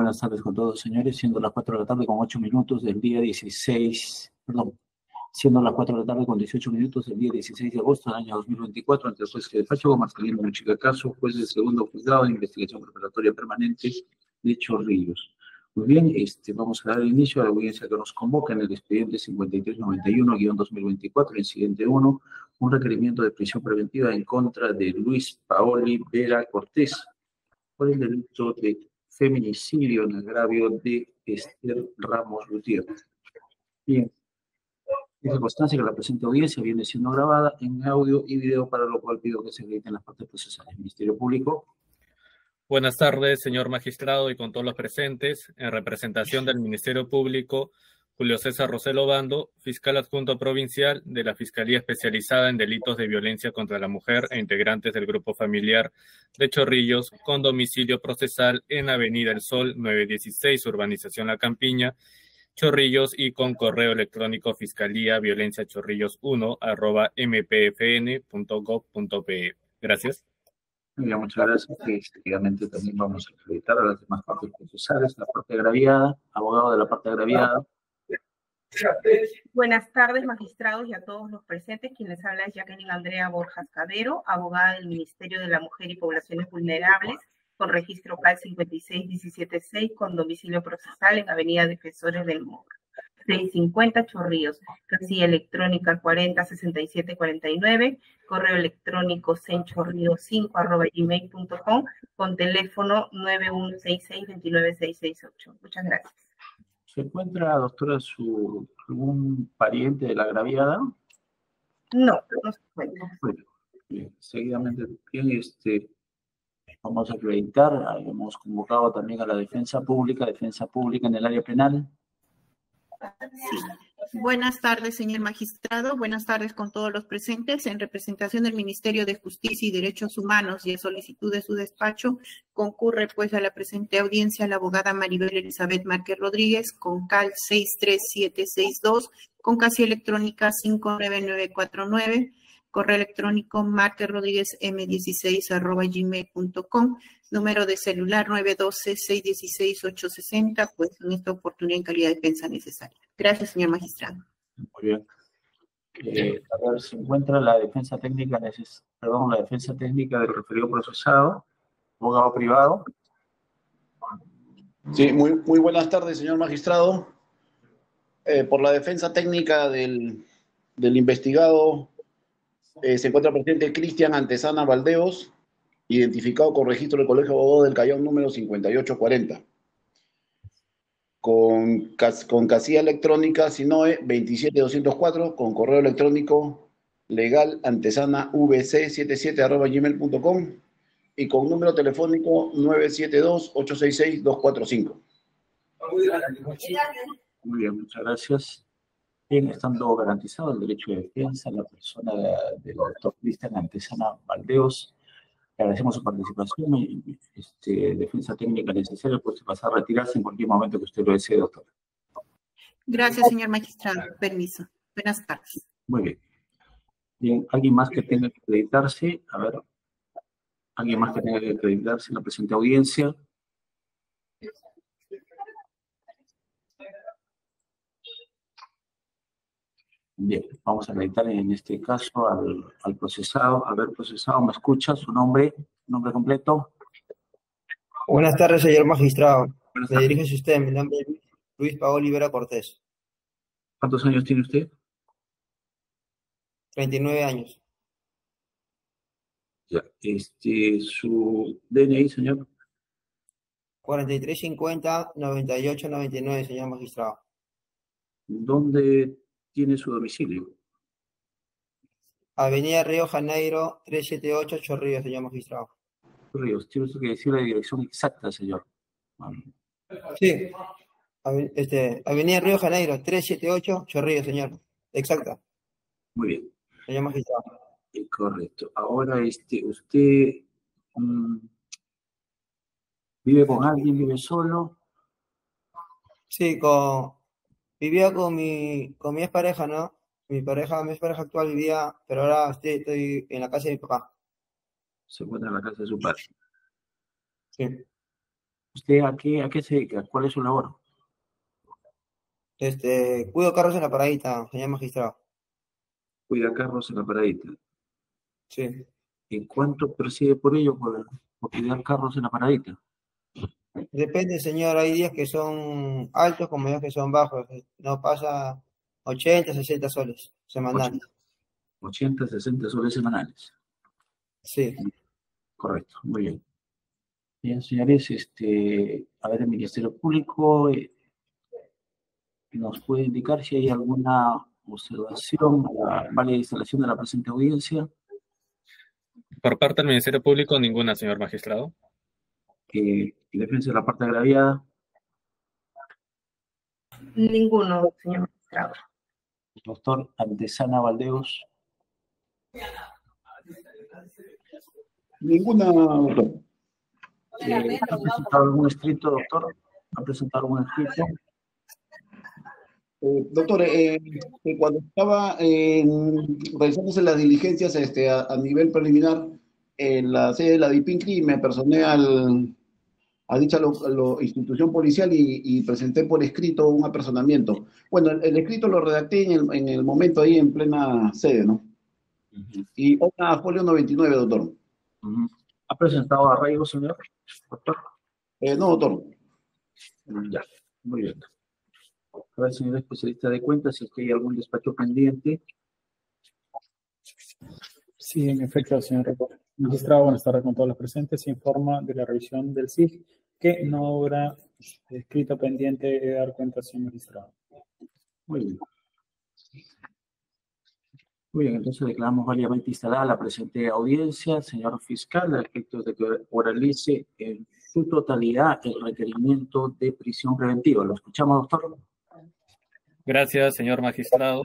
buenas tardes con todos, señores. Siendo las 4 de la tarde con 8 minutos del día 16, perdón, siendo las 4 de la tarde con 18 minutos del día 16 de agosto del año 2024, ante el juez de despacho, Marcelino Muchica Caso, juez del segundo juzgado de investigación preparatoria permanente de Chorrillos. Muy bien, vamos a dar inicio a la audiencia que nos convoca en el expediente 5391-2024, incidente 1, un requerimiento de prisión preventiva en contra de Luis Paoli Vera Cortés por el delito de feminicidio en agravio de Esther Ramos Gutiérrez. Bien, es constancia que la presente audiencia viene siendo grabada en audio y video, para lo cual pido que se griten las partes procesales. Ministerio Público. Buenas tardes, señor magistrado, y con todos los presentes, en representación del Ministerio Público, Julio César Roselo Bando, fiscal adjunto provincial de la Fiscalía Especializada en Delitos de Violencia contra la Mujer e integrantes del Grupo Familiar de Chorrillos, con domicilio procesal en Avenida El Sol, 916, Urbanización La Campiña, Chorrillos, y con correo electrónico fiscalía-chorrillos1@mpfn.gov.pe. Gracias. Bien, muchas gracias. Efectivamente, también vamos a acreditar a las demás partes procesales, la parte agraviada, abogado de la parte agraviada. Buenas tardes, magistrados, y a todos los presentes. Quien les habla es Jacqueline Andrea Borjas Cabero, abogada del Ministerio de la Mujer y Poblaciones Vulnerables, con registro CAL 56176, con domicilio procesal en Avenida Defensores del Moro, 650 Chorrillos, casilla electrónica 406749, correo electrónico senchorrillos5@gmail.com, con teléfono 9166-29668. Muchas gracias. ¿Se encuentra, doctora, algún pariente de la agraviada? No, no se encuentra. Bueno, bien, seguidamente, bien, vamos a acreditar. Hemos convocado también a la defensa pública en el área penal. Sí. Buenas tardes, señor magistrado. Buenas tardes con todos los presentes. En representación del Ministerio de Justicia y Derechos Humanos y a solicitud de su despacho, concurre pues a la presente audiencia la abogada Maribel Elizabeth Márquez Rodríguez, con CAL 63762, con casilla electrónica 59949, correo electrónico marquezrodríguezm16@gmail.com, número de celular 912-616-860, pues en esta oportunidad en calidad de defensa necesaria. Gracias, señor magistrado. Muy bien. A ver, se encuentra la defensa técnica, la defensa técnica del referido procesado, abogado privado. Sí, muy buenas tardes, señor magistrado. Por la defensa técnica del investigado, se encuentra presente Cristian Antesana Valdeos, identificado con registro del Colegio de Abogados del Callao número 5840, con casilla electrónica SINOE 27204, con correo electrónico legalantesana.vc77@gmail.com y con número telefónico 972-866-245. Muy bien, muchas gracias. Bien, estando garantizado el derecho de defensa, la persona del doctor Cristian Antesana Valdeos, le agradecemos su participación y defensa técnica necesaria, pues pasa a retirarse en cualquier momento que usted lo desee, doctor. Gracias, señor magistrado. Permiso. Buenas tardes. Muy bien. Bien, ¿alguien más que tenga que acreditarse? A ver, ¿alguien más que tenga que acreditarse en la presente audiencia? Bien, vamos a acreditar en este caso al procesado. A ver, procesado, ¿me escucha? ¿Su nombre completo? Buenas tardes, señor magistrado. Buenas Me tardes. dirige usted, mi nombre es Luis Paoli Vera Cortés. ¿Cuántos años tiene usted? 39 años. Ya, su DNI, señor. 4350-9899, señor magistrado. ¿Dónde tiene su domicilio? Avenida Río Janeiro, 378, Chorrillos, señor magistrado. Ríos, tiene usted que decir la dirección exacta, señor. Sí, Avenida Río Janeiro, 378, Chorrillos, señor. Exacta. Muy bien. Señor magistrado. Correcto. Ahora, usted vive con alguien, vive solo. Sí, vivía con mi expareja, ¿no? Mi expareja actual vivía, pero ahora estoy en la casa de mi papá. Se encuentra en la casa de su padre. Sí. ¿Usted a qué se dedica? ¿Cuál es su labor? Cuido carros en la paradita, señor magistrado. Cuida carros en la paradita. Sí. ¿Y cuánto percibe por ello, por cuidar carros en la paradita? Depende, señor. Hay días que son altos como días que son bajos. No pasa 80, 60 soles semanales. 80, 60 soles semanales. Sí. Correcto, muy bien. Bien, señores, a ver, el Ministerio Público nos puede indicar si hay alguna observación a la válida instalación de la presente audiencia. Por parte del Ministerio Público, ninguna, señor magistrado. Defensa de la parte agraviada. Ninguno, señor magistrado. Doctor Antesana Valdeos. Ninguna, doctor. ¿Ha presentado algún escrito, doctor? ¿Ha presentado algún escrito? Doctor, cuando estaba realizándose las diligencias a nivel preliminar en la sede de la DIPINCRI, me personé a dicha institución policial y presenté por escrito un apersonamiento. Bueno, el escrito lo redacté en el momento ahí en plena sede, ¿no? Y una folio 99, doctor. ¿Ha presentado arraigo, señor doctor? No, doctor. Ya, muy bien. A ver, señor especialista de cuentas, si es que hay algún despacho pendiente. Sí, en efecto, señor magistrado, buenas tardes con todos los presentes. Se informa de la revisión del SIG que no habrá escrito pendiente de dar cuenta, señor magistrado. Muy bien. Muy bien, entonces declaramos válidamente instalada la presente audiencia. Señor fiscal, a efectos de que oralice en su totalidad el requerimiento de prisión preventiva. ¿Lo escuchamos, doctor? Gracias, señor magistrado.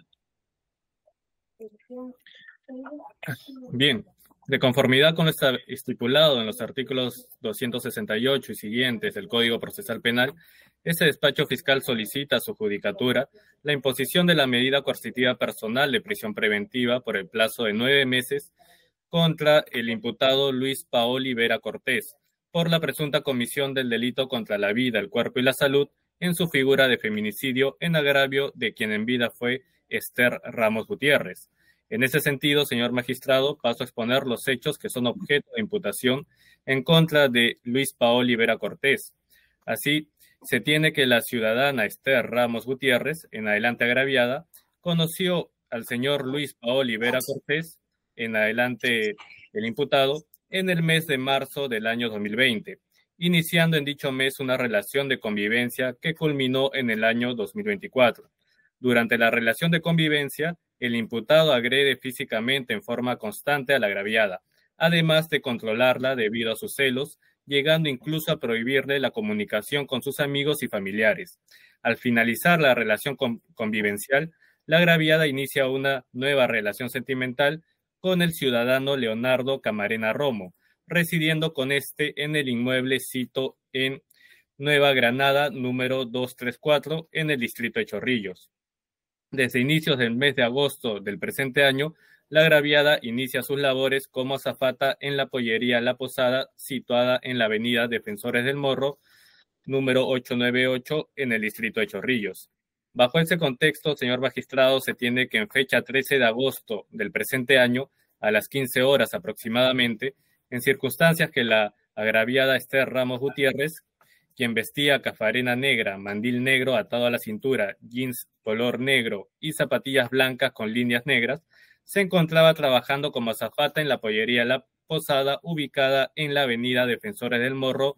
Bien, de conformidad con lo estipulado en los artículos 268 y siguientes del Código Procesal Penal, este despacho fiscal solicita a su judicatura la imposición de la medida coercitiva personal de prisión preventiva por el plazo de 9 meses contra el imputado Luis Paoli Vera Cortés por la presunta comisión del delito contra la vida, el cuerpo y la salud en su figura de feminicidio en agravio de quien en vida fue Esther Ramos Gutiérrez. En ese sentido, señor magistrado, paso a exponer los hechos que son objeto de imputación en contra de Luis Paoli Vera Cortés. Así, se tiene que la ciudadana Esther Ramos Gutiérrez, en adelante agraviada, conoció al señor Luis Paoli Vera Cortés, en adelante el imputado, en el mes de marzo del año 2020, iniciando en dicho mes una relación de convivencia que culminó en el año 2024. Durante la relación de convivencia, el imputado agrede físicamente en forma constante a la agraviada, además de controlarla debido a sus celos, llegando incluso a prohibirle la comunicación con sus amigos y familiares. Al finalizar la relación convivencial, la agraviada inicia una nueva relación sentimental con el ciudadano Leonardo Camarena Romo, residiendo con este en el inmueble Cito en Nueva Granada, número 234, en el distrito de Chorrillos. Desde inicios del mes de agosto del presente año, la agraviada inicia sus labores como azafata en la pollería La Posada, situada en la avenida Defensores del Morro, número 898, en el distrito de Chorrillos. Bajo ese contexto, señor magistrado, se tiene que en fecha 13 de agosto del presente año, a las 15 horas aproximadamente, en circunstancias que la agraviada Esther Ramos Gutiérrez, quien vestía cafarena negra, mandil negro atado a la cintura, jeans color negro y zapatillas blancas con líneas negras, se encontraba trabajando como azafata en la pollería La Posada, ubicada en la avenida Defensores del Morro,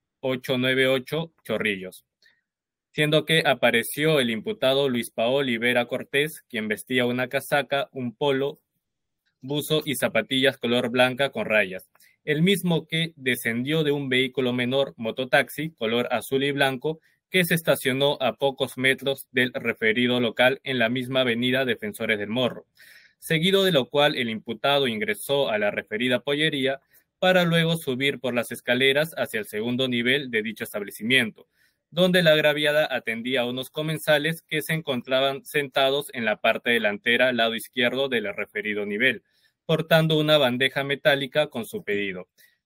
898, Chorrillos. Siendo que apareció el imputado Luis Paoli Vera Cortés, quien vestía una casaca, un polo, buzo y zapatillas color blanca con rayas. El mismo que descendió de un vehículo menor, mototaxi, color azul y blanco, que se estacionó a pocos metros del referido local en la misma avenida Defensores del Morro, seguido de lo cual el imputado ingresó a la referida pollería para luego subir por las escaleras hacia el segundo nivel de dicho establecimiento, donde la agraviada atendía a unos comensales que se encontraban sentados en la parte delantera al lado izquierdo del referido nivel, portando una bandeja metálica con su pedido.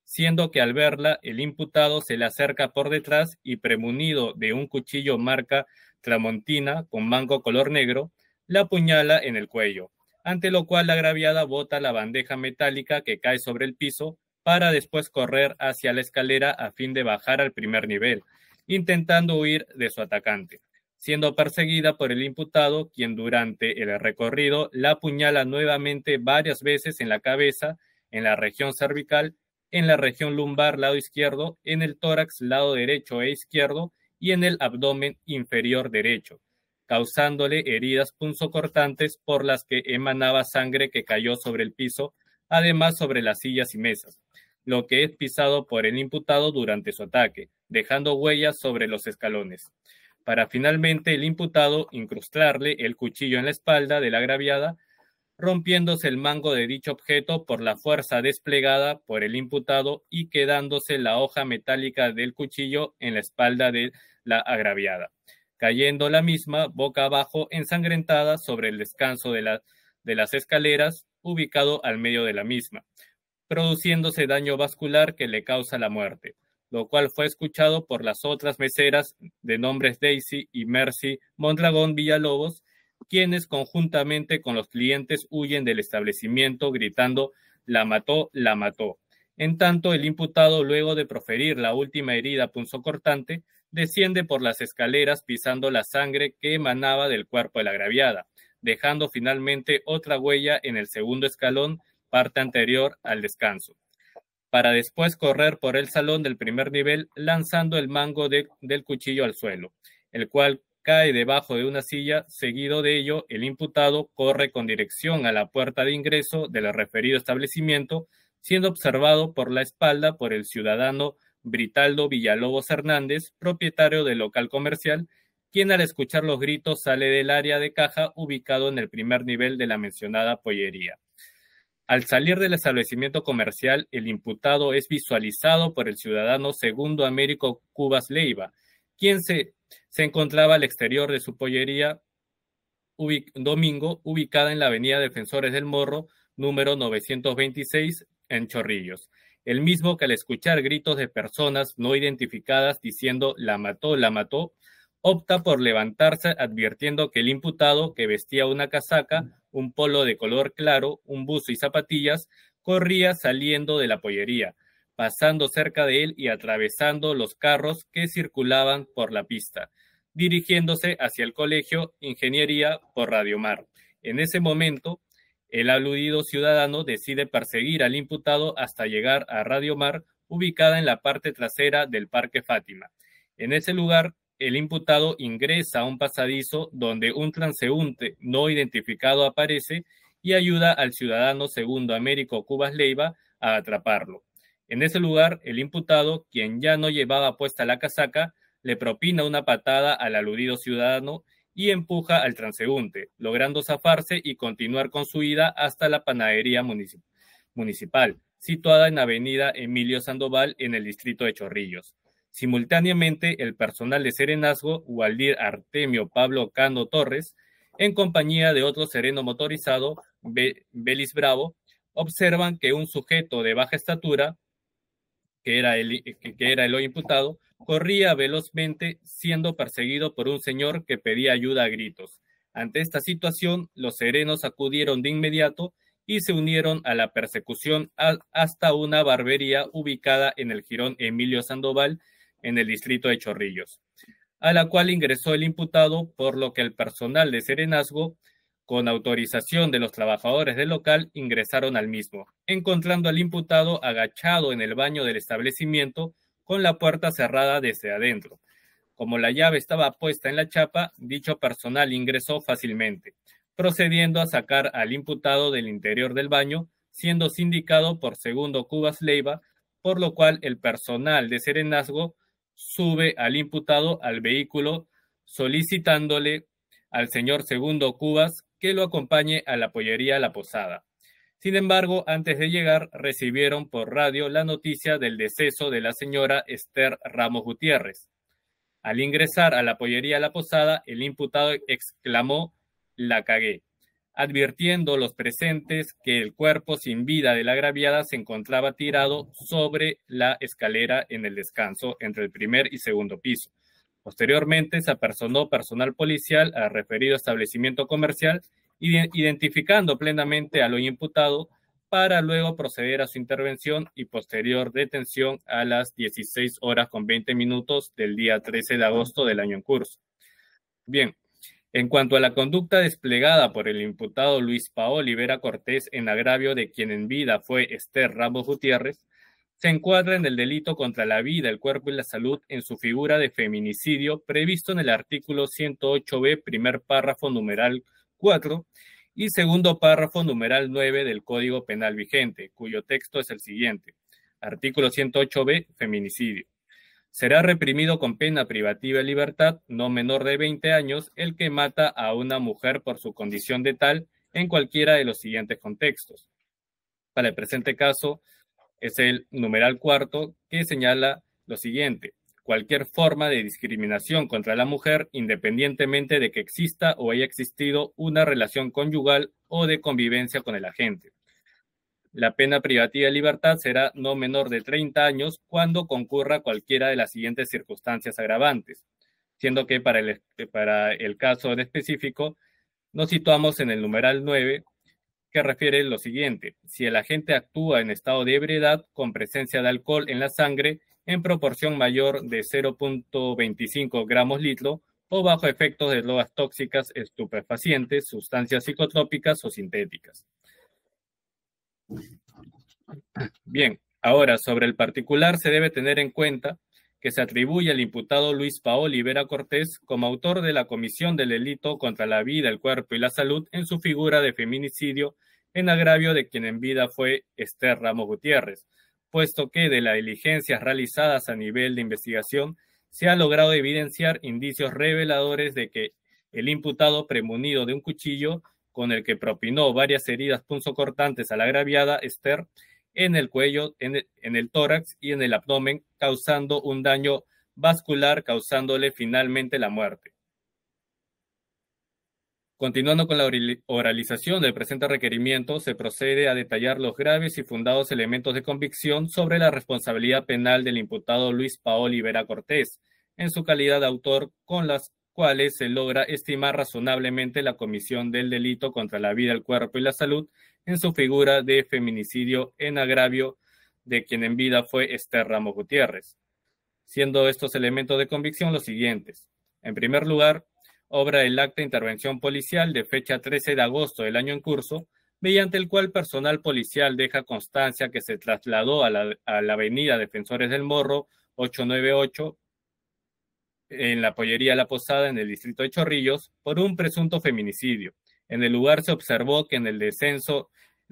siendo que al verla el imputado se le acerca por detrás y premunido de un cuchillo marca Tramontina con mango color negro, la apuñala en el cuello, ante lo cual la agraviada bota la bandeja metálica que cae sobre el piso para después correr hacia la escalera a fin de bajar al primer nivel, intentando huir de su atacante, siendo perseguida por el imputado, quien durante el recorrido la apuñala nuevamente varias veces en la cabeza, en la región cervical, en la región lumbar lado izquierdo, en el tórax lado derecho e izquierdo y en el abdomen inferior derecho, causándole heridas punzocortantes por las que emanaba sangre que cayó sobre el piso, además sobre las sillas y mesas, lo que es pisado por el imputado durante su ataque, dejando huellas sobre los escalones, para finalmente el imputado incrustarle el cuchillo en la espalda de la agraviada, rompiéndose el mango de dicho objeto por la fuerza desplegada por el imputado y quedándose la hoja metálica del cuchillo en la espalda de la agraviada, cayendo la misma boca abajo ensangrentada sobre el descanso de las escaleras, ubicado al medio de la misma, produciéndose daño vascular que le causa la muerte, lo cual fue escuchado por las otras meseras de nombres Daisy y Mercy Mondragón Villalobos, quienes conjuntamente con los clientes huyen del establecimiento gritando «la mató, la mató». En tanto, el imputado, luego de proferir la última herida punzocortante, desciende por las escaleras pisando la sangre que emanaba del cuerpo de la agraviada, dejando finalmente otra huella en el segundo escalón, parte anterior al descanso, para después correr por el salón del primer nivel lanzando el mango del cuchillo al suelo, el cual cae debajo de una silla. Seguido de ello, el imputado corre con dirección a la puerta de ingreso del referido establecimiento, siendo observado por la espalda por el ciudadano Britaldo Villalobos Hernández, propietario del local comercial, quien al escuchar los gritos sale del área de caja ubicado en el primer nivel de la mencionada pollería. Al salir del establecimiento comercial, el imputado es visualizado por el ciudadano Segundo Américo Cubas Leiva, quien se encontraba al exterior de su pollería Domingo, ubicada en la avenida Defensores del Morro, número 926, en Chorrillos. El mismo que al escuchar gritos de personas no identificadas diciendo «la mató», opta por levantarse advirtiendo que el imputado, que vestía una casaca, un polo de color claro, un buzo y zapatillas, corría saliendo de la pollería, pasando cerca de él y atravesando los carros que circulaban por la pista, dirigiéndose hacia el colegio Ingeniería por Radiomar. En ese momento, el aludido ciudadano decide perseguir al imputado hasta llegar a Radiomar, ubicada en la parte trasera del Parque Fátima. En ese lugar, el imputado ingresa a un pasadizo donde un transeúnte no identificado aparece y ayuda al ciudadano Segundo Américo Cubas Leiva a atraparlo. En ese lugar, el imputado, quien ya no llevaba puesta la casaca, le propina una patada al aludido ciudadano y empuja al transeúnte, logrando zafarse y continuar con su ida hasta la panadería municipal, situada en avenida Emilio Sandoval en el distrito de Chorrillos. Simultáneamente, el personal de serenazgo, Waldir Artemio Pablo Cano Torres, en compañía de otro sereno motorizado, Belis Bravo, observan que un sujeto de baja estatura, que era el imputado, corría velozmente siendo perseguido por un señor que pedía ayuda a gritos. Ante esta situación, los serenos acudieron de inmediato y se unieron a la persecución hasta una barbería ubicada en el jirón Emilio Sandoval, en el distrito de Chorrillos, a la cual ingresó el imputado, por lo que el personal de serenazgo, con autorización de los trabajadores del local, ingresaron al mismo, encontrando al imputado agachado en el baño del establecimiento con la puerta cerrada desde adentro. Como la llave estaba puesta en la chapa, dicho personal ingresó fácilmente, procediendo a sacar al imputado del interior del baño, siendo sindicado por Segundo Cubas Leiva, por lo cual el personal de serenazgo sube al imputado al vehículo solicitándole al señor Segundo Cubas que lo acompañe a la pollería La Posada. Sin embargo, antes de llegar, recibieron por radio la noticia del deceso de la señora Esther Ramos Gutiérrez. Al ingresar a la pollería La Posada, el imputado exclamó «la cagué», advirtiendo a los presentes que el cuerpo sin vida de la agraviada se encontraba tirado sobre la escalera en el descanso entre el primer y segundo piso. Posteriormente se apersonó personal policial al referido establecimiento comercial, identificando plenamente a lo imputado para luego proceder a su intervención y posterior detención a las 16:20 del día 13 de agosto del año en curso. Bien, en cuanto a la conducta desplegada por el imputado Luis Paoli Vera Cortés en agravio de quien en vida fue Esther Ramos Gutiérrez, se encuadra en el delito contra la vida, el cuerpo y la salud en su figura de feminicidio previsto en el artículo 108b, primer párrafo numeral 4 y segundo párrafo numeral 9 del Código Penal vigente, cuyo texto es el siguiente. Artículo 108b, feminicidio. Será reprimido con pena privativa de libertad, no menor de 20 años, el que mata a una mujer por su condición de tal en cualquiera de los siguientes contextos. Para el presente caso, es el numeral cuarto que señala lo siguiente: cualquier forma de discriminación contra la mujer, independientemente de que exista o haya existido una relación conyugal o de convivencia con el agente. La pena privativa de libertad será no menor de 30 años cuando concurra cualquiera de las siguientes circunstancias agravantes, siendo que para el caso en específico nos situamos en el numeral 9, que refiere lo siguiente: si el agente actúa en estado de ebriedad con presencia de alcohol en la sangre en proporción mayor de 0.25 gramos litro o bajo efectos de drogas tóxicas, estupefacientes, sustancias psicotrópicas o sintéticas. Bien, ahora sobre el particular se debe tener en cuenta que se atribuye al imputado Luis Paoli Vera Cortés como autor de la comisión del delito contra la vida, el cuerpo y la salud en su figura de feminicidio en agravio de quien en vida fue Esther Ramos Gutiérrez, puesto que de las diligencias realizadas a nivel de investigación se ha logrado evidenciar indicios reveladores de que el imputado, premunido de un cuchillo con el que propinó varias heridas punzocortantes a la agraviada Esther en el cuello, en el tórax y en el abdomen, causando un daño vascular, causándole finalmente la muerte. Continuando con la oralización del presente requerimiento, se procede a detallar los graves y fundados elementos de convicción sobre la responsabilidad penal del imputado Luis Paoli Vera Cortés, en su calidad de autor, con las cuales se logra estimar razonablemente la comisión del delito contra la vida, el cuerpo y la salud en su figura de feminicidio en agravio de quien en vida fue Esther Ramos Gutiérrez, siendo estos elementos de convicción los siguientes. En primer lugar, obra el acta de intervención policial de fecha 13 de agosto del año en curso, mediante el cual personal policial deja constancia que se trasladó a la avenida Defensores del Morro 898 en la pollería La Posada en el distrito de Chorrillos por un presunto feminicidio. En el lugar se observó que en el descanso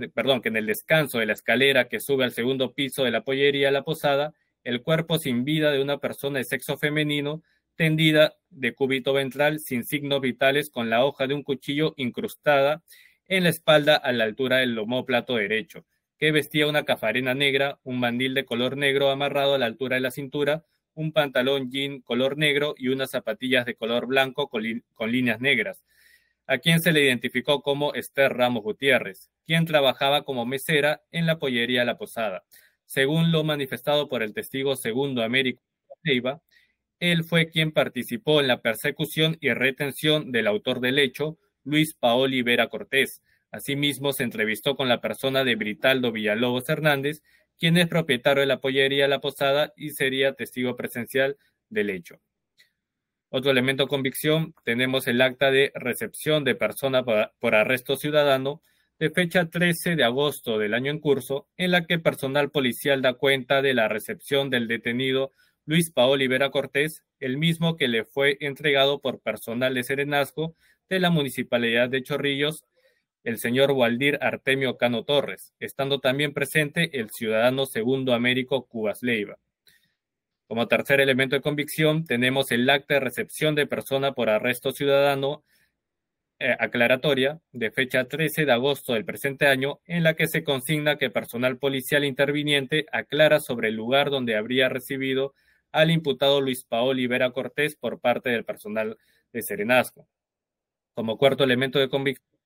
de la escalera que sube al segundo piso de la pollería La Posada, el cuerpo sin vida de una persona de sexo femenino, tendida de cúbito ventral, sin signos vitales, con la hoja de un cuchillo incrustada en la espalda a la altura del omóplato derecho, que vestía una cafarena negra, un mandil de color negro amarrado a la altura de la cintura, un pantalón jean color negro y unas zapatillas de color blanco con líneas negras, a quien se le identificó como Esther Ramos Gutiérrez, quien trabajaba como mesera en la pollería La Posada. Según lo manifestado por el testigo segundo Américo Leiva, él fue quien participó en la persecución y retención del autor del hecho, Luis Paoli Vera Cortés. Asimismo, se entrevistó con la persona de Britaldo Villalobos Hernández, quien es propietario de la pollería La Posada y sería testigo presencial del hecho. Otro elemento de convicción, tenemos el acta de recepción de persona por arresto ciudadano de fecha 13 de agosto del año en curso, en la que personal policial da cuenta de la recepción del detenido Luis Paoli Vera Cortés, el mismo que le fue entregado por personal de Serenazgo de la Municipalidad de Chorrillos, el señor Waldir Artemio Cano Torres, estando también presente el ciudadano segundo Américo Cubas Leiva. Como tercer elemento de convicción, tenemos el acta de recepción de persona por arresto ciudadano aclaratoria de fecha 13 de agosto del presente año, en la que se consigna que personal policial interviniente aclara sobre el lugar donde habría recibido al imputado Luis Paoli Vera Cortés por parte del personal de Serenazgo. Como cuarto elemento de convicción,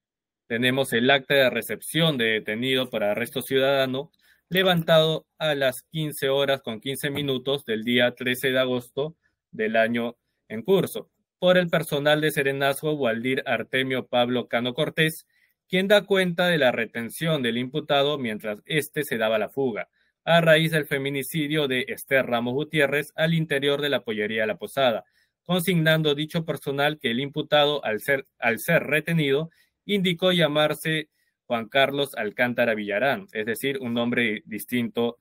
tenemos el acta de recepción de detenido por arresto ciudadano, levantado a las 15 horas con 15 minutos del día 13 de agosto del año en curso, por el personal de Serenazgo Waldir Artemio Pablo Cano Cortés, quien da cuenta de la retención del imputado mientras éste se daba la fuga, a raíz del feminicidio de Esther Ramos Gutiérrez al interior de la pollería La Posada, consignando dicho personal que el imputado, al ser retenido, indicó llamarse Juan Carlos Alcántara Villarán, es decir, un nombre distinto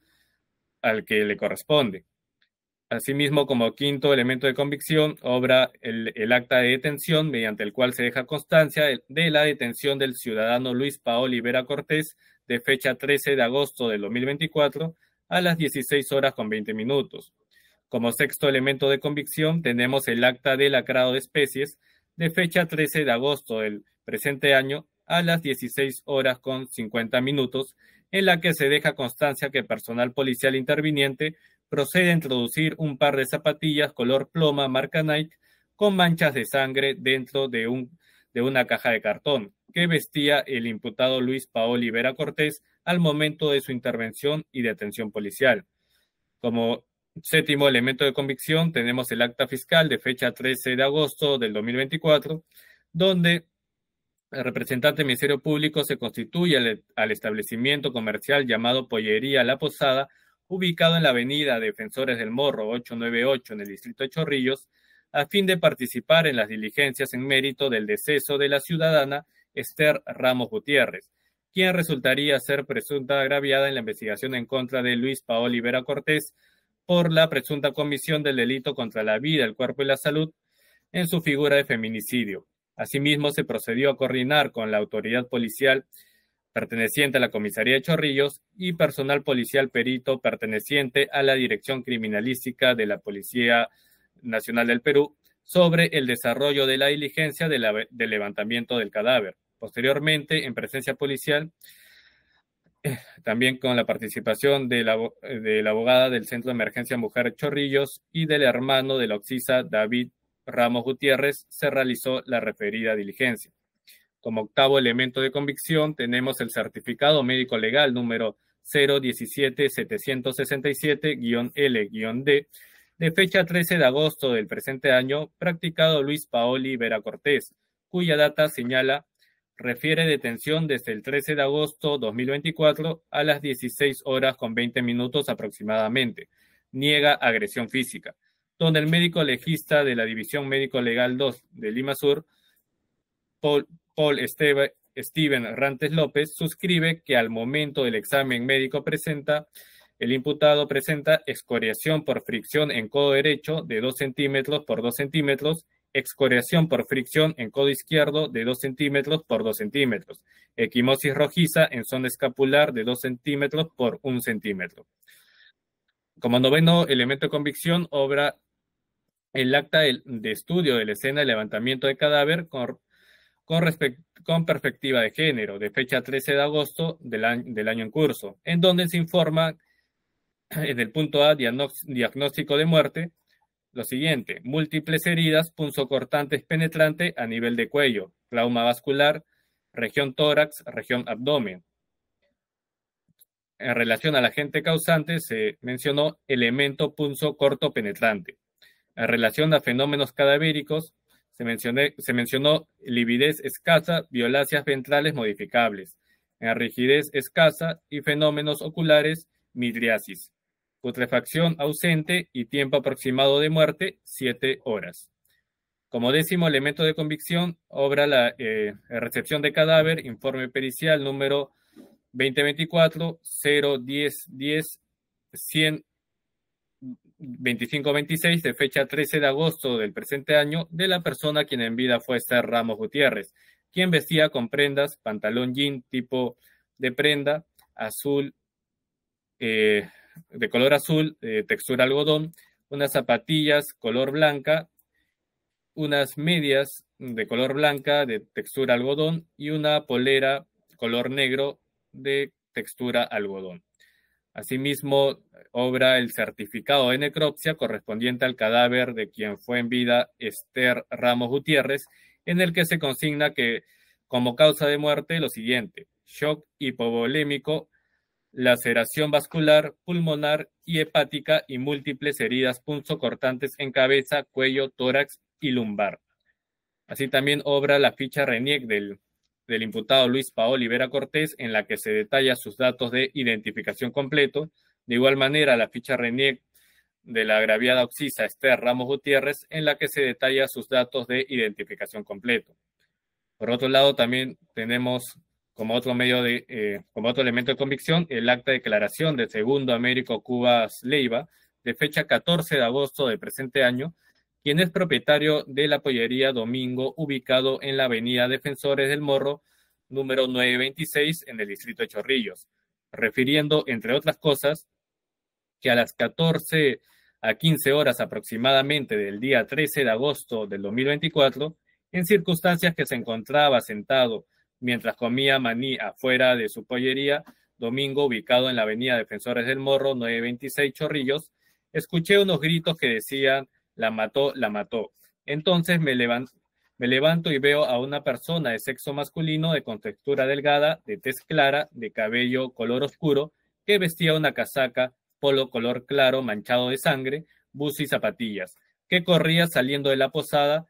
al que le corresponde. Asimismo, como quinto elemento de convicción, obra el acta de detención mediante el cual se deja constancia de la detención del ciudadano Luis Paoli Vera Cortés de fecha 13 de agosto del 2024 a las 16 horas con 20 minutos. Como sexto elemento de convicción, tenemos el acta de lacrado de especies de fecha 13 de agosto del presente año a las 16 horas con 50 minutos, en la que se deja constancia que personal policial interviniente procede a introducir un par de zapatillas color ploma marca Nike con manchas de sangre dentro de una caja de cartón que vestía el imputado Luis Paoli Vera Cortés al momento de su intervención y detención policial. Como séptimo elemento de convicción tenemos el acta fiscal de fecha 13 de agosto del 2024, donde el representante del Ministerio Público se constituye al establecimiento comercial llamado Pollería La Posada, ubicado en la avenida Defensores del Morro 898 en el distrito de Chorrillos, a fin de participar en las diligencias en mérito del deceso de la ciudadana Esther Ramos Gutiérrez, quien resultaría ser presunta agraviada en la investigación en contra de Luis Paoli Vera Cortés por la presunta comisión del delito contra la vida, el cuerpo y la salud en su figura de feminicidio. Asimismo, se procedió a coordinar con la autoridad policial perteneciente a la Comisaría de Chorrillos y personal policial perito perteneciente a la Dirección Criminalística de la Policía Nacional del Perú sobre el desarrollo de la diligencia del levantamiento del cadáver. Posteriormente, en presencia policial, también con la participación de la abogada del Centro de Emergencia Mujer Chorrillos y del hermano del occisa David Ramos Gutiérrez, se realizó la referida diligencia. Como octavo elemento de convicción tenemos el certificado médico legal número 017-767-L-D de fecha 13 de agosto del presente año, practicado Luis Paoli Vera Cortés, cuya data señala refiere detención desde el 13 de agosto 2024 a las 16 horas con 20 minutos aproximadamente. Niega agresión física, donde el médico legista de la División Médico Legal 2 de Lima Sur, Paul Steven Rantes López, suscribe que al momento del examen médico el imputado presenta excoriación por fricción en codo derecho de 2 centímetros por 2 centímetros, excoriación por fricción en codo izquierdo de 2 centímetros por 2 centímetros, equimosis rojiza en zona escapular de 2 centímetros por 1 centímetro. Como noveno elemento de convicción, obra el acta de estudio de la escena de levantamiento de cadáver con perspectiva de género, de fecha 13 de agosto del año en curso, en donde se informa en el punto A, diagnóstico de muerte, lo siguiente: múltiples heridas punzocortantes penetrante a nivel de cuello, trauma vascular, región tórax, región abdomen. En relación al agente causante se mencionó elemento punzo corto penetrante. En relación a fenómenos cadavéricos se mencionó lividez escasa, violáceas ventrales modificables, en rigidez escasa y fenómenos oculares, midriasis. Putrefacción ausente y tiempo aproximado de muerte, 7 horas. Como décimo elemento de convicción, obra la recepción de cadáver, informe pericial número 2024-010-10-100-2526 de fecha 13 de agosto del presente año, de la persona quien en vida fue Esther Ramos Gutiérrez, quien vestía con prendas, pantalón jean tipo de prenda, azul, de color azul, textura algodón, unas zapatillas color blanca, unas medias de color blanca de textura algodón y una polera color negro de textura algodón. Asimismo, obra el certificado de necropsia correspondiente al cadáver de quien fue en vida Esther Ramos Gutiérrez, en el que se consigna que Como causa de muerte, lo siguiente: shock hipovolémico, laceración vascular, pulmonar y hepática y múltiples heridas punzocortantes en cabeza, cuello, tórax y lumbar. Así también obra la ficha RENIEC del imputado Luis Paoli Vera Cortés, en la que se detalla sus datos de identificación completo. De igual manera, la ficha RENIEC de la agraviada occisa Esther Ramos Gutiérrez, en la que se detalla sus datos de identificación completo. Por otro lado, también tenemos como otro elemento de convicción el acta de declaración de segundo Américo Cubas Leiva, de fecha 14 de agosto del presente año, quien es propietario de la pollería Domingo, ubicado en la avenida Defensores del Morro, número 926, en el distrito de Chorrillos, refiriendo, entre otras cosas, que a las 14 a 15 horas aproximadamente del día 13 de agosto del 2024, en circunstancias que se encontraba sentado mientras comía maní afuera de su pollería Domingo, ubicado en la avenida Defensores del Morro, 926 Chorrillos, escuché unos gritos que decían: la mató, la mató. Entonces me levanto y veo a una persona de sexo masculino, de contextura delgada, de tez clara, de cabello color oscuro, que vestía una casaca polo color claro manchado de sangre, buzo y zapatillas, que corría saliendo de la posada,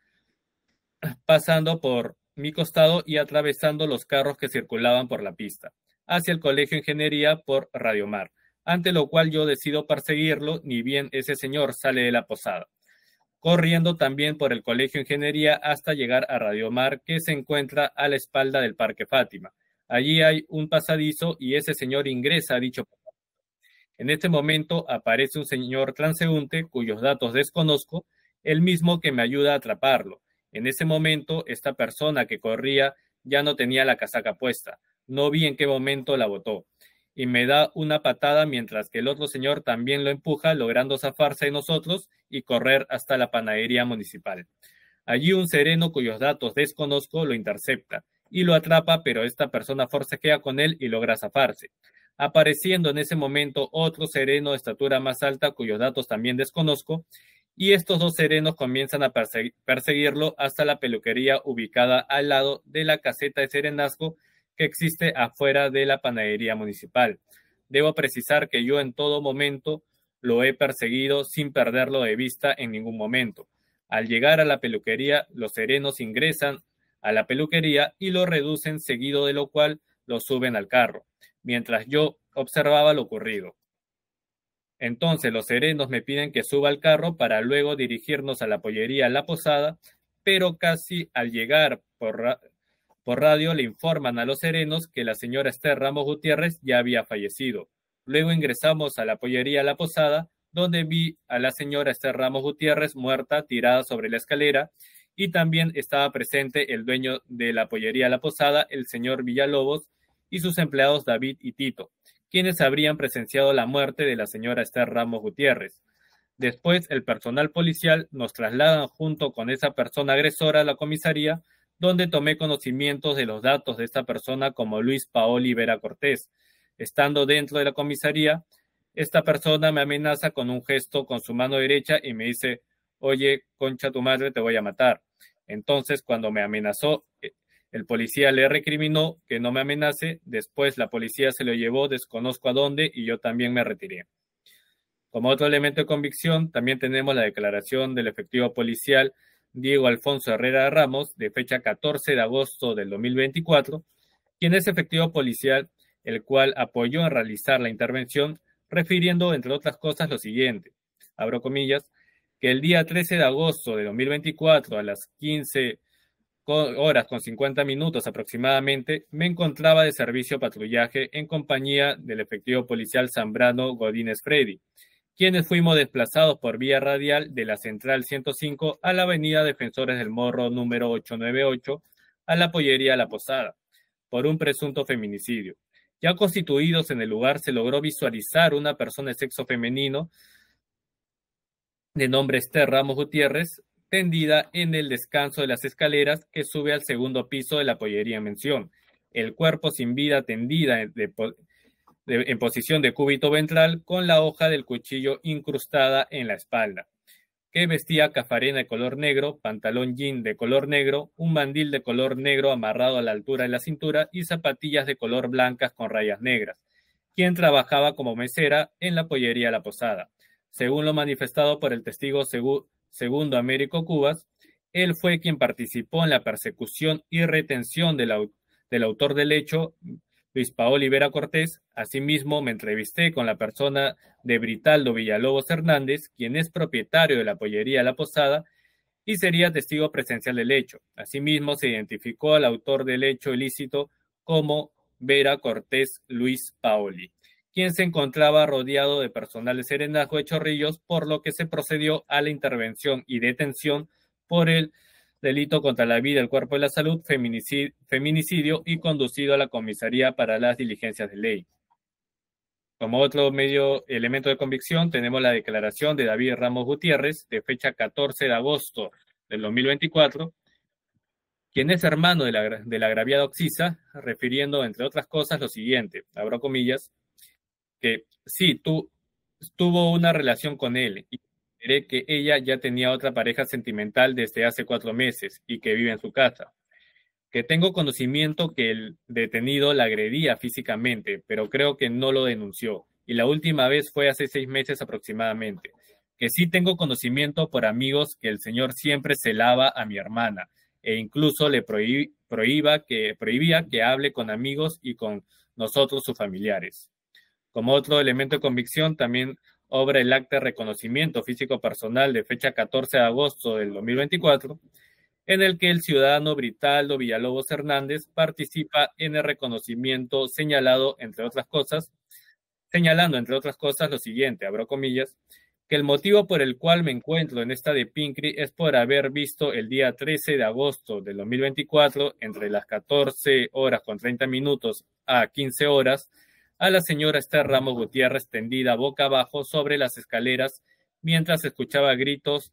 pasando por mi costado y atravesando los carros que circulaban por la pista, hacia el Colegio de Ingeniería por Radiomar, ante lo cual yo decido perseguirlo, ni bien ese señor sale de la posada, corriendo también por el Colegio de Ingeniería hasta llegar a Radiomar, que se encuentra a la espalda del Parque Fátima. Allí hay un pasadizo y ese señor ingresa a dicho pasadizo. En este momento aparece un señor transeúnte cuyos datos desconozco, el mismo que me ayuda a atraparlo. En ese momento, esta persona que corría ya no tenía la casaca puesta. No vi en qué momento la botó. Y me da una patada mientras que el otro señor también lo empuja, logrando zafarse de nosotros y correr hasta la panadería municipal. Allí un sereno cuyos datos desconozco lo intercepta y lo atrapa, pero esta persona forcejea con él y logra zafarse, apareciendo en ese momento otro sereno de estatura más alta cuyos datos también desconozco, y estos dos serenos comienzan a perseguirlo hasta la peluquería ubicada al lado de la caseta de serenazgo que existe afuera de la panadería municipal. Debo precisar que yo en todo momento lo he perseguido sin perderlo de vista en ningún momento. Al llegar a la peluquería, los serenos ingresan a la peluquería y lo reducen, seguido de lo cual lo suben al carro, mientras yo observaba lo ocurrido. Entonces los serenos me piden que suba al carro para luego dirigirnos a la pollería La Posada, pero casi al llegar por radio le informan a los serenos que la señora Esther Ramos Gutiérrez ya había fallecido. Luego ingresamos a la pollería La Posada, donde vi a la señora Esther Ramos Gutiérrez muerta, tirada sobre la escalera, y también estaba presente el dueño de la pollería La Posada, el señor Villalobos, y sus empleados David y Tito, quienes habrían presenciado la muerte de la señora Esther Ramos Gutiérrez. Después, el personal policial nos trasladan junto con esa persona agresora a la comisaría, donde tomé conocimientos de los datos de esta persona como Luis Paoli Vera Cortés. Estando dentro de la comisaría, esta persona me amenaza con un gesto con su mano derecha y me dice: oye, concha tu madre, te voy a matar. Entonces, cuando me amenazó, el policía le recriminó que no me amenace. Después la policía se lo llevó, desconozco a dónde, y yo también me retiré. Como otro elemento de convicción, también tenemos la declaración del efectivo policial Diego Alfonso Herrera Ramos, de fecha 14 de agosto del 2024, quien es efectivo policial, el cual apoyó en realizar la intervención, refiriendo, entre otras cosas, lo siguiente, abro comillas, que el día 13 de agosto de 2024, a las 15 horas con 50 minutos aproximadamente, me encontraba de servicio patrullaje en compañía del efectivo policial Zambrano Godínez Freddy, quienes fuimos desplazados por vía radial de la Central 105 a la avenida Defensores del Morro número 898, a la pollería La Posada, por un presunto feminicidio. Ya constituidos en el lugar, se logró visualizar una persona de sexo femenino de nombre Esther Ramos Gutiérrez, tendida en el descanso de las escaleras que sube al segundo piso de la pollería en mención, el cuerpo sin vida tendida en posición de cúbito ventral con la hoja del cuchillo incrustada en la espalda. que vestía cafarena de color negro, pantalón jean de color negro, un mandil de color negro amarrado a la altura de la cintura y zapatillas de color blancas con rayas negras, quien trabajaba como mesera en la pollería La Posada. Según lo manifestado por el testigo segundo Américo Cubas, él fue quien participó en la persecución y retención del autor del hecho, Luis Paoli Vera Cortés. Asimismo, me entrevisté con la persona de Britaldo Villalobos Hernández, quien es propietario de la pollería La Posada y sería testigo presencial del hecho. Asimismo, se identificó al autor del hecho ilícito como Vera Cortés Luis Paoli, quien se encontraba rodeado de personal de Serenazgo de Chorrillos, por lo que se procedió a la intervención y detención por el delito contra la vida, el cuerpo y la salud, feminicidio y conducido a la comisaría para las diligencias de ley. Como otro elemento de convicción, tenemos la declaración de David Ramos Gutiérrez, de fecha 14 de agosto del 2024, quien es hermano de la agraviada Oxisa, refiriendo, entre otras cosas, lo siguiente, abro comillas, que sí, tuvo una relación con él y veré que ella ya tenía otra pareja sentimental desde hace 4 meses y que vive en su casa. Que tengo conocimiento que el detenido la agredía físicamente, pero creo que no lo denunció, y la última vez fue hace 6 meses aproximadamente. Que sí tengo conocimiento por amigos que el señor siempre celaba a mi hermana, e incluso le prohibía que hable con amigos y con nosotros, sus familiares. Como otro elemento de convicción, también obra el acta de reconocimiento físico personal de fecha 14 de agosto del 2024, en el que el ciudadano Britaldo Villalobos Hernández participa en el reconocimiento señalando, entre otras cosas, lo siguiente, abro comillas, que el motivo por el cual me encuentro en esta de Pincri es por haber visto el día 13 de agosto del 2024, entre las 14 horas con 30 minutos a 15 horas, a la señora Esther Ramos Gutiérrez tendida boca abajo sobre las escaleras mientras escuchaba gritos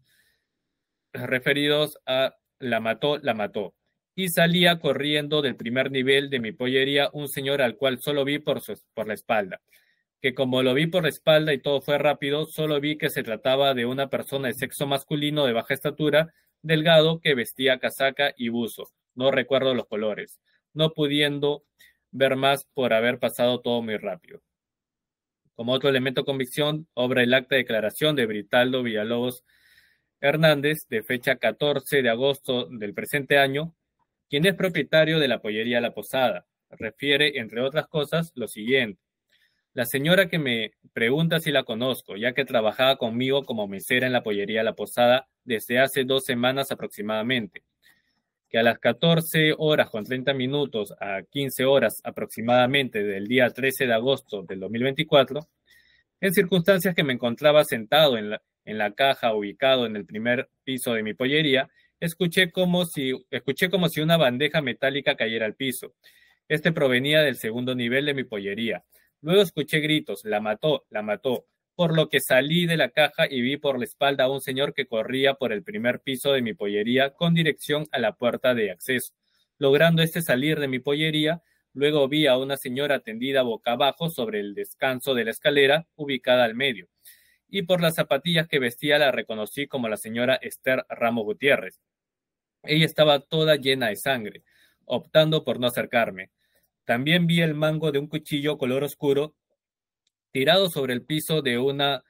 referidos a la mató, y salía corriendo del primer nivel de mi pollería un señor al cual solo vi por la espalda, que como lo vi por la espalda y todo fue rápido, solo vi que se trataba de una persona de sexo masculino de baja estatura, delgado, que vestía casaca y buzo, no recuerdo los colores, no pudiendo ver más por haber pasado todo muy rápido. Como otro elemento de convicción, obra el acta de declaración de Britaldo Villalobos Hernández, de fecha 14 de agosto del presente año, quien es propietario de la pollería La Posada. Refiere, entre otras cosas, lo siguiente. La señora que me pregunta si la conozco, ya que trabajaba conmigo como mesera en la pollería La Posada desde hace 2 semanas aproximadamente, que a las 14 horas con 30 minutos a 15 horas aproximadamente del día 13 de agosto del 2024, en circunstancias que me encontraba sentado en la caja ubicado en el primer piso de mi pollería, escuché como si una bandeja metálica cayera al piso. Este provenía del segundo nivel de mi pollería. Luego escuché gritos, la mató, por lo que salí de la caja y vi por la espalda a un señor que corría por el primer piso de mi pollería con dirección a la puerta de acceso. Logrando salir de mi pollería, luego vi a una señora tendida boca abajo sobre el descanso de la escalera ubicada al medio, y por las zapatillas que vestía la reconocí como la señora Esther Ramos Gutiérrez. Ella estaba toda llena de sangre, optando por no acercarme. También vi el mango de un cuchillo color oscuro tirado sobre el piso de una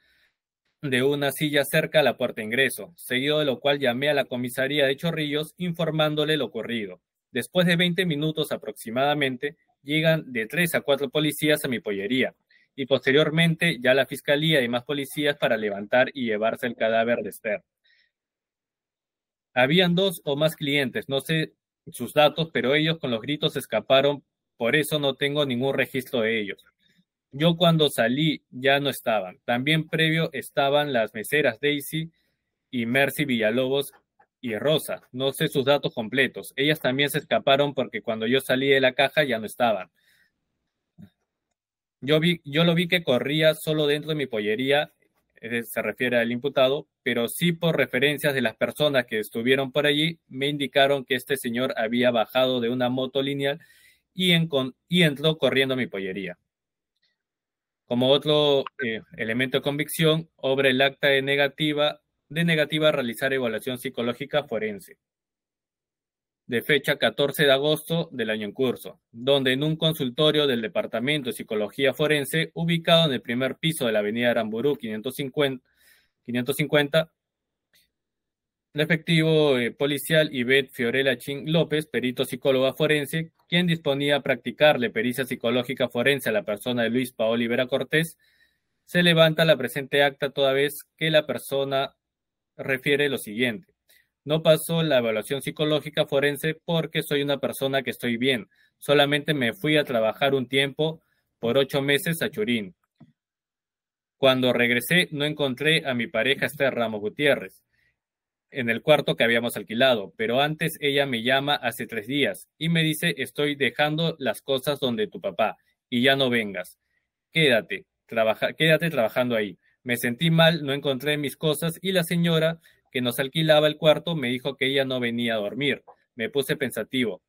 silla cerca a la puerta de ingreso, seguido de lo cual llamé a la comisaría de Chorrillos informándole lo ocurrido. Después de 20 minutos aproximadamente, llegan de 3 a 4 policías a mi pollería, y posteriormente ya la fiscalía y más policías para levantar y llevarse el cadáver de Esther. Habían 2 o más clientes, no sé sus datos, pero ellos con los gritos escaparon, por eso no tengo ningún registro de ellos. Yo cuando salí ya no estaban. También previo estaban las meseras Daisy y Mercy Villalobos y Rosa. No sé sus datos completos. Ellas también se escaparon porque cuando yo salí de la caja ya no estaban. Yo lo vi que corría solo dentro de mi pollería, se refiere al imputado, pero sí por referencias de las personas que estuvieron por allí, me indicaron que este señor había bajado de una moto lineal y entró corriendo a mi pollería. Como otro elemento de convicción, obra el acta de negativa de negativa a realizar evaluación psicológica forense, de fecha 14 de agosto del año en curso, donde en un consultorio del Departamento de Psicología Forense, ubicado en el primer piso de la avenida Aramburú 550, el efectivo policial Ivette Fiorella Chin López, perito psicóloga forense, quien disponía a practicarle pericia psicológica forense a la persona de Luis Paoli Vera Cortés, se levanta la presente acta toda vez que la persona refiere lo siguiente: no pasó la evaluación psicológica forense porque soy una persona que estoy bien, solamente me fui a trabajar un tiempo por 8 meses a Churín. Cuando regresé no encontré a mi pareja Esther Ramos Gutiérrez en el cuarto que habíamos alquilado, pero antes ella me llama hace 3 días y me dice: estoy dejando las cosas donde tu papá y ya no vengas, quédate trabajando ahí. Me sentí mal, no encontré mis cosas y la señora que nos alquilaba el cuarto me dijo que ella no venía a dormir. Me puse pensativo.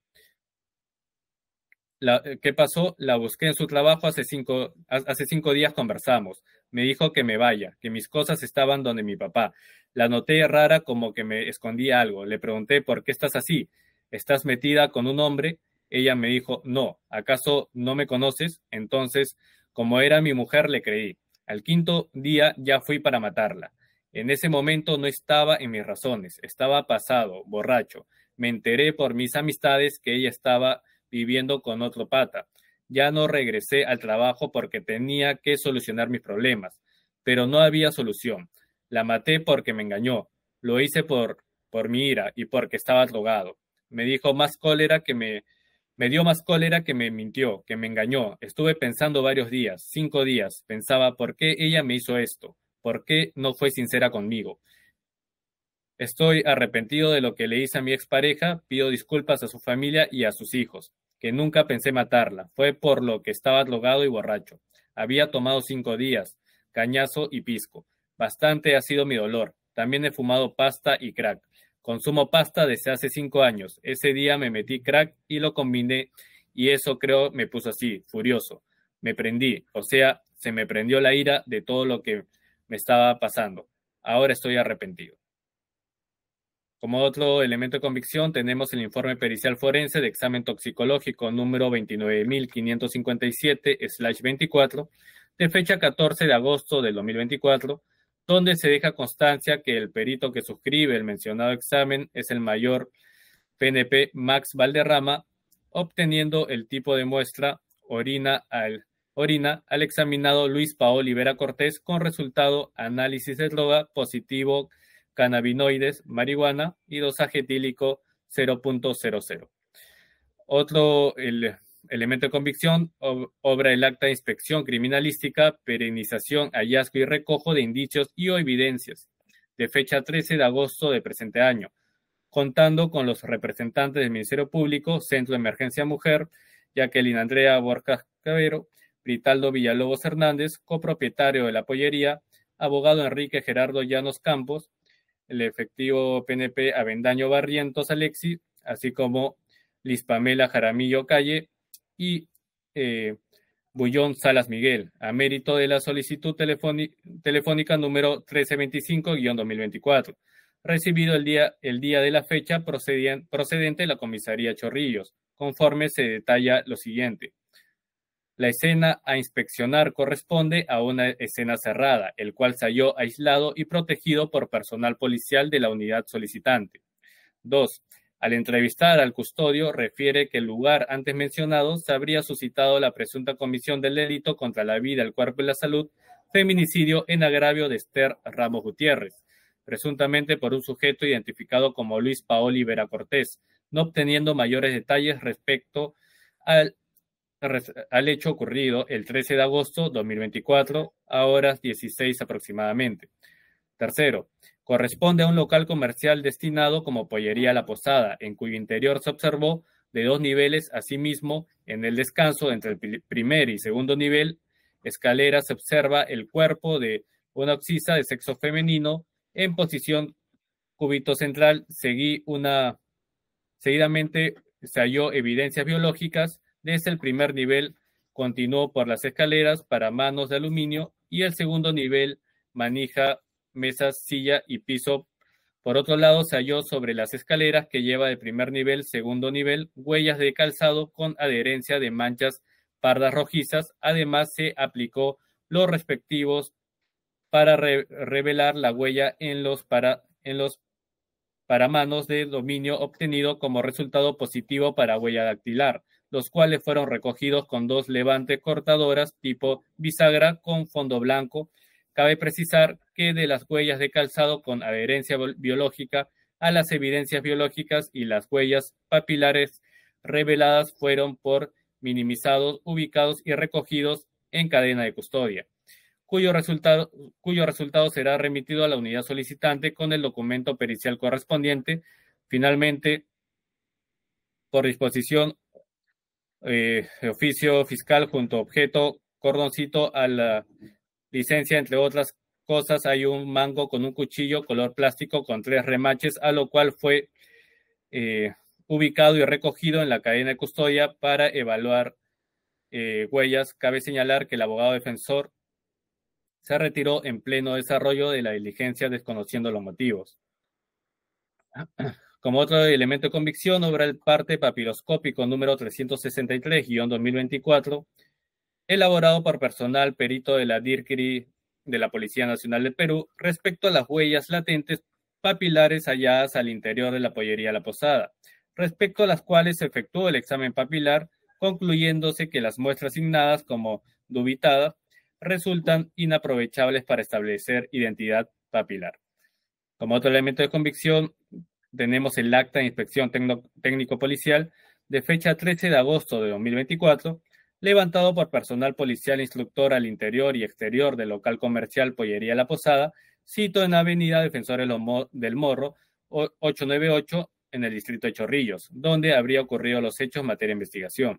¿Qué pasó? La busqué en su trabajo hace 5 días, conversamos. Me dijo que me vaya, que mis cosas estaban donde mi papá. La noté rara, como que me escondía algo. Le pregunté: ¿por qué estás así? ¿Estás metida con un hombre? Ella me dijo: no, ¿acaso no me conoces? Entonces, como era mi mujer, le creí. Al 5.º día ya fui para matarla. En ese momento no estaba en mis razones, estaba pasado, borracho. Me enteré por mis amistades que ella estaba viviendo con otro pata. Ya no regresé al trabajo porque tenía que solucionar mis problemas, pero no había solución. La maté porque me engañó. Lo hice por mi ira y porque estaba drogado. Me dio más cólera que me mintió, que me engañó. Estuve pensando varios días, 5 días. Pensaba: ¿por qué ella me hizo esto? ¿Por qué no fue sincera conmigo? Estoy arrepentido de lo que le hice a mi expareja. Pido disculpas a su familia y a sus hijos, que nunca pensé matarla. Fue por lo que estaba drogado y borracho. Había tomado 5 días, cañazo y pisco. Bastante ha sido mi dolor. También he fumado pasta y crack. Consumo pasta desde hace 5 años. Ese día me metí crack y lo combiné y eso creo me puso así, furioso. Me prendí, o sea, se me prendió la ira de todo lo que me estaba pasando. Ahora estoy arrepentido. Como otro elemento de convicción tenemos el informe pericial forense de examen toxicológico número 29.557/24 de fecha 14 de agosto del 2024, donde se deja constancia que el perito que suscribe el mencionado examen es el mayor PNP Max Valderrama, obteniendo el tipo de muestra orina al examinado Luis Paoli Vera Cortés con resultado análisis de droga positivo cannabinoides, marihuana y dosaje etílico 0.00. Otro elemento de convicción obra el acta de inspección criminalística, perenización, hallazgo y recojo de indicios y o evidencias de fecha 13 de agosto del presente año, contando con los representantes del Ministerio Público, Centro de Emergencia Mujer, Jacqueline Andrea Borjas Cabero, Britaldo Villalobos Hernández, copropietario de la pollería, abogado Enrique Gerardo Llanos Campos, el efectivo PNP Avendaño Barrientos Alexi, así como Liz Pamela Jaramillo Calle y Bullón Salas Miguel, a mérito de la solicitud telefónica número 1325-2024, recibido el día de la fecha procedente de la comisaría Chorrillos, conforme se detalla lo siguiente. La escena a inspeccionar corresponde a una escena cerrada, el cual se halló aislado y protegido por personal policial de la unidad solicitante. 2. Al entrevistar al custodio, refiere que el lugar antes mencionado se habría suscitado la presunta comisión del delito contra la vida, el cuerpo y la salud, feminicidio en agravio de Esther Ramos Gutiérrez, presuntamente por un sujeto identificado como Luis Paoli Vera Cortés, no obteniendo mayores detalles respecto al hecho ocurrido el 13 de agosto de 2024 a horas 16 aproximadamente. Tercero, corresponde a un local comercial destinado como pollería La Posada, en cuyo interior se observó de 2 niveles. Asimismo, en el descanso entre el primer y segundo nivel, escalera, se observa el cuerpo de una oxisa de sexo femenino en posición cúbito central. Seguidamente se halló evidencias biológicas. Desde el primer nivel continuó por las escaleras para manos de aluminio y el segundo nivel manija mesas, silla y piso. Por otro lado, se halló sobre las escaleras que lleva de primer nivel, segundo nivel, huellas de calzado con adherencia de manchas pardas rojizas. Además, se aplicó los respectivos para revelar la huella en los paramanos de dominio obtenido como resultado positivo para huella dactilar, los cuales fueron recogidos con 2 levantes cortadoras tipo bisagra con fondo blanco. Cabe precisar que de las huellas de calzado con adherencia biológica a las evidencias biológicas y las huellas papilares reveladas fueron por minimizados, ubicados y recogidos en cadena de custodia, cuyo resultado será remitido a la unidad solicitante con el documento pericial correspondiente. Finalmente, por disposición de oficio fiscal junto a objeto cordoncito a la licencia, entre otras cosas, hay un mango con un cuchillo color plástico con 3 remaches, a lo cual fue ubicado y recogido en la cadena de custodia para evaluar huellas. Cabe señalar que el abogado defensor se retiró en pleno desarrollo de la diligencia desconociendo los motivos. Como otro elemento de convicción, obra el parte papiroscópico número 363-2024, elaborado por personal perito de la DIRCRI de la Policía Nacional del Perú respecto a las huellas latentes papilares halladas al interior de la pollería La Posada, respecto a las cuales se efectuó el examen papilar, concluyéndose que las muestras asignadas como dubitadas resultan inaprovechables para establecer identidad papilar. Como otro elemento de convicción, tenemos el acta de inspección técnico-policial de fecha 13 de agosto de 2024, levantado por personal policial instructor al interior y exterior del local comercial Pollería La Posada, sito en Avenida Defensores del Morro, 898, en el distrito de Chorrillos, donde habría ocurrido los hechos en materia de investigación.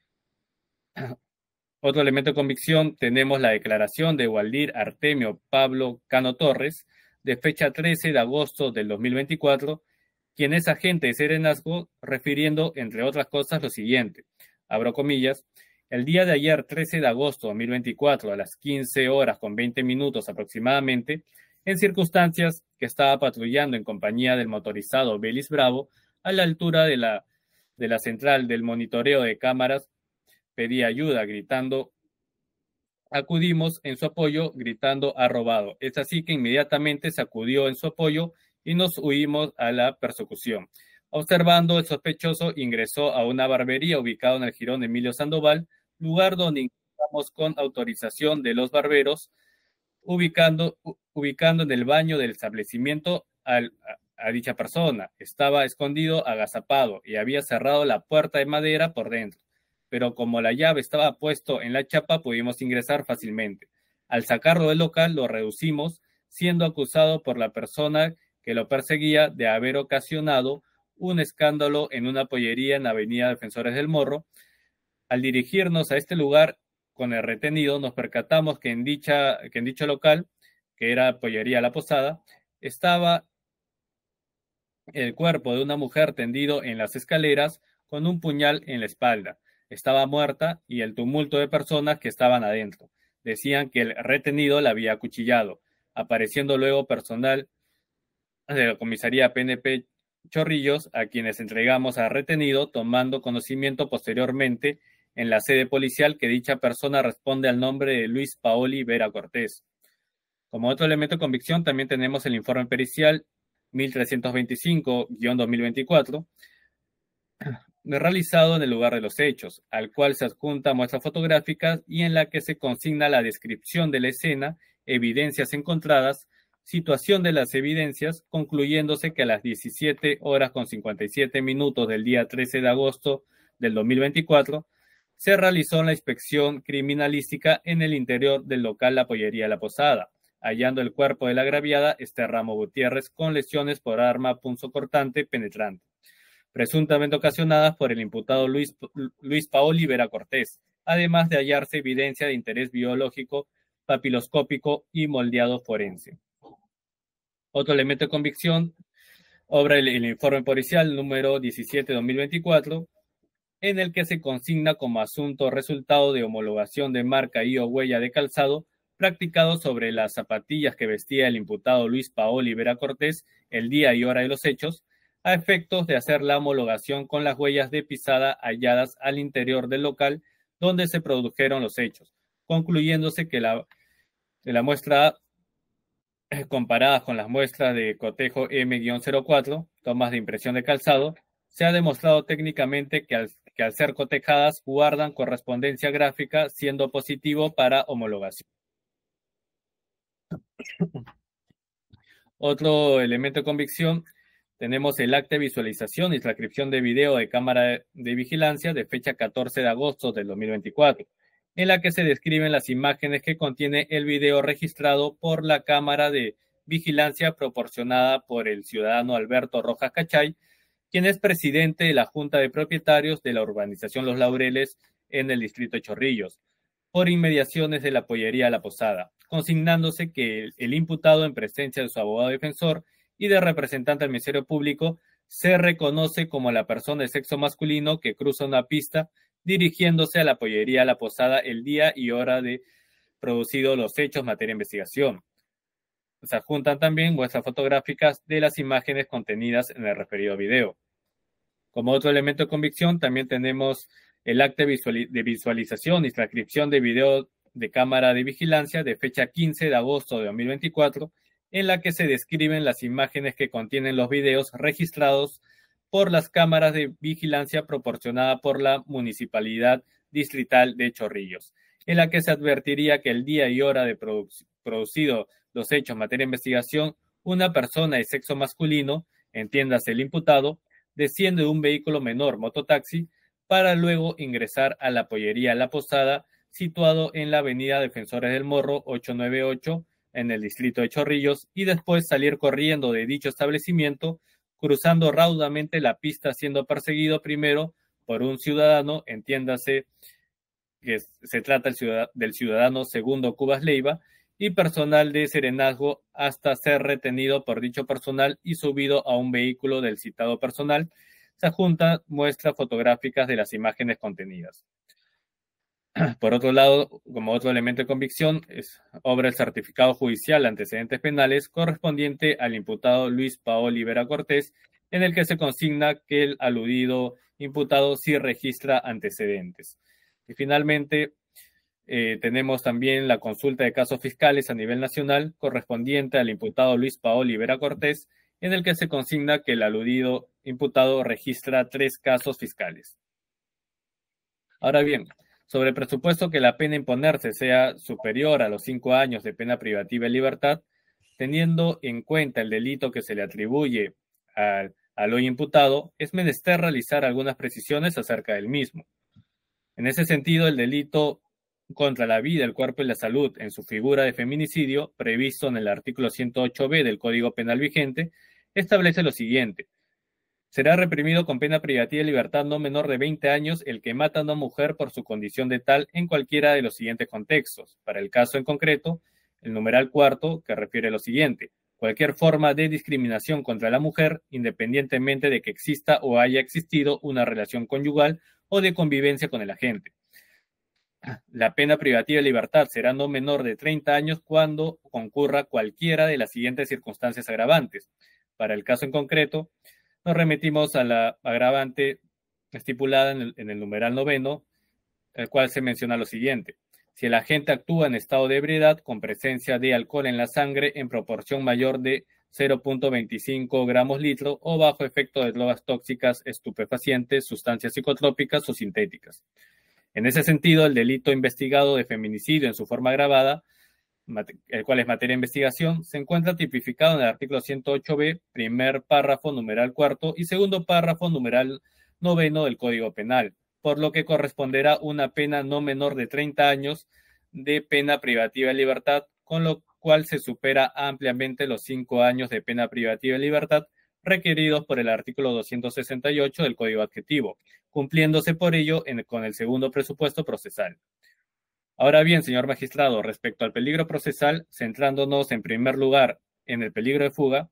Otro elemento de convicción, tenemos la declaración de Waldir Artemio Pablo Cano Torres, de fecha 13 de agosto del 2024, quien es agente de serenazgo, refiriendo, entre otras cosas, lo siguiente, abro comillas: el día de ayer, 13 de agosto de 2024, a las 15 horas con 20 minutos aproximadamente, en circunstancias que estaba patrullando en compañía del motorizado Belis Bravo, a la altura de la central del monitoreo de cámaras, pedí ayuda gritando, acudimos en su apoyo gritando ha robado. Es así que inmediatamente se acudió en su apoyo y nos huimos a la persecución. Observando, el sospechoso ingresó a una barbería ubicada en el Jirón Emilio Sandoval, lugar donde ingresamos con autorización de los barberos, ubicando en el baño del establecimiento a dicha persona. Estaba escondido, agazapado, y había cerrado la puerta de madera por dentro, pero como la llave estaba puesto en la chapa, pudimos ingresar fácilmente. Al sacarlo del local, lo reducimos, siendo acusado por la persona que lo perseguía de haber ocasionado un escándalo en una pollería en Avenida Defensores del Morro. Al dirigirnos a este lugar con el retenido, nos percatamos que en dicho local, que era Pollería La Posada, estaba el cuerpo de una mujer tendido en las escaleras con un puñal en la espalda. Estaba muerta y el tumulto de personas que estaban adentro decían que el retenido la había acuchillado, apareciendo luego personal de la comisaría PNP Chorrillos, a quienes entregamos al retenido, tomando conocimiento posteriormente en la sede policial que dicha persona responde al nombre de Luis Paoli Vera Cortés. Como otro elemento de convicción, también tenemos el informe pericial 1325-2024, realizado en el lugar de los hechos, al cual se adjunta muestras fotográficas y en la que se consigna la descripción de la escena, evidencias encontradas, situación de las evidencias, concluyéndose que a las 17 horas con 57 minutos del día 13 de agosto del 2024 se realizó la inspección criminalística en el interior del local La Pollería La Posada, hallando el cuerpo de la agraviada Esther Ramos Gutiérrez con lesiones por arma punzocortante penetrante, presuntamente ocasionadas por el imputado Luis Paoli Vera Cortés, además de hallarse evidencia de interés biológico, papiloscópico y moldeado forense. Otro elemento de convicción, obra el informe policial número 17-2024, en el que se consigna como asunto resultado de homologación de marca y o huella de calzado practicado sobre las zapatillas que vestía el imputado Luis Paoli Vera Cortés el día y hora de los hechos, a efectos de hacer la homologación con las huellas de pisada halladas al interior del local donde se produjeron los hechos, concluyéndose que la muestra comparadas con las muestras de cotejo M-04, tomas de impresión de calzado, se ha demostrado técnicamente que al ser cotejadas guardan correspondencia gráfica, siendo positivo para homologación. Otro elemento de convicción, tenemos el acta de visualización y transcripción de video de cámara de vigilancia de fecha 14 de agosto del 2024, en la que se describen las imágenes que contiene el video registrado por la cámara de vigilancia proporcionada por el ciudadano Alberto Rojas Cachay, quien es presidente de la Junta de Propietarios de la urbanización Los Laureles en el distrito de Chorrillos, por inmediaciones de la pollería La Posada, consignándose que el imputado, en presencia de su abogado defensor y de representante del Ministerio Público, se reconoce como la persona de sexo masculino que cruza una pista dirigiéndose a la pollería La Posada el día y hora de producidos los hechos en materia de investigación. Se adjuntan también muestras fotográficas de las imágenes contenidas en el referido video. Como otro elemento de convicción, también tenemos el acta de visualización y transcripción de video de cámara de vigilancia de fecha 15 de agosto de 2024, en la que se describen las imágenes que contienen los videos registrados por las cámaras de vigilancia proporcionada por la Municipalidad Distrital de Chorrillos, en la que se advertiría que el día y hora de producido los hechos en materia de investigación, una persona de sexo masculino, entiéndase el imputado, desciende de un vehículo menor, mototaxi, para luego ingresar a la pollería La Posada, situado en la avenida Defensores del Morro 898, en el distrito de Chorrillos, y después salir corriendo de dicho establecimiento, cruzando raudamente la pista, siendo perseguido primero por un ciudadano, entiéndase que se trata del ciudadano Segundo Cubas Leiva, y personal de serenazgo hasta ser retenido por dicho personal y subido a un vehículo del citado personal. Se adjuntan muestras fotográficas de las imágenes contenidas. Por otro lado, como otro elemento de convicción, obra el certificado judicial de antecedentes penales correspondiente al imputado Luis Paoli Vera Cortés, en el que se consigna que el aludido imputado sí registra antecedentes. Y finalmente, tenemos también la consulta de casos fiscales a nivel nacional correspondiente al imputado Luis Paoli Vera Cortés, en el que se consigna que el aludido imputado registra 3 casos fiscales. Ahora bien, sobre el presupuesto que la pena a imponerse sea superior a los 5 años de pena privativa de libertad, teniendo en cuenta el delito que se le atribuye al hoy imputado, es menester realizar algunas precisiones acerca del mismo. En ese sentido, el delito contra la vida, el cuerpo y la salud en su figura de feminicidio, previsto en el artículo 108b del Código Penal vigente, establece lo siguiente: será reprimido con pena privativa de libertad no menor de 20 años el que mata a una mujer por su condición de tal en cualquiera de los siguientes contextos. Para el caso en concreto, el numeral 4, que refiere a lo siguiente: cualquier forma de discriminación contra la mujer, independientemente de que exista o haya existido una relación conyugal o de convivencia con el agente. La pena privativa de libertad será no menor de 30 años cuando concurra cualquiera de las siguientes circunstancias agravantes. Para el caso en concreto, nos remitimos a la agravante estipulada en el numeral 9, el cual se menciona lo siguiente: si el agente actúa en estado de ebriedad con presencia de alcohol en la sangre en proporción mayor de 0.25 gramos litro o bajo efecto de drogas tóxicas, estupefacientes, sustancias psicotrópicas o sintéticas. En ese sentido, el delito investigado de feminicidio en su forma agravada, el cual es materia de investigación, se encuentra tipificado en el artículo 108b, primer párrafo, numeral 4 y segundo párrafo, numeral 9 del Código Penal, por lo que corresponderá una pena no menor de 30 años de pena privativa de libertad, con lo cual se supera ampliamente los 5 años de pena privativa de libertad requeridos por el artículo 268 del Código Adjetivo, cumpliéndose por ello con el segundo presupuesto procesal. Ahora bien, señor magistrado, respecto al peligro procesal, centrándonos en primer lugar en el peligro de fuga,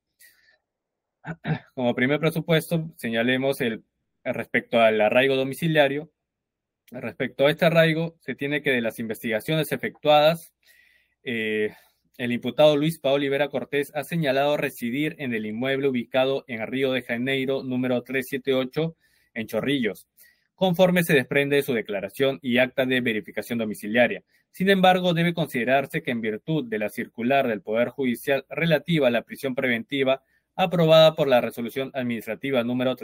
como primer presupuesto señalemos respecto al arraigo domiciliario. Respecto a este arraigo, se tiene que de las investigaciones efectuadas el imputado Luis Paoli Vera Cortés ha señalado residir en el inmueble ubicado en Río de Janeiro, número 378, en Chorrillos, conforme se desprende de su declaración y acta de verificación domiciliaria. Sin embargo, debe considerarse que en virtud de la circular del Poder Judicial relativa a la prisión preventiva, aprobada por la Resolución Administrativa número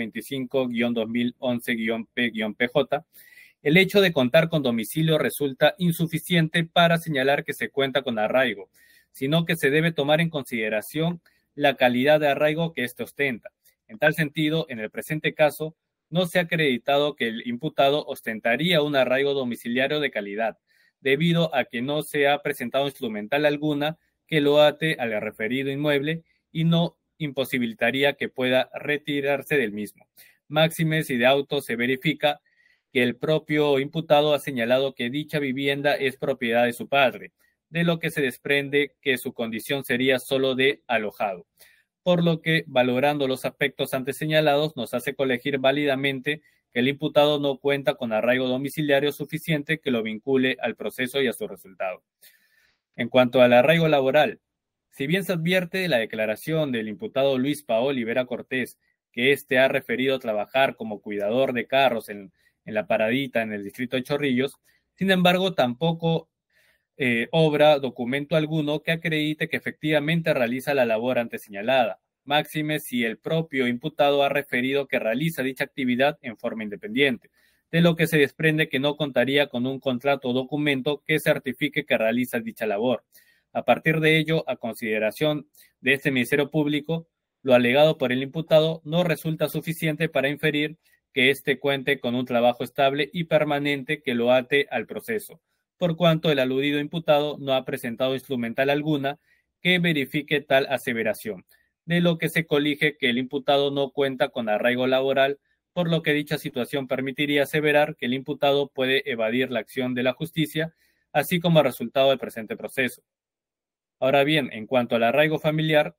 325-2011-P-PJ, el hecho de contar con domicilio resulta insuficiente para señalar que se cuenta con arraigo, sino que se debe tomar en consideración la calidad de arraigo que éste ostenta. En tal sentido, en el presente caso, no se ha acreditado que el imputado ostentaría un arraigo domiciliario de calidad, debido a que no se ha presentado instrumental alguna que lo ate al referido inmueble y no imposibilitaría que pueda retirarse del mismo. Máxime si de auto se verifica que el propio imputado ha señalado que dicha vivienda es propiedad de su padre, de lo que se desprende que su condición sería solo de alojado. Por lo que, valorando los aspectos antes señalados, nos hace colegir válidamente que el imputado no cuenta con arraigo domiciliario suficiente que lo vincule al proceso y a su resultado. En cuanto al arraigo laboral, si bien se advierte de la declaración del imputado Luis Paoli Vera Cortés que éste ha referido a trabajar como cuidador de carros en la Paradita, en el distrito de Chorrillos, sin embargo, tampoco obra documento alguno que acredite que efectivamente realiza la labor antes señalada. Máxime si el propio imputado ha referido que realiza dicha actividad en forma independiente, de lo que se desprende que no contaría con un contrato o documento que certifique que realiza dicha labor. A partir de ello, a consideración de este Ministerio Público, lo alegado por el imputado no resulta suficiente para inferir que éste cuente con un trabajo estable y permanente que lo ate al proceso, por cuanto el aludido imputado no ha presentado instrumental alguna que verifique tal aseveración, de lo que se colige que el imputado no cuenta con arraigo laboral, por lo que dicha situación permitiría aseverar que el imputado puede evadir la acción de la justicia, así como resultado del presente proceso. Ahora bien, en cuanto al arraigo familiar,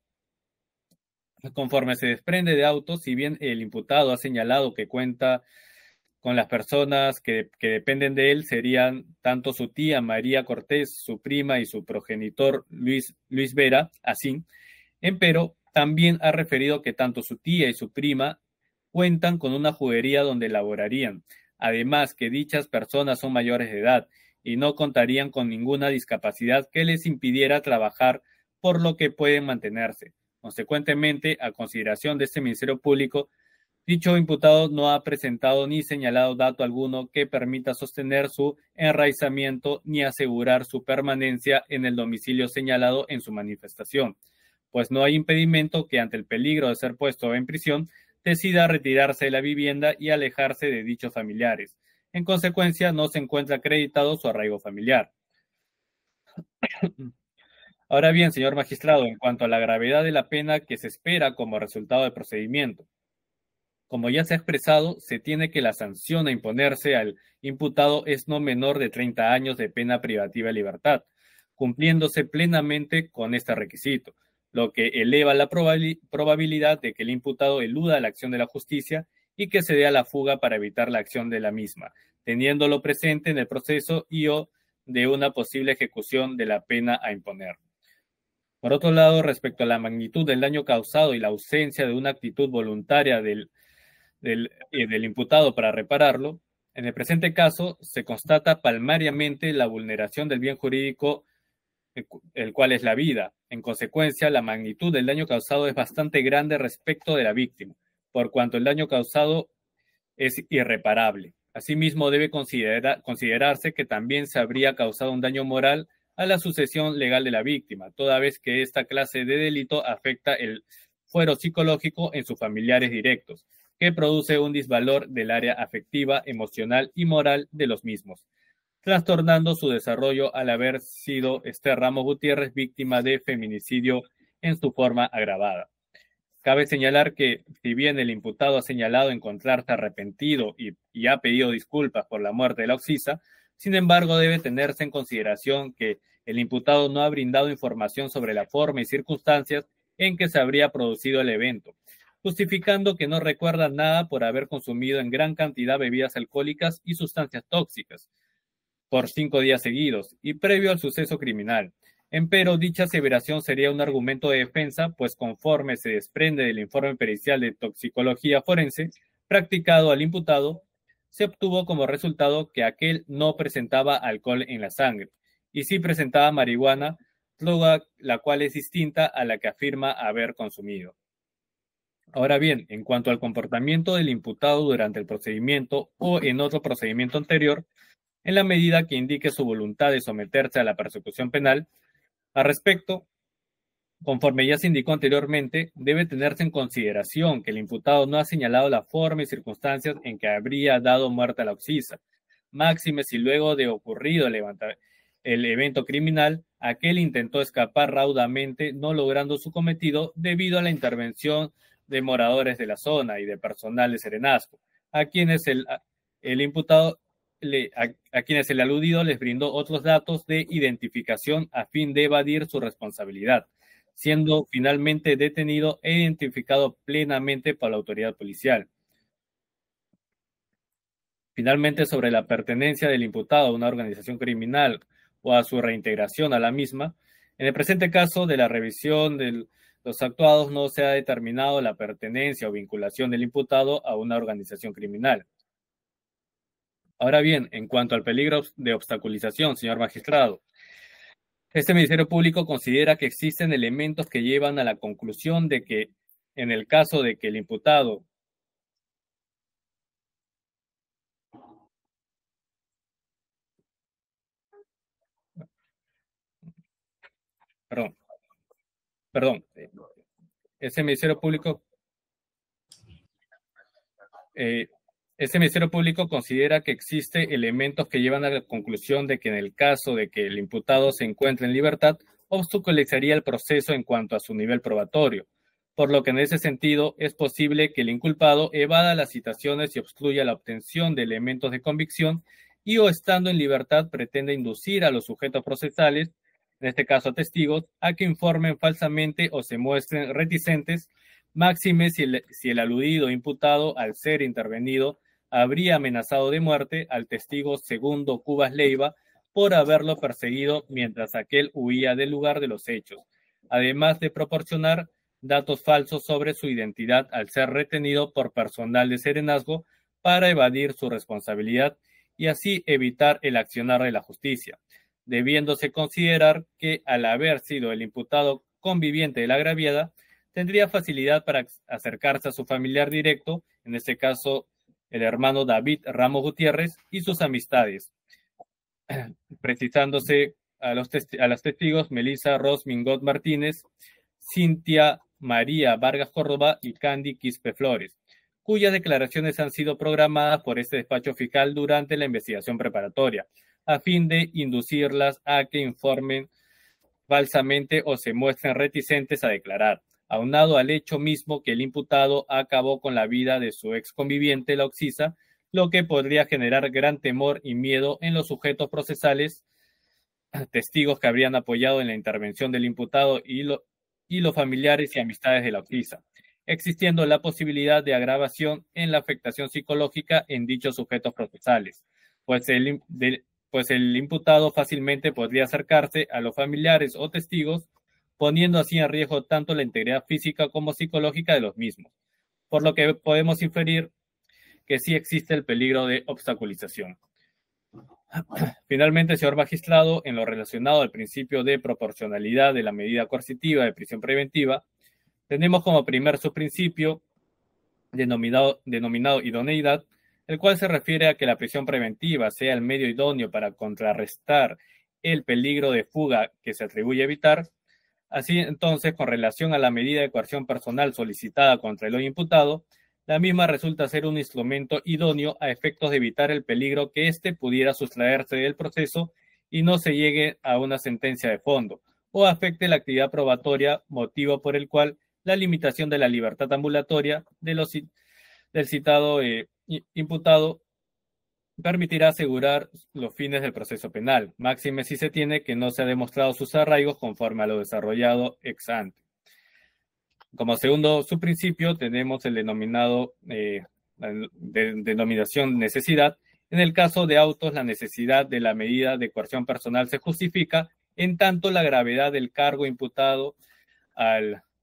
conforme se desprende de auto, si bien el imputado ha señalado que cuenta con las personas que dependen de él, serían tanto su tía María Cortés, su prima y su progenitor Luis Vera, así, empero también ha referido que tanto su tía y su prima cuentan con una juguería donde laborarían, además que dichas personas son mayores de edad y no contarían con ninguna discapacidad que les impidiera trabajar, por lo que pueden mantenerse. Consecuentemente, a consideración de este Ministerio Público, dicho imputado no ha presentado ni señalado dato alguno que permita sostener su enraizamiento ni asegurar su permanencia en el domicilio señalado en su manifestación, pues no hay impedimento que ante el peligro de ser puesto en prisión decida retirarse de la vivienda y alejarse de dichos familiares. En consecuencia, no se encuentra acreditado su arraigo familiar. Ahora bien, señor magistrado, en cuanto a la gravedad de la pena que se espera como resultado del procedimiento, como ya se ha expresado, se tiene que la sanción a imponerse al imputado es no menor de 30 años de pena privativa de libertad, cumpliéndose plenamente con este requisito, lo que eleva la probabilidad de que el imputado eluda la acción de la justicia y que se dé a la fuga para evitar la acción de la misma, teniéndolo presente en el proceso y o de una posible ejecución de la pena a imponer. Por otro lado, respecto a la magnitud del daño causado y la ausencia de una actitud voluntaria del imputado para repararlo, en el presente caso se constata palmariamente la vulneración del bien jurídico, el cual es la vida. En consecuencia, la magnitud del daño causado es bastante grande respecto de la víctima, por cuanto el daño causado es irreparable. Asimismo, debe considerarse que también se habría causado un daño moral a la sucesión legal de la víctima, toda vez que esta clase de delito afecta el fuero psicológico en sus familiares directos, que produce un disvalor del área afectiva, emocional y moral de los mismos, trastornando su desarrollo al haber sido Esther Ramos Gutiérrez víctima de feminicidio en su forma agravada. Cabe señalar que, si bien el imputado ha señalado encontrarse arrepentido y ha pedido disculpas por la muerte de la occisa, sin embargo debe tenerse en consideración que el imputado no ha brindado información sobre la forma y circunstancias en que se habría producido el evento, justificando que no recuerda nada por haber consumido en gran cantidad bebidas alcohólicas y sustancias tóxicas, por 5 días seguidos y previo al suceso criminal. Empero, dicha aseveración sería un argumento de defensa, pues conforme se desprende del informe pericial de toxicología forense practicado al imputado, se obtuvo como resultado que aquel no presentaba alcohol en la sangre y sí presentaba marihuana, droga la cual es distinta a la que afirma haber consumido. Ahora bien, en cuanto al comportamiento del imputado durante el procedimiento o en otro procedimiento anterior, en la medida que indique su voluntad de someterse a la persecución penal, al respecto, conforme ya se indicó anteriormente, debe tenerse en consideración que el imputado no ha señalado la forma y circunstancias en que habría dado muerte a la occisa, máxime si luego de ocurrido el evento criminal, aquel intentó escapar raudamente, no logrando su cometido debido a la intervención de moradores de la zona y de personal de Serenazgo, a quienes el aludido les brindó otros datos de identificación a fin de evadir su responsabilidad, siendo finalmente detenido e identificado plenamente por la autoridad policial. Finalmente, sobre la pertenencia del imputado a una organización criminal o a su reintegración a la misma, en el presente caso de la revisión de los actuados no se ha determinado la pertenencia o vinculación del imputado a una organización criminal. Ahora bien, en cuanto al peligro de obstaculización, señor magistrado, este Ministerio Público considera que existen elementos que llevan a la conclusión de que, en el caso de que el imputado ese Ministerio Público considera que existen elementos que llevan a la conclusión de que en el caso de que el imputado se encuentre en libertad, obstaculizaría el proceso en cuanto a su nivel probatorio, por lo que en ese sentido es posible que el inculpado evada las citaciones y obstruya la obtención de elementos de convicción y o estando en libertad pretende inducir a los sujetos procesales, en este caso a testigos, a que informen falsamente o se muestren reticentes, máxime si el aludido imputado, al ser intervenido, habría amenazado de muerte al testigo segundo Cubas Leiva por haberlo perseguido mientras aquel huía del lugar de los hechos, además de proporcionar datos falsos sobre su identidad al ser retenido por personal de Serenazgo para evadir su responsabilidad y así evitar el accionar de la justicia, debiéndose considerar que al haber sido el imputado conviviente de la agraviada, tendría facilidad para acercarse a su familiar directo, en este caso el hermano David Ramos Gutiérrez y sus amistades, precisándose a los testigos Melissa Ros Mingot Martínez, Cintia María Vargas Córdoba y Candy Quispe Flores, cuyas declaraciones han sido programadas por este despacho fiscal durante la investigación preparatoria, a fin de inducirlas a que informen falsamente o se muestren reticentes a declarar, aunado al hecho mismo que el imputado acabó con la vida de su ex conviviente, la occisa, lo que podría generar gran temor y miedo en los sujetos procesales, testigos que habrían apoyado en la intervención del imputado y los familiares y amistades de la occisa, existiendo la posibilidad de agravación en la afectación psicológica en dichos sujetos procesales, pues el imputado fácilmente podría acercarse a los familiares o testigos, poniendo así en riesgo tanto la integridad física como psicológica de los mismos, por lo que podemos inferir que sí existe el peligro de obstaculización. Finalmente, señor magistrado, en lo relacionado al principio de proporcionalidad de la medida coercitiva de prisión preventiva, tenemos como primer subprincipio denominado idoneidad, el cual se refiere a que la prisión preventiva sea el medio idóneo para contrarrestar el peligro de fuga que se atribuye a evitar. Así entonces, con relación a la medida de coerción personal solicitada contra el hoy imputado, la misma resulta ser un instrumento idóneo a efectos de evitar el peligro que éste pudiera sustraerse del proceso y no se llegue a una sentencia de fondo, o afecte la actividad probatoria, motivo por el cual la limitación de la libertad ambulatoria del citado imputado permitirá asegurar los fines del proceso penal, máxime si se tiene que no se ha demostrado sus arraigos conforme a lo desarrollado ex ante. Como segundo subprincipio tenemos el denominación necesidad, En el caso de autos, la necesidad de la medida de coerción personal se justifica en tanto la gravedad del cargo imputado a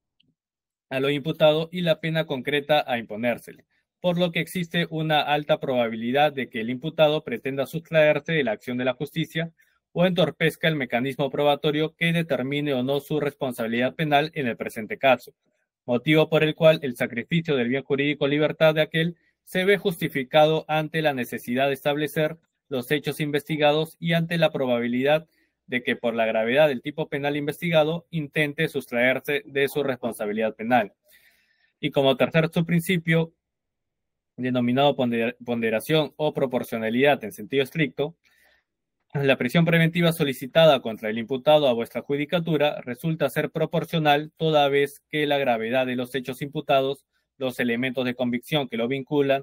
lo imputado y la pena concreta a imponérsele, por lo que existe una alta probabilidad de que el imputado pretenda sustraerse de la acción de la justicia o entorpezca el mecanismo probatorio que determine o no su responsabilidad penal en el presente caso, motivo por el cual el sacrificio del bien jurídico libertad de aquel se ve justificado ante la necesidad de establecer los hechos investigados y ante la probabilidad de que por la gravedad del tipo penal investigado intente sustraerse de su responsabilidad penal. Y como tercer subprincipio, denominado ponderación o proporcionalidad en sentido estricto, la prisión preventiva solicitada contra el imputado a vuestra judicatura resulta ser proporcional toda vez que la gravedad de los hechos imputados, los elementos de convicción que lo vinculan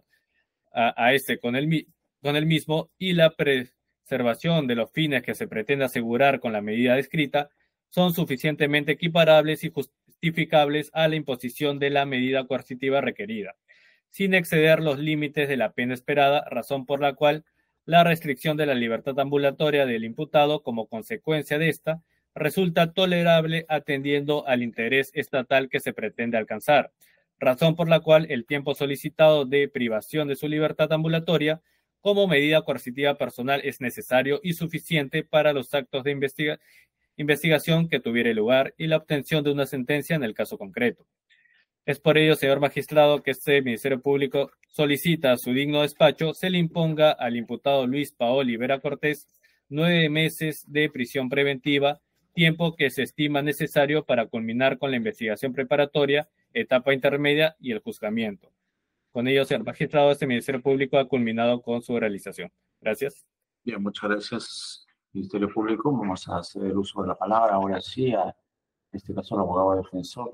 a este con el mismo y la preservación de los fines que se pretende asegurar con la medida descrita son suficientemente equiparables y justificables a la imposición de la medida coercitiva requerida, sin exceder los límites de la pena esperada, razón por la cual la restricción de la libertad ambulatoria del imputado como consecuencia de esta resulta tolerable atendiendo al interés estatal que se pretende alcanzar, razón por la cual el tiempo solicitado de privación de su libertad ambulatoria como medida coercitiva personal es necesario y suficiente para los actos de investigación que tuviere lugar y la obtención de una sentencia en el caso concreto. Es por ello, señor magistrado, que este Ministerio Público solicita a su digno despacho se le imponga al imputado Luis Paoli Vera Cortés 9 meses de prisión preventiva, tiempo que se estima necesario para culminar con la investigación preparatoria, etapa intermedia y el juzgamiento. Con ello, señor magistrado, este Ministerio Público ha culminado con su realización. Gracias. Bien, muchas gracias, Ministerio Público. Vamos a hacer el uso de la palabra ahora sí a, en este caso, al abogado defensor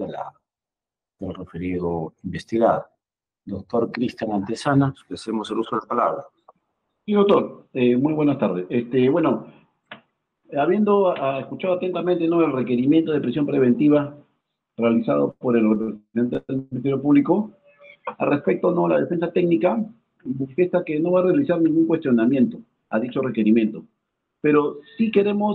del referido investigado. Doctor Cristian Antesana, le hacemos el uso de la palabra. Sí, doctor. Muy buenas tardes. Bueno, habiendo escuchado atentamente, ¿no?, el requerimiento de prisión preventiva realizado por el representante del Ministerio Público, al respecto, ¿no?, la defensa técnica manifiesta que no va a realizar ningún cuestionamiento a dicho requerimiento. Pero sí queremos,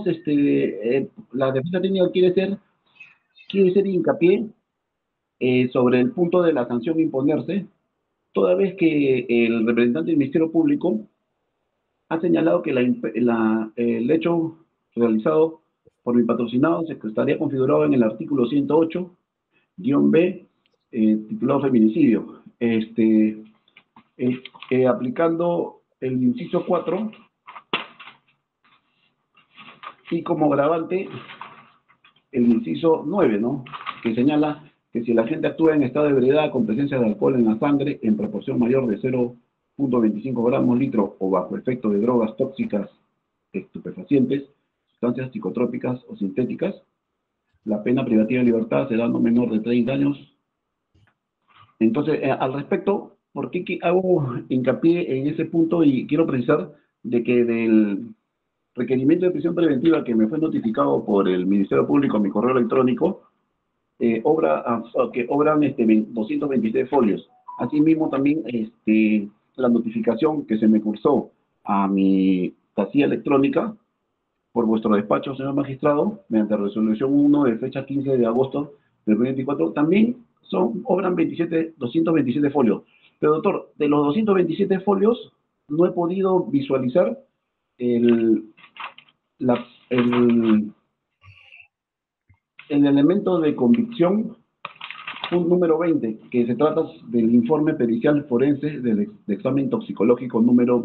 la defensa técnica quiere hacer hincapié sobre el punto de la sanción imponerse, toda vez que el representante del Ministerio Público ha señalado que el hecho realizado por mi patrocinado se estaría configurado en el artículo 108-B, titulado feminicidio, aplicando el inciso 4 y como agravante el inciso 9, ¿no?, que señala que si el agente actúa en estado de ebriedad con presencia de alcohol en la sangre en proporción mayor de 0.25 gramos litro o bajo efecto de drogas tóxicas, estupefacientes, sustancias psicotrópicas o sintéticas, la pena privativa de libertad será no menor de 30 años. Entonces, al respecto, ¿por qué hago hincapié en ese punto? Y quiero precisar de que del requerimiento de prisión preventiva que me fue notificado por el Ministerio Público en mi correo electrónico, obran 226 folios. Asimismo, también la notificación que se me cursó a mi casilla electrónica por vuestro despacho, señor magistrado, mediante resolución 1 de fecha 15 de agosto del 2024, también obran 227 folios. Pero, doctor, de los 227 folios no he podido visualizar el elemento de convicción, punto número 20, que se trata del informe pericial forense de examen toxicológico número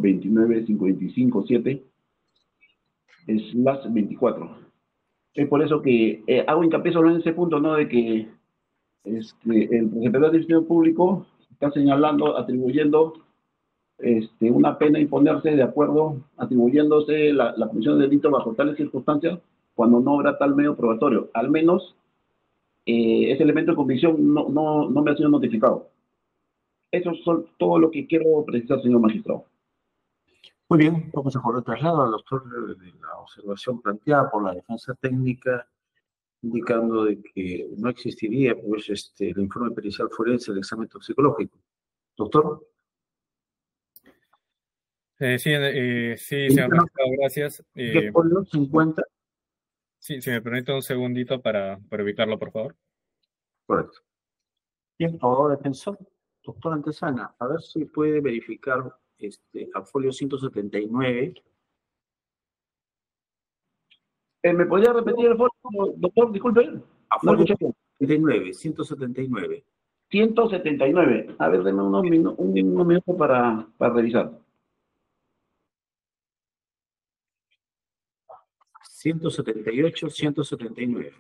29557/24. Es por eso que hago hincapié sobre ese punto, ¿no?, de que el secretario del Ministerio Público está señalando, atribuyendo una pena a imponerse de acuerdo, atribuyéndose la comisión de delito bajo tales circunstancias cuando no habrá tal medio probatorio. Al menos ese elemento de convicción no me ha sido notificado. Eso es todo lo que quiero precisar, señor magistrado. Muy bien, vamos a correr traslado al doctor de la observación planteada por la defensa técnica, indicando de que no existiría pues, el informe pericial forense del examen toxicológico. Doctor. Sí, señor magistrado, gracias. ¿Qué folio se encuentra? Sí, si me permite un segundito para ubicarlo, por favor. Correcto. Bien, abogado defensor, doctor Antesana, a ver si puede verificar a folio 179. ¿Me podría repetir el folio, doctor? Disculpe. A folio 179. 179. A ver, denme unos minutos para revisar. 178, 179.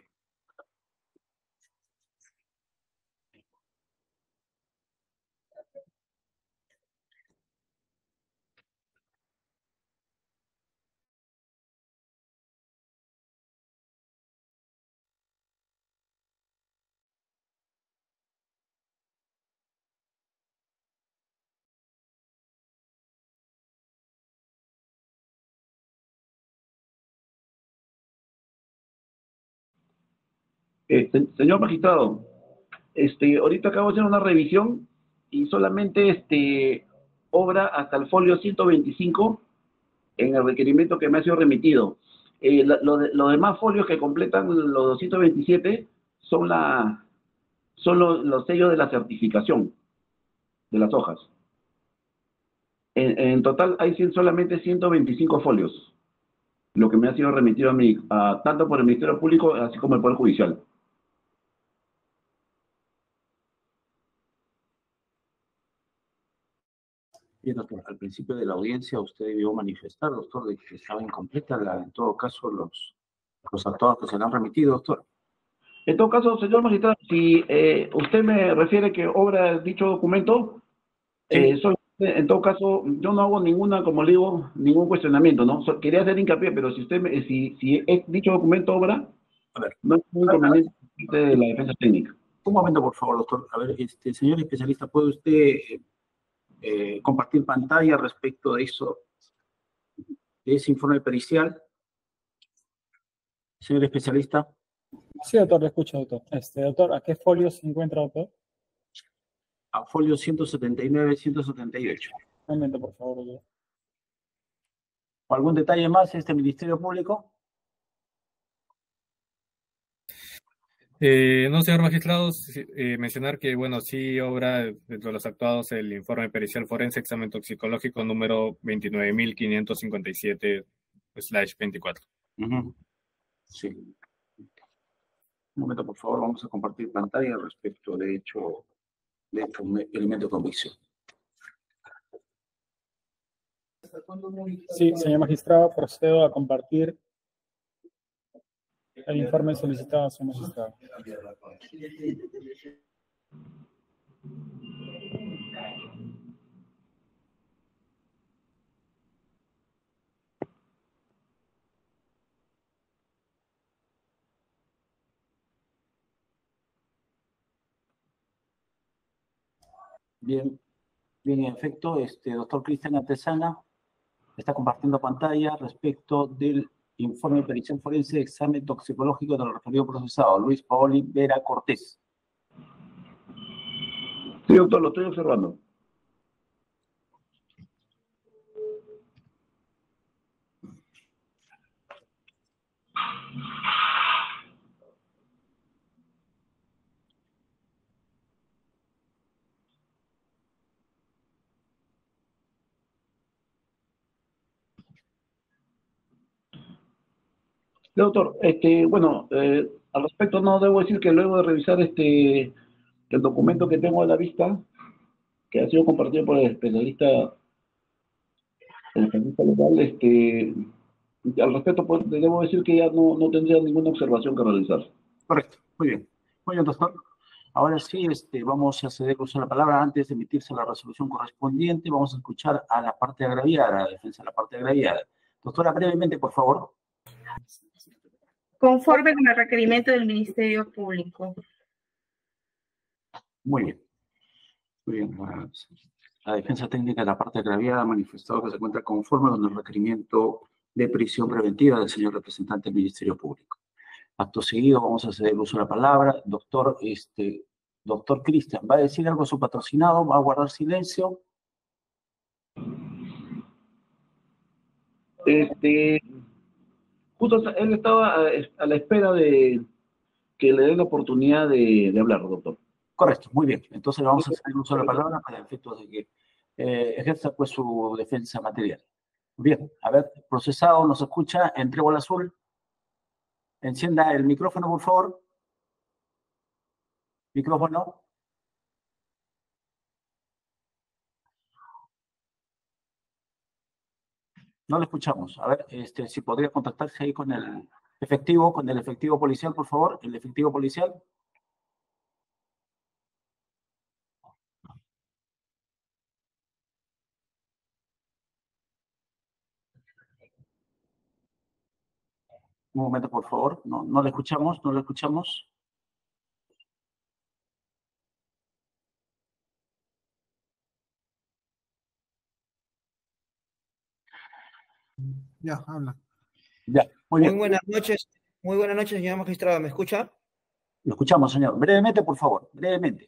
Señor magistrado, ahorita acabo de hacer una revisión y solamente obra hasta el folio 125 en el requerimiento que me ha sido remitido. Los demás folios que completan los 227 son los sellos de la certificación de las hojas. En total hay solamente 125 folios, lo que me ha sido remitido a mí, tanto por el Ministerio Público así como el Poder Judicial. Bien, doctor, al principio de la audiencia usted debió manifestar, doctor, de que estaba incompleta, en todo caso, los actuados que se le han remitido, doctor. En todo caso, señor magistrado, si usted me refiere que obra dicho documento, en todo caso, yo no hago como le digo, ningún cuestionamiento, ¿no? Quería hacer hincapié, pero si es dicho documento obra, a ver, no es un inconveniente de la defensa técnica. Un momento, por favor, doctor. A ver, señor especialista, ¿puede usted compartir pantalla respecto de eso, de ese informe pericial? Señor especialista. Sí, doctor, le escucho, doctor. Doctor, ¿a qué folio se encuentra, doctor? A folio 179, 178. Un momento, por favor, doctor. ¿Algún detalle más Ministerio Público? No, señor magistrado, mencionar que, bueno, sí obra dentro de los actuados el informe pericial forense, examen toxicológico número 29.557/24. Sí. Un momento, por favor, vamos a compartir pantalla respecto de este elemento de convicción. Sí, señor magistrado, procedo a compartir el informe solicitado, señor magistrado. Bien, en efecto, doctor Cristian Antesana está compartiendo pantalla respecto del informe pericial forense de examen toxicológico del referido procesado, Luis Paoli Vera Cortés. Sí, doctor, lo estoy observando. Doctor, bueno, al respecto no debo decir que luego de revisar el documento que tengo a la vista, que ha sido compartido por el especialista legal, al respecto pues, debo decir que ya no tendría ninguna observación que realizar. Correcto, muy bien. Muy bien, doctor. Ahora sí, vamos a ceder uso a la palabra antes de emitirse la resolución correspondiente. Vamos a escuchar a la parte agraviada, a la defensa de la parte agraviada. Doctora, brevemente, por favor. Conforme con el requerimiento del Ministerio Público. Muy bien. Muy bien. La defensa técnica de la parte agraviada ha manifestado que se encuentra conforme con el requerimiento de prisión preventiva del señor representante del Ministerio Público. Acto seguido, vamos a ceder uso a la palabra. Doctor Cristian, ¿va a decir algo a su patrocinado? ¿Va a guardar silencio? Justo él estaba a la espera de que le den la oportunidad de hablar, doctor. Correcto, muy bien. Entonces vamos a hacer uso de la palabra para efectos de que ejerza pues su defensa material. Bien, a ver, procesado, nos escucha, entrego al azul. Encienda el micrófono, por favor. Micrófono. No le escuchamos. A ver, si podría contactarse ahí con el efectivo policial, por favor. El efectivo policial. Un momento, por favor. No le escuchamos, no le escuchamos. Ya, habla. Ya, muy bien. Muy buenas noches, señor magistrado. ¿Me escucha? Lo escuchamos, señor. Brevemente, por favor, brevemente.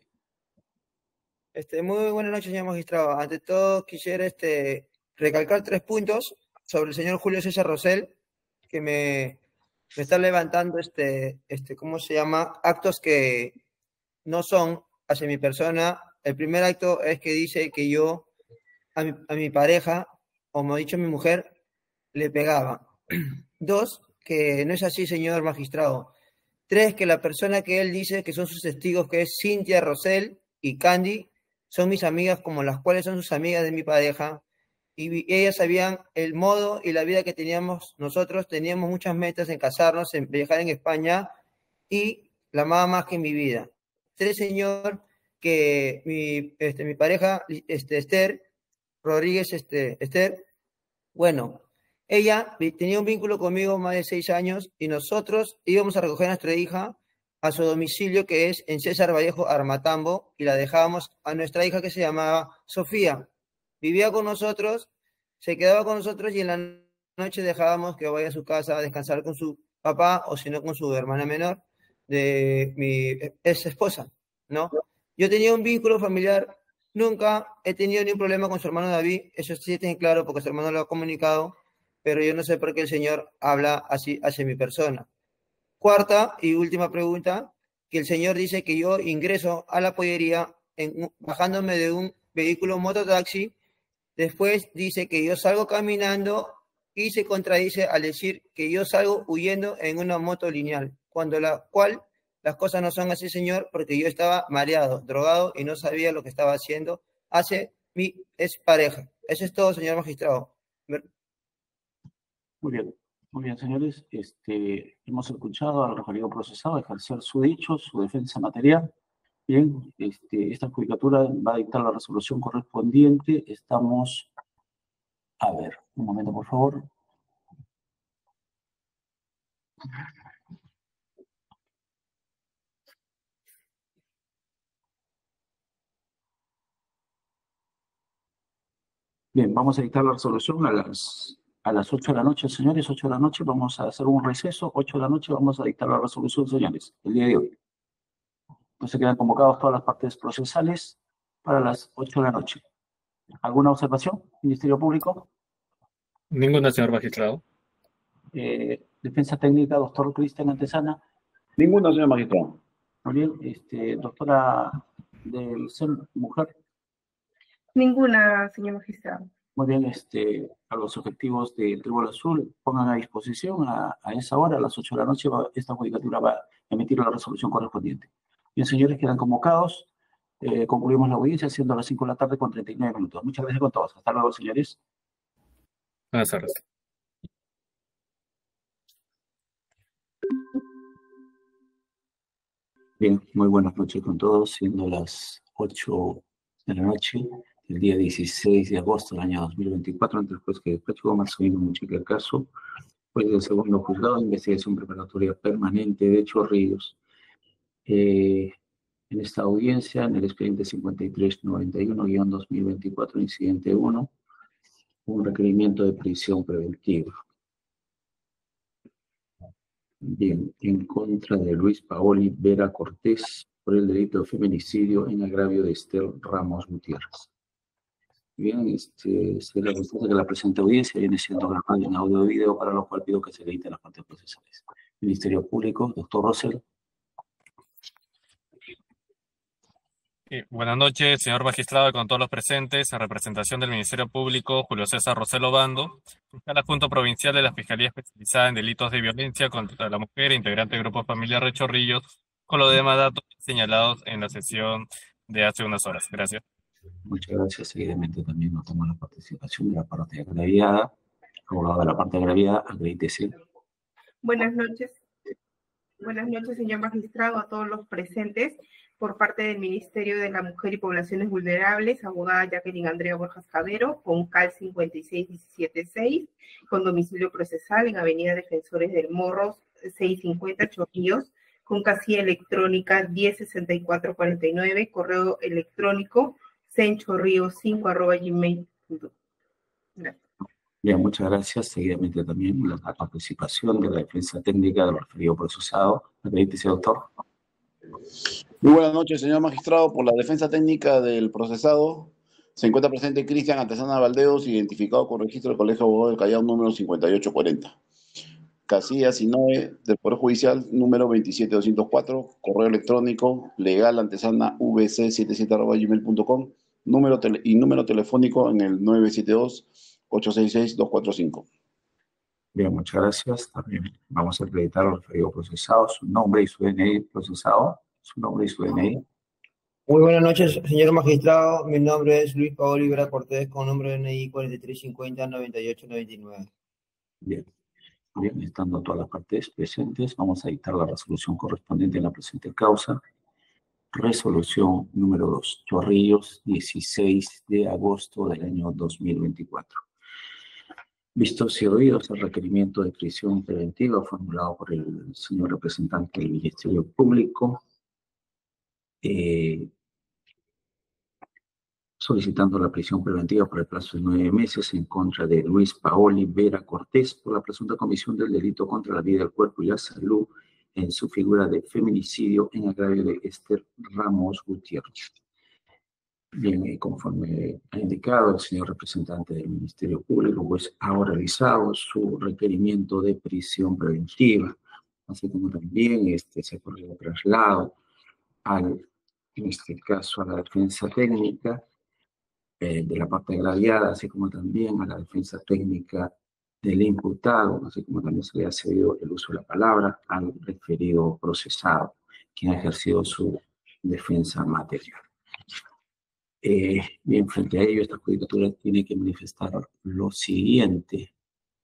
Muy buenas noches, señor magistrado. Ante todo, quisiera recalcar 3 puntos sobre el señor Julio César Rosell, que me está levantando ¿cómo se llama? Actos que no son hacia mi persona. El primer acto es que dice que yo a mi pareja, o me ha dicho mi mujer, le pegaba. 2, que no es así, señor magistrado. 3, que la persona que él dice que son sus testigos, que es Cintia Rosell y Candy, son mis amigas como las cuales son sus amigas de mi pareja, y ellas sabían el modo y la vida que teníamos nosotros. Teníamos muchas metas en casarnos, en viajar en España, y la amaba más que en mi vida. 3, señor, que mi pareja, Esther Rodríguez, Esther, bueno, ella tenía un vínculo conmigo más de 6 años y nosotros íbamos a recoger a nuestra hija a su domicilio, que es en César Vallejo, Armatambo, y la dejábamos a nuestra hija, que se llamaba Sofía. Vivía con nosotros, se quedaba con nosotros, y en la noche dejábamos que vaya a su casa a descansar con su papá, o si no con su hermana menor de mi ex esposa, ¿no? Yo tenía un vínculo familiar, nunca he tenido ningún problema con su hermano David, eso sí tiene claro porque su hermano lo ha comunicado, pero yo no sé por qué el señor habla así hacia mi persona. Cuarta y última pregunta, que el señor dice que yo ingreso a la pollería bajándome de un vehículo mototaxi, después dice que yo salgo caminando y se contradice al decir que yo salgo huyendo en una moto lineal, cuando las cosas no son así, señor, porque yo estaba mareado, drogado y no sabía lo que estaba haciendo hace mi expareja. Eso es todo, señor magistrado. Muy bien, señores. Hemos escuchado al referido procesado ejercer su dicho, su defensa material. Bien, esta judicatura va a dictar la resolución correspondiente. Estamos... A ver, un momento, por favor. Bien, vamos a dictar la resolución a las 8 de la noche, señores. 8 de la noche vamos a hacer un receso. 8 de la noche vamos a dictar la resolución, señores, el día de hoy. Entonces quedan convocados todas las partes procesales para las 8 de la noche. ¿Alguna observación, Ministerio Público? Ninguna, señor magistrado. Defensa técnica, doctor Cristian Antesana. Ninguna, señor magistrado. Muy bien, doctora del ser mujer. Ninguna, señor magistrado. Muy bien, a los efectivos del Tribunal Azul pongan a disposición a esa hora, a las 8 de la noche, esta judicatura va a emitir la resolución correspondiente. Bien, señores, quedan convocados. Concluimos la audiencia siendo las 5 de la tarde con 39 minutos. Muchas gracias con todos. Hasta luego, señores. Buenas tardes. Bien, muy buenas noches con todos, siendo las 8 de la noche del día 16 de agosto del año 2024, ante el juez que despachó Marcelino Muchica el caso, juez del segundo juzgado de investigación preparatoria permanente de Chorrillos. En esta audiencia, en el expediente 5391-2024, incidente 1, un requerimiento de prisión preventiva. Bien, en contra de Luis Paoli Vera Cortés por el delito de feminicidio en agravio de Esther Ramos Gutiérrez. Bien, se le recuerda que la presente audiencia viene siendo grabada en audio y video, para lo cual pido que se editen las partes procesales. Ministerio Público, doctor Rosell. Buenas noches, señor magistrado y con todos los presentes. En representación del Ministerio Público, Julio César Rosell Obando, fiscal adjunto provincial de la Fiscalía Especializada en Delitos de Violencia contra la Mujer, integrante del Grupo Familiar de Chorrillos, con los demás datos señalados en la sesión de hace unas horas. Gracias. Muchas gracias. Seguidamente también notamos la participación de la parte agraviada. Abogado de la parte agraviada, acredítese. Buenas noches. Buenas noches, señor magistrado, a todos los presentes. Por parte del Ministerio de la Mujer y Poblaciones Vulnerables, abogada Jacqueline Andrea Borjas Cabero, con CAL 56176, con domicilio procesal en Avenida Defensores del Morro 650 Chorrillos, con casilla electrónica 106449, correo electrónico senchorrillos5@gmail.com. Gracias. Bien, muchas gracias. Seguidamente también la participación de la defensa técnica del referido procesado. Acredítese, doctor. Muy buenas noches, señor magistrado. Por la defensa técnica del procesado, se encuentra presente Cristian Antesana Valdeos, identificado con registro del Colegio de Abogados del Callao número 5840. Casilla SINOE del Poder Judicial número 27204, correo electrónico legalantesana.vc77@gmail.com, número telefónico en el 972-866-245. Bien, muchas gracias. También vamos a acreditar al referido procesado, su nombre y su DNI procesado, su nombre y su DNI. Muy buenas noches, señor magistrado. Mi nombre es Luis Paolo Ibra Cortés, con número de DNI 4350-9899. Bien. Bien, estando todas las partes presentes, vamos a dictar la resolución correspondiente en la presente causa. Resolución número 2, Chorrillos, 16 de agosto del año 2024. Vistos y oídos el requerimiento de prisión preventiva formulado por el señor representante del Ministerio Público, solicitando la prisión preventiva por el plazo de 9 meses en contra de Luis Paoli Vera Cortés por la presunta comisión del delito contra la vida, el cuerpo y la salud en su figura de feminicidio en agravio de Esther Ramos Gutiérrez. Bien, conforme ha indicado el señor representante del Ministerio Público, pues ha realizado su requerimiento de prisión preventiva, así como también se ha corrido traslado en este caso a la defensa técnica de la parte agraviada, así como también a la defensa técnica del imputado, así como también se le ha cedido el uso de la palabra al referido procesado, quien ha ejercido su defensa material. Bien, frente a ello, esta judicatura tiene que manifestar lo siguiente.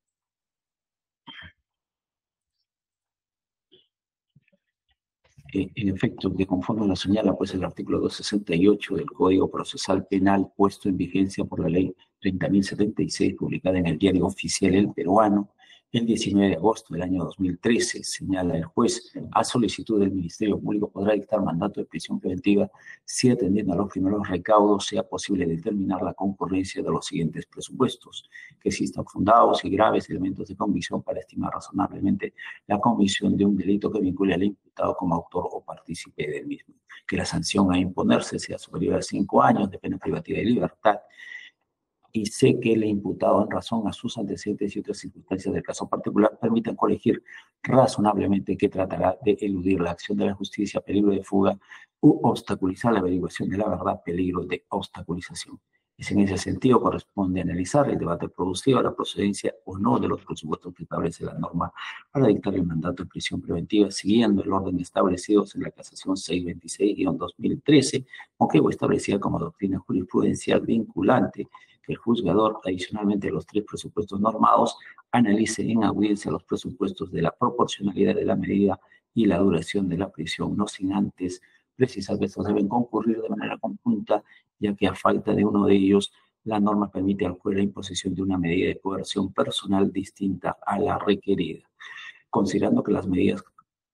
En efecto, que conforme lo señala pues el artículo 268 del Código Procesal Penal puesto en vigencia por la ley 30.076, publicada en el Diario Oficial El Peruano, el 19 de agosto del año 2013, señala el juez, a solicitud del Ministerio Público podrá dictar mandato de prisión preventiva si, atendiendo a los primeros recaudos, sea posible determinar la concurrencia de los siguientes presupuestos: que existan fundados y graves elementos de convicción para estimar razonablemente la comisión de un delito que vincule al imputado como autor o partícipe del mismo, que la sanción a imponerse sea superior a 5 años de pena privativa de libertad, y sé que el imputado, en razón a sus antecedentes y otras circunstancias del caso particular, permitan colegir razonablemente que tratará de eludir la acción de la justicia, peligro de fuga, u obstaculizar la averiguación de la verdad, peligro de obstaculización. Es en ese sentido corresponde analizar el debate producido, la procedencia o no de los presupuestos que establece la norma para dictar el mandato de prisión preventiva, siguiendo el orden establecido en la casación 626-2013, aunque fue establecida como doctrina jurisprudencial vinculante, que el juzgador, adicionalmente a los 3 presupuestos normados, analice en audiencia los presupuestos de la proporcionalidad de la medida y la duración de la prisión, no sin antes precisar que estos deben concurrir de manera conjunta, ya que a falta de uno de ellos, la norma permite al juez la imposición de una medida de coerción personal distinta a la requerida. Considerando que las medidas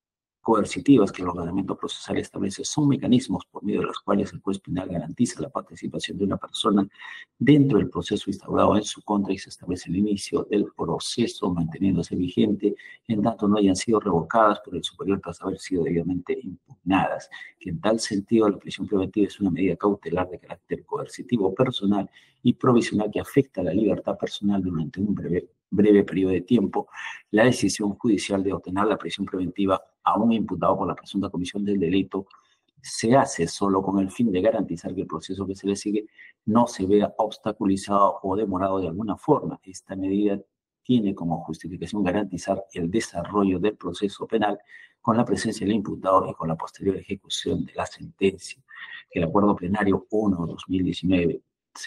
coercitivas que el ordenamiento procesal establece son mecanismos por medio de los cuales el juez penal garantiza la participación de una persona dentro del proceso instaurado en su contra y se establece el inicio del proceso manteniéndose vigente en tanto no hayan sido revocadas por el superior tras haber sido debidamente impugnadas, que en tal sentido la prisión preventiva es una medida cautelar de carácter coercitivo personal y provisional que afecta a la libertad personal durante un breve periodo de tiempo. La decisión judicial de ordenar la prisión preventiva a un imputado por la presunta comisión del delito se hace solo con el fin de garantizar que el proceso que se le sigue no se vea obstaculizado o demorado de alguna forma. Esta medida tiene como justificación garantizar el desarrollo del proceso penal con la presencia del imputado y con la posterior ejecución de la sentencia. El Acuerdo Plenario 1/2019,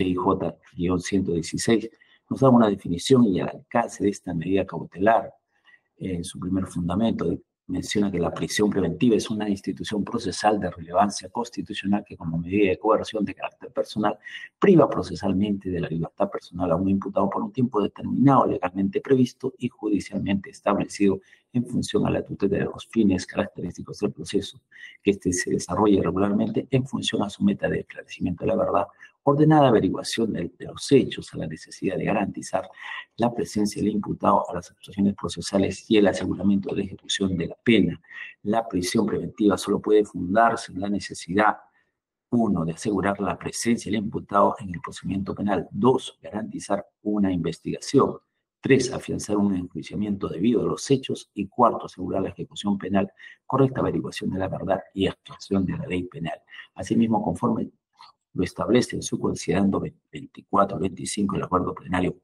CIJ-116, nos da una definición y el alcance de esta medida cautelar. En su primer fundamento menciona que la prisión preventiva es una institución procesal de relevancia constitucional que como medida de coerción de carácter personal priva procesalmente de la libertad personal a un imputado por un tiempo determinado legalmente previsto y judicialmente establecido en función a la tutela de los fines característicos del proceso, que éste se desarrolle regularmente en función a su meta de esclarecimiento de la verdad, ordenada averiguación de los hechos, a la necesidad de garantizar la presencia del imputado a las actuaciones procesales y el aseguramiento de la ejecución de la pena. La prisión preventiva solo puede fundarse en la necesidad, 1, de asegurar la presencia del imputado en el procedimiento penal, 2, garantizar una investigación, 3, afianzar un enjuiciamiento debido a los hechos y 4, asegurar la ejecución penal, correcta averiguación de la verdad y actuación de la ley penal. Asimismo, conforme lo establece en su considerando 24-25 el Acuerdo Plenario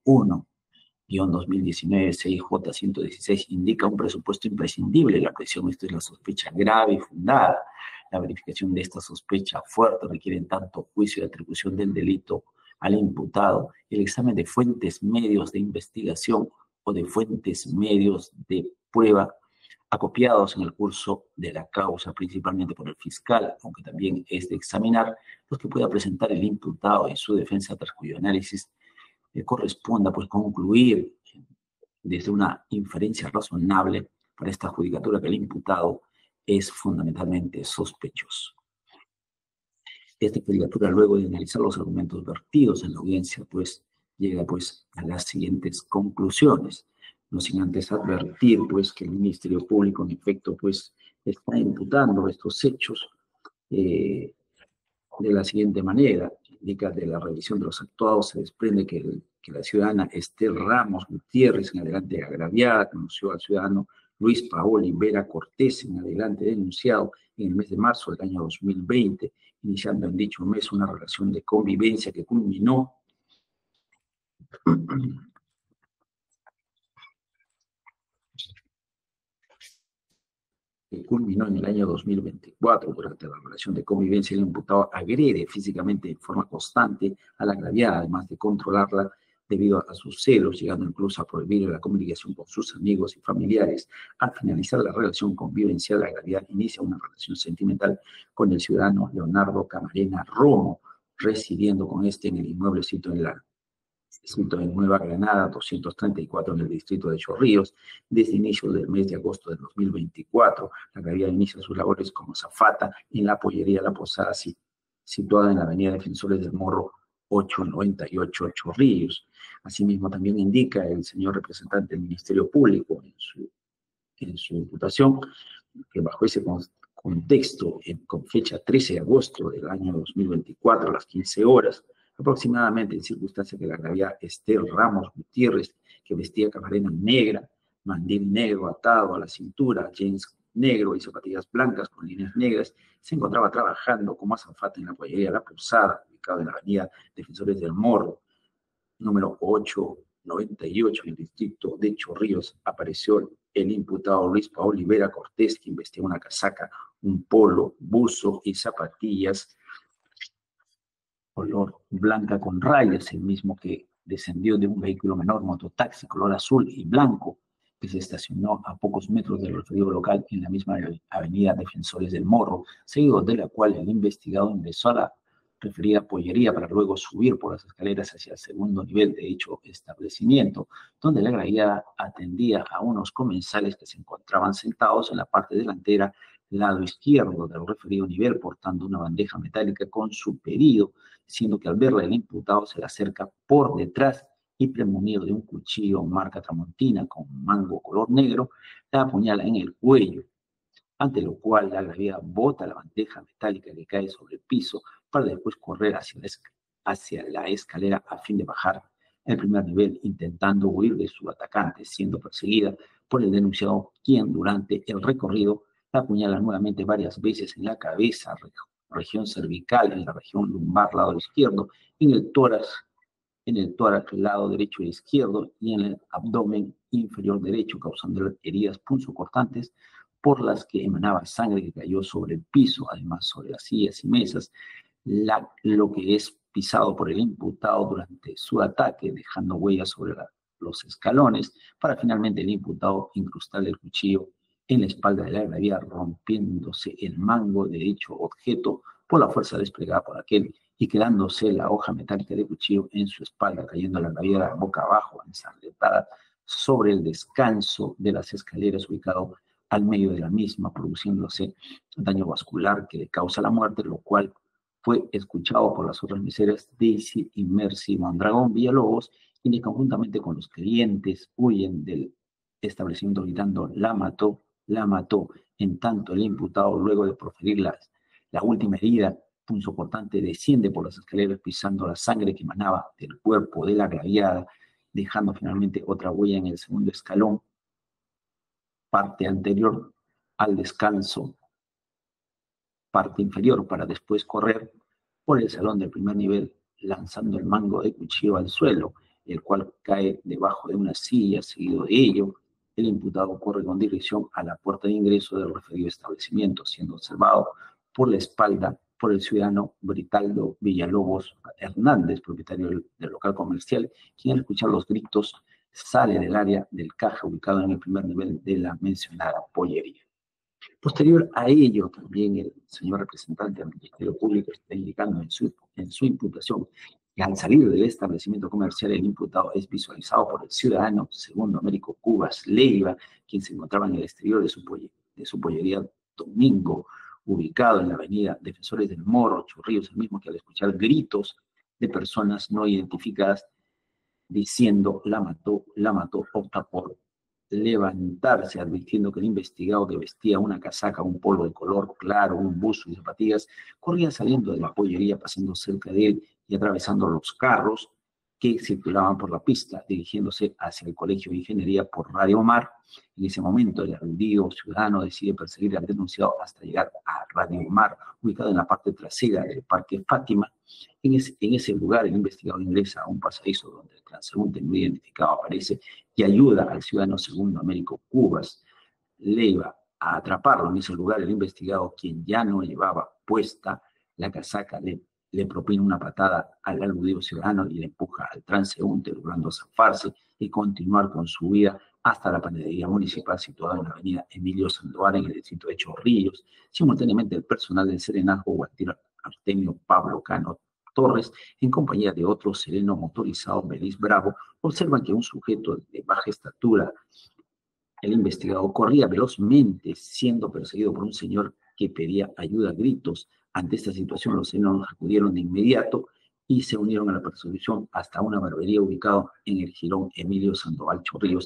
1/2019, CIJ-116, indica un presupuesto imprescindible de la prisión. Esto es la sospecha grave y fundada. La verificación de esta sospecha fuerte requiere tanto juicio de atribución del delito al imputado, el examen de fuentes medios de investigación o de fuentes medios de prueba acopiados en el curso de la causa, principalmente por el fiscal, aunque también es de examinar los que pueda presentar el imputado en su defensa, tras cuyo análisis corresponda pues concluir desde una inferencia razonable para esta judicatura que el imputado es fundamentalmente sospechoso. Esta judicatura, luego de analizar los argumentos vertidos en la audiencia, pues llega pues a las siguientes conclusiones, no sin antes advertir pues que el Ministerio Público en efecto pues está imputando estos hechos de la siguiente manera. Indica: de la revisión de los actuados se desprende que la ciudadana Esther Ramos Gutiérrez, en adelante agraviada, conoció al ciudadano Luis Paoli Vera Cortés, en adelante denunciado, en el mes de marzo del año 2020, iniciando en dicho mes una relación de convivencia que culminó en el año 2024. Durante la relación de convivencia, el imputado agrede físicamente de forma constante a la agraviada, además de controlarla debido a sus celos, llegando incluso a prohibir la comunicación con sus amigos y familiares. Al finalizar la relación convivencial, la agraviada inicia una relación sentimental con el ciudadano Leonardo Camarena Romo, residiendo con este en el inmueble situado en Nueva Granada 234 en el distrito de Chorrillos. Desde inicios del mes de agosto de 2024, la agraviada inicia sus labores como azafata en la pollería La Posada, situada en la avenida Defensores del Morro 898 Chorrillos. Asimismo, también indica el señor representante del Ministerio Público en su imputación que bajo ese contexto, con fecha 13 de agosto del año 2024 a las 15 horas, aproximadamente, en circunstancia que la agraviada Esther Ramos Gutiérrez, que vestía camarena negra, mandil negro atado a la cintura, jeans negro y zapatillas blancas con líneas negras, se encontraba trabajando como azafata en la pollería La Posada, ubicada en la avenida Defensores del Morro, número 898, en el distrito de Chorrillos. Apareció el imputado Luis Paoli Vera Cortés, quien vestía una casaca, un polo, buzo y zapatillas color blanca con rayas, el mismo que descendió de un vehículo menor, mototaxi, color azul y blanco, que se estacionó a pocos metros del referido local en la misma avenida Defensores del Morro, seguido de la cual el investigado ingresó a la referida pollería para luego subir por las escaleras hacia el segundo nivel de dicho establecimiento, donde la agraviada atendía a unos comensales que se encontraban sentados en la parte delantera, lado izquierdo del referido nivel, portando una bandeja metálica con su pedido, siendo que al verla el imputado se le acerca por detrás y premunido de un cuchillo marca Tramontina con mango color negro, la apuñala en el cuello, ante lo cual la agraviada bota la bandeja metálica que cae sobre el piso para después correr hacia la escalera a fin de bajar el primer nivel, intentando huir de su atacante, siendo perseguida por el denunciado, quien durante el recorrido la apuñala nuevamente varias veces en la cabeza, región cervical, en la región lumbar, lado izquierdo, en el tórax, lado derecho e izquierdo, y en el abdomen inferior derecho, causando heridas punzocortantes por las que emanaba sangre que cayó sobre el piso, además sobre las sillas y mesas, lo que es pisado por el imputado durante su ataque, dejando huellas sobre los escalones, para finalmente el imputado incrustarle el cuchillo en la espalda de la agraviada, rompiéndose el mango de dicho objeto por la fuerza desplegada por aquel y quedándose la hoja metálica de cuchillo en su espalda, cayendo la agraviada boca abajo, ensangrentada, sobre el descanso de las escaleras ubicado al medio de la misma, produciéndose daño vascular que le causa la muerte, lo cual fue escuchado por las otras meseras Daisy y Mercy Mondragón Villalobos, quienes conjuntamente con los clientes huyen del establecimiento gritando la mató, en tanto el imputado, luego de proferir la última herida punzocortante, desciende por las escaleras pisando la sangre que emanaba del cuerpo de la agraviada, dejando finalmente otra huella en el segundo escalón, parte anterior al descanso, parte inferior, para después correr por el salón del primer nivel, lanzando el mango de cuchillo al suelo, el cual cae debajo de una silla. Seguido de ello, el imputado corre con dirección a la puerta de ingreso del referido establecimiento, siendo observado por la espalda por el ciudadano Britaldo Villalobos Hernández, propietario del local comercial, quien al escuchar los gritos sale del área del caja ubicado en el primer nivel de la mencionada pollería. Posterior a ello, también el señor representante del Ministerio Público está indicando en su imputación que al salir del establecimiento comercial el imputado es visualizado por el ciudadano Segundo Américo Cubas Leiva, quien se encontraba en el exterior de su pollería Domingo, ubicado en la avenida Defensores del Moro, Chorrillos, el mismo que al escuchar gritos de personas no identificadas diciendo la mató, opta por levantarse, advirtiendo que el investigado, que vestía una casaca, un polo de color claro, un buzo y zapatillas, corría saliendo de la pollería, pasando cerca de él y atravesando los carros que circulaban por la pista, dirigiéndose hacia el Colegio de Ingeniería por Radio Mar. En ese momento, el aludido ciudadano decide perseguir al denunciado hasta llegar a Radio Mar, ubicado en la parte trasera del Parque Fátima. En ese lugar, el investigado ingresa a un pasadizo donde el transeúnte no identificado aparece y ayuda al ciudadano Segundo Américo Cubas Leiva a atraparlo. En ese lugar, el investigado, quien ya no llevaba puesta la casaca, le propina una patada al aludido ciudadano y le empuja al transeúnte, logrando zafarse y continuar con su vida hasta la panadería municipal situada en la avenida Emilio Sandoval, en el distrito de Chorrillos. Simultáneamente, el personal del serenazgo Guatira Artemio Pablo Cano Torres, en compañía de otro sereno motorizado, Belis Bravo, observan que un sujeto de baja estatura, el investigado, corría velozmente, siendo perseguido por un señor que pedía ayuda a gritos. Ante esta situación, los serenos acudieron de inmediato y se unieron a la persecución hasta una barbería ubicada en el jirón Emilio Sandoval Chorrillos,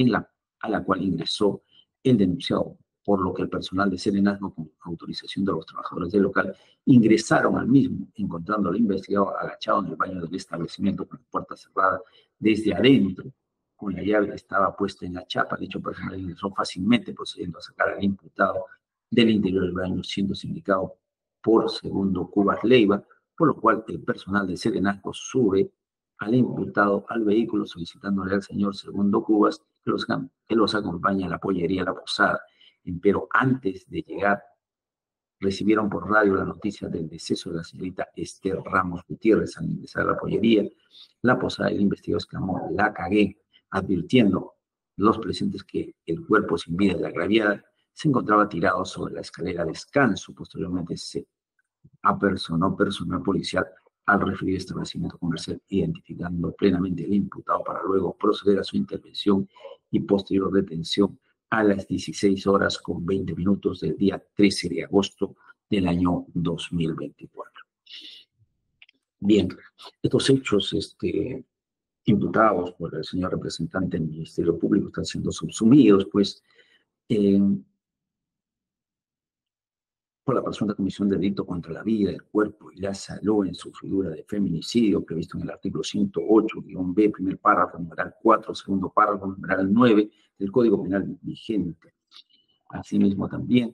a la cual ingresó el denunciado, por lo que el personal de serenazgo, con autorización de los trabajadores del local, ingresaron al mismo, encontrando al investigado agachado en el baño del establecimiento con la puerta cerrada desde adentro, con la llave que estaba puesta en la chapa. Dicho personal ingresó fácilmente, procediendo a sacar al imputado del interior del baño, siendo sindicado por Segundo Cubas Leiva, por lo cual el personal de serenazgo sube al imputado al vehículo, solicitándole al señor Segundo Cubas que los acompañe a la pollería La Posada. Pero antes de llegar, recibieron por radio la noticia del deceso de la señorita Esther Ramos Gutiérrez. Al ingresar a la pollería La Posada, el investigador exclamó: "La cagué", advirtiendo los presentes que el cuerpo sin vida de la agraviada se encontraba tirado sobre la escalera de descanso. Posteriormente se apersonó personal policial al referido establecimiento comercial, identificando plenamente al imputado para luego proceder a su intervención y posterior detención a las 16:20 del día 13 de agosto del año 2024. Bien, estos hechos imputados por el señor representante del Ministerio Público están siendo subsumidos, pues, por la presunta comisión de delito contra la vida, el cuerpo y la salud en su figura de feminicidio previsto en el artículo 108-B, primer párrafo, numeral 4, segundo párrafo, numeral 9 del Código Penal vigente. Asimismo también,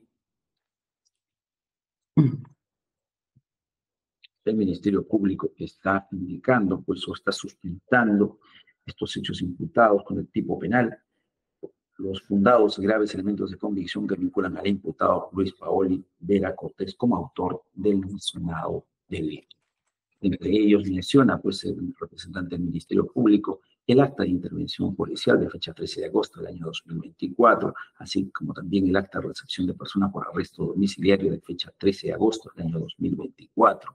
el Ministerio Público está indicando, pues, o está sustentando estos hechos imputados con el tipo penal, los fundados y graves elementos de convicción que vinculan al imputado Luis Paoli Vera Cortés como autor del mencionado delito. Entre ellos menciona, pues, el representante del Ministerio Público, el acta de intervención policial de fecha 13 de agosto del año 2024, así como también el acta de recepción de persona por arresto domiciliario de fecha 13 de agosto del año 2024,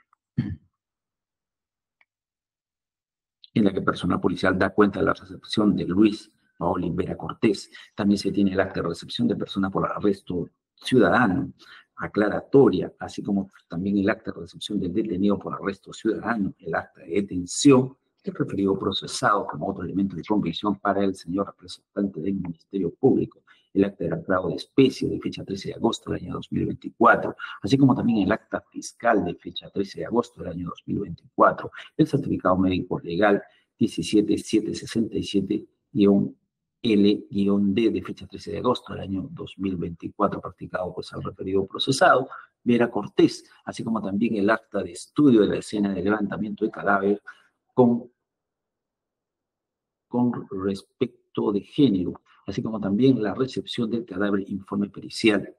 en la que personal policial da cuenta de la recepción de Luis Paoli Vera Cortés. También se tiene el acta de recepción de persona por arresto ciudadano, aclaratoria, así como también el acta de recepción del detenido por arresto ciudadano, el acta de detención, el referido procesado como otro elemento de convicción para el señor representante del Ministerio Público, el acta de agrado de especie de fecha 13 de agosto del año 2024, así como también el acta fiscal de fecha 13 de agosto del año 2024, el certificado médico legal 17767-L-D de fecha 13 de agosto del año 2024, practicado pues al referido procesado, Vera Cortés, así como también el acta de estudio de la escena de levantamiento de cadáver con respecto de género, así como también la recepción del cadáver informe pericial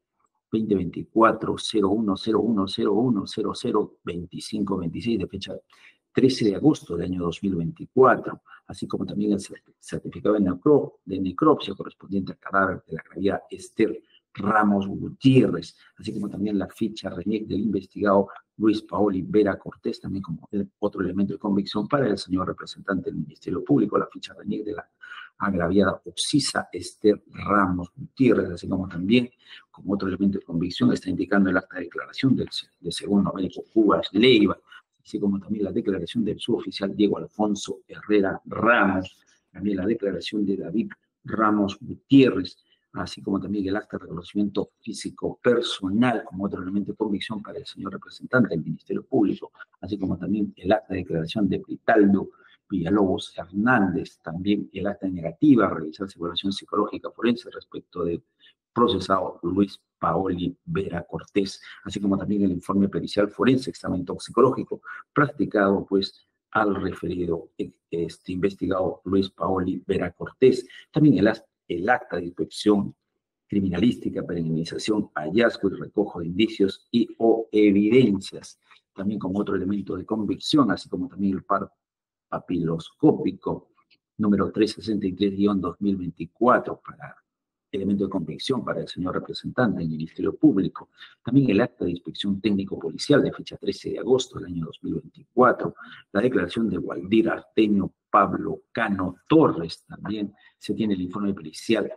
2024-010101002526 de fecha 13 de agosto del año 2024, así como también el certificado de necropsia correspondiente al cadáver de la agraviada Esther Ramos Gutiérrez, así como también la ficha RENIEC del investigado Luis Paoli Vera Cortés, también como otro elemento de convicción para el señor representante del Ministerio Público, la ficha RENIEC de la agraviada Oxisa Esther Ramos Gutiérrez, así como también como otro elemento de convicción está indicando el acta de declaración del segundo médico Cubas Leiva, así como también la declaración del suboficial Diego Alfonso Herrera Ramos, también la declaración de David Ramos Gutiérrez, así como también el acta de reconocimiento físico personal como otro elemento de convicción para el señor representante del Ministerio Público, así como también el acta de declaración de Britaldo Villalobos Hernández, también el acta negativa a realizar evaluación psicológica forense respecto del procesado Luis Paoli Vera Cortés, así como también el informe pericial forense, examen toxicológico, practicado pues al referido investigado Luis Paoli Vera Cortés, también el acta de inspección criminalística para indemnización, hallazgo y recojo de indicios y o evidencias, también como otro elemento de convicción, así como también el par papiloscópico número 363-2024 para elemento de convicción para el señor representante del Ministerio Público, también el acta de inspección técnico-policial de fecha 13 de agosto del año 2024, la declaración de Waldir Artemio Pablo Cano Torres, también se tiene el informe pericial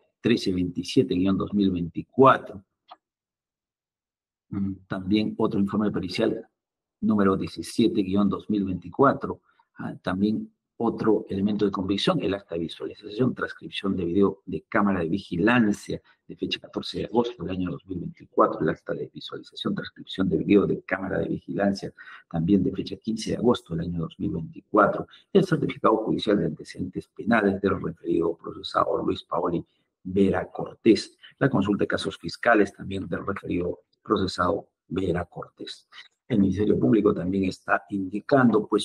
1327-2024, también otro informe pericial número 17-2024, también otro elemento de convicción, el acta de visualización, transcripción de video de cámara de vigilancia de fecha 14 de agosto del año 2024, el acta de visualización, transcripción de video de cámara de vigilancia también de fecha 15 de agosto del año 2024, el certificado judicial de antecedentes penales del referido procesado Luis Paoli Vera Cortés, la consulta de casos fiscales también del referido procesado Vera Cortés. El Ministerio Público también está indicando pues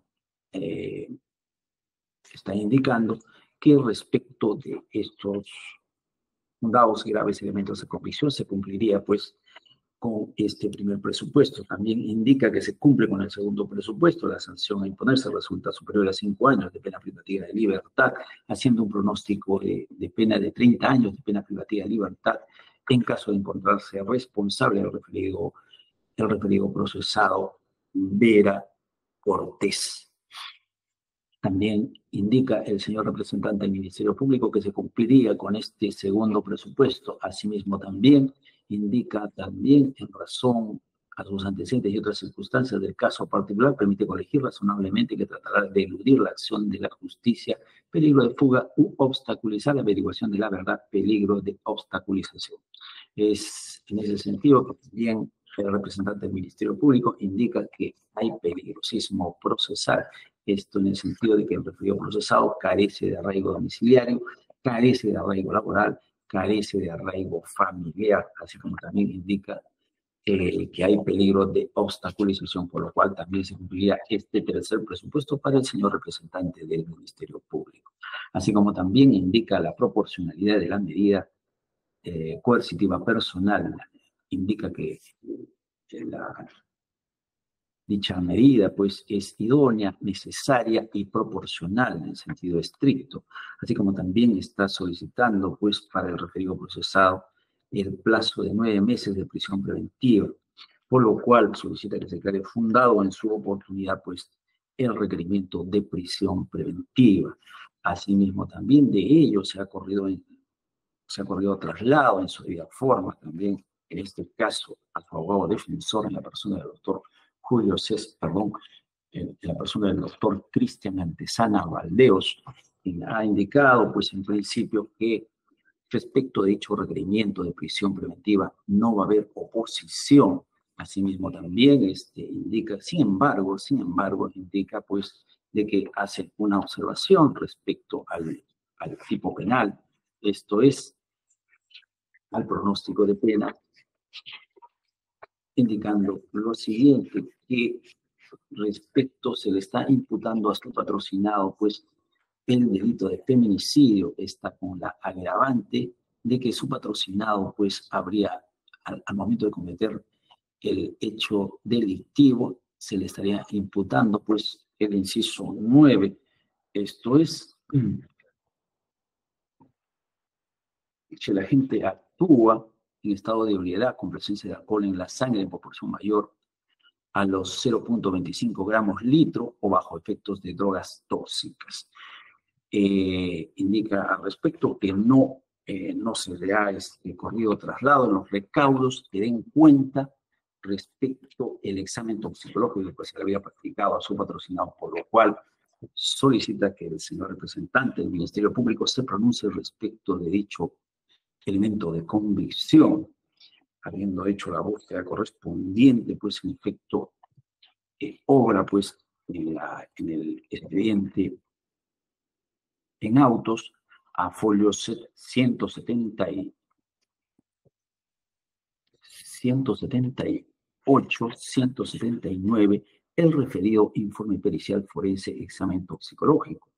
está indicando que respecto de estos fundados y graves elementos de convicción se cumpliría pues con este primer presupuesto. También indica que se cumple con el segundo presupuesto. La sanción a imponerse resulta superior a 5 años de pena privativa de libertad, haciendo un pronóstico de pena de 30 años de pena privativa de libertad en caso de encontrarse responsable del referido el referido procesado Vera Cortés. También indica el señor representante del Ministerio Público que se cumpliría con este segundo presupuesto. Asimismo, también indica también en razón a sus antecedentes y otras circunstancias del caso particular, permite colegir razonablemente que tratará de eludir la acción de la justicia, peligro de fuga u obstaculizar la averiguación de la verdad, peligro de obstaculización. Es en ese sentido que también el representante del Ministerio Público indica que hay peligrosismo procesal. Esto en el sentido de que el referido procesado carece de arraigo domiciliario, carece de arraigo laboral, carece de arraigo familiar, así como también indica que hay peligro de obstaculización, por lo cual también se cumpliría este tercer presupuesto para el señor representante del Ministerio Público. Así como también indica la proporcionalidad de la medida coercitiva personal, indica que dicha medida pues es idónea, necesaria y proporcional en sentido estricto, así como también está solicitando pues para el referido procesado el plazo de 9 meses de prisión preventiva, por lo cual solicita que se declare fundado en su oportunidad pues el requerimiento de prisión preventiva. Asimismo también de ello se ha corrido traslado en su debida forma también, en este caso, a su abogado defensor en la persona del doctor Julio César, en la persona del doctor Cristian Antesana Valdeos, quien ha indicado, pues en principio, que respecto de dicho requerimiento de prisión preventiva no va a haber oposición. Asimismo también indica, sin embargo, indica pues de que hace una observación respecto al tipo penal, esto es, al pronóstico de pena, indicando lo siguiente, que respecto se le está imputando a su patrocinado, pues el delito de feminicidio está con la agravante de que su patrocinado, pues habría, al momento de cometer el hecho delictivo, se le estaría imputando, pues, el inciso 9, esto es, que la gente actúa en estado de ebriedad con presencia de alcohol en la sangre en proporción mayor a los 0.25 gramos litro o bajo efectos de drogas tóxicas. Indica al respecto que no se le ha corrido traslado en los recaudos que den cuenta respecto el examen toxicológico que se le había practicado a su patrocinado, por lo cual solicita que el señor representante del Ministerio Público se pronuncie respecto de dicho elemento de convicción, habiendo hecho la búsqueda correspondiente, pues en efecto obra pues en el expediente en autos a folio 178, 179, el referido informe pericial forense examen toxicológico.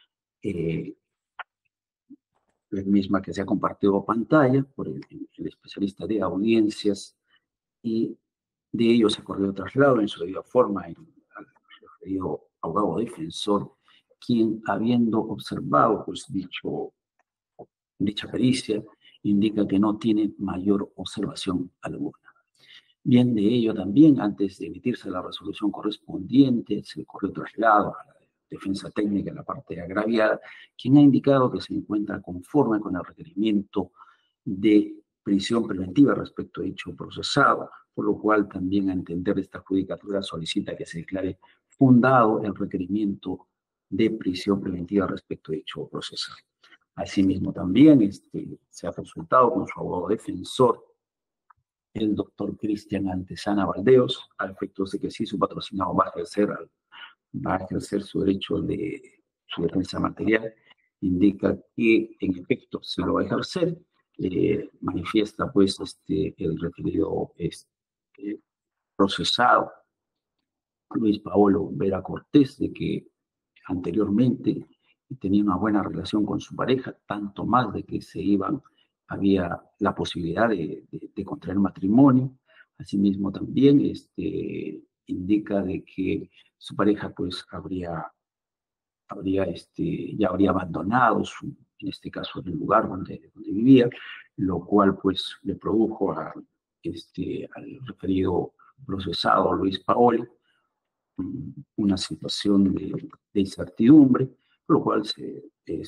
La misma que se ha compartido pantalla por el especialista de audiencias, y de ello se ha corrido traslado en su debida forma al referido abogado defensor, quien, habiendo observado pues dicha pericia, indica que no tiene mayor observación alguna. Bien, de ello también, antes de emitirse la resolución correspondiente, se corrió traslado a la defensa técnica en la parte agraviada, quien ha indicado que se encuentra conforme con el requerimiento de prisión preventiva respecto a dicho procesado, por lo cual también a entender esta judicatura solicita que se declare fundado el requerimiento de prisión preventiva respecto a dicho procesado. Asimismo también se ha consultado con su abogado defensor, el doctor Cristian Antesana Valdeos, a efectos de que sí su patrocinado va a ejercer su derecho de su defensa material, indica que en efecto se lo va a ejercer, manifiesta pues el referido procesado Luis Paolo Vera Cortés de que anteriormente tenía una buena relación con su pareja, tanto más de que había la posibilidad de contraer matrimonio. Asimismo también indica de que su pareja pues ya habría abandonado en este caso el lugar donde vivía, lo cual pues le produjo al referido procesado Luis Paoli, una situación de incertidumbre, por lo cual se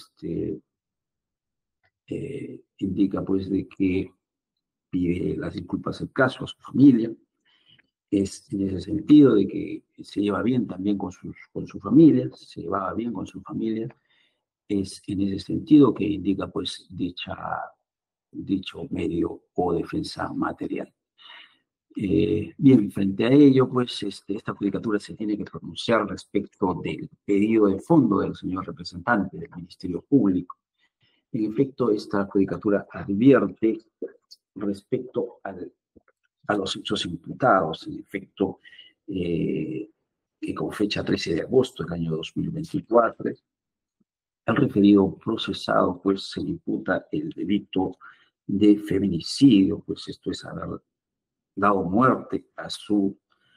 indica pues de que pide las disculpas del caso a su familia. Es en ese sentido de que se lleva bien también con su familia, se llevaba bien con su familia. Es en ese sentido que indica pues dicho medio o defensa material. Bien, frente a ello, pues esta judicatura se tiene que pronunciar respecto del pedido de fondo del señor representante del Ministerio Público. En efecto, esta judicatura advierte respecto a los hechos imputados, en efecto, que con fecha 13 de agosto del año 2024, al referido procesado, pues se le imputa el delito de feminicidio, pues esto es haber dado muerte a su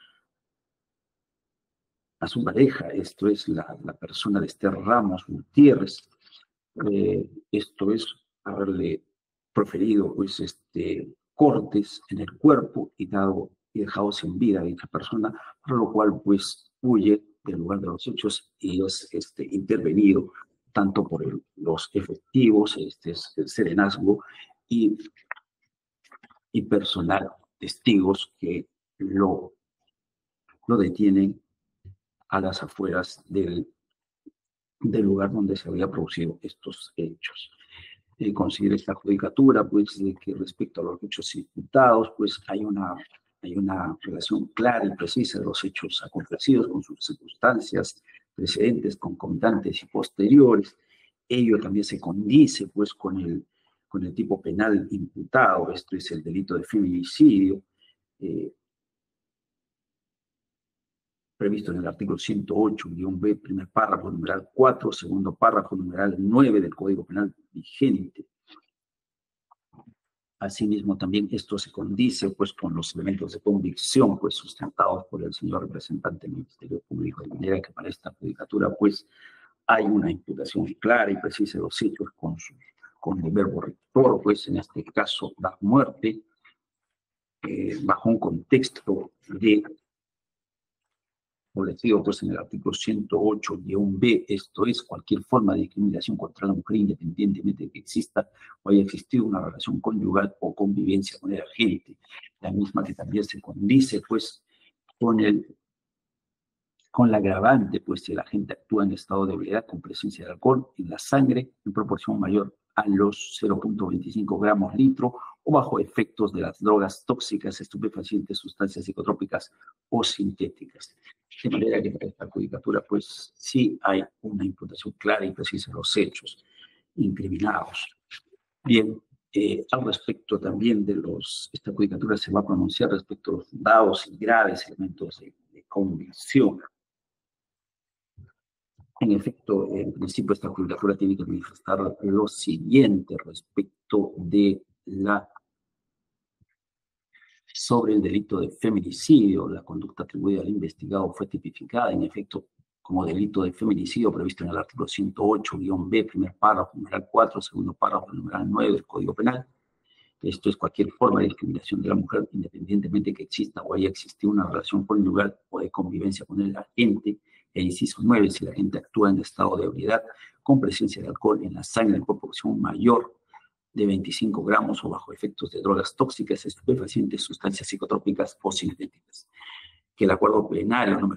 pareja, esto es la persona de Esther Ramos Gutiérrez, esto es haberle proferido pues cortes en el cuerpo y dejado sin vida a dicha persona, por lo cual pues huye del lugar de los hechos y es intervenido tanto por los efectivos, el serenazgo y personal, testigos que lo detienen a las afueras del lugar donde se había producido estos hechos. Considera esta judicatura, pues, de que respecto a los hechos imputados, pues, hay una relación clara y precisa de los hechos acontecidos con sus circunstancias precedentes, concomitantes y posteriores. Ello también se condice, pues, con el tipo penal imputado, esto es el delito de feminicidio, previsto en el artículo 108-B, primer párrafo, numeral 4, segundo párrafo, numeral 9 del Código Penal vigente. Asimismo, también esto se condice pues, con los elementos de convicción pues, sustentados por el señor representante del Ministerio Público, de manera que para esta judicatura pues, hay una imputación clara y precisa de los hechos con el verbo rector, pues en este caso da muerte, bajo un contexto establecido pues en el artículo 108-B, esto es cualquier forma de discriminación contra la mujer independientemente de que exista o haya existido una relación conyugal o convivencia con el agente, la misma que también se condice pues con la agravante pues si el agente actúa en estado de ebriedad con presencia de alcohol en la sangre en proporción mayor a los 0.25 gramos litro o bajo efectos de las drogas tóxicas, estupefacientes, sustancias psicotrópicas o sintéticas. De manera que para esta judicatura, pues sí hay una imputación clara y precisa de los hechos incriminados. Bien, al respecto también esta judicatura se va a pronunciar respecto a los fundados y graves elementos de convicción. En efecto, en principio esta judicatura tiene que manifestar lo siguiente respecto de sobre el delito de feminicidio. La conducta atribuida al investigado fue tipificada, en efecto, como delito de feminicidio previsto en el artículo 108-B, primer párrafo, numeral 4, segundo párrafo, numeral 9 del Código Penal. Esto es cualquier forma de discriminación de la mujer, independientemente de que exista o haya existido una relación conyugal o de convivencia con el agente. E inciso 9, si la agente actúa en estado de ebriedad con presencia de alcohol en la sangre en proporción mayor de 25 gramos o bajo efectos de drogas tóxicas, estupefacientes, sustancias psicotrópicas o sintéticas. Que el acuerdo plenario número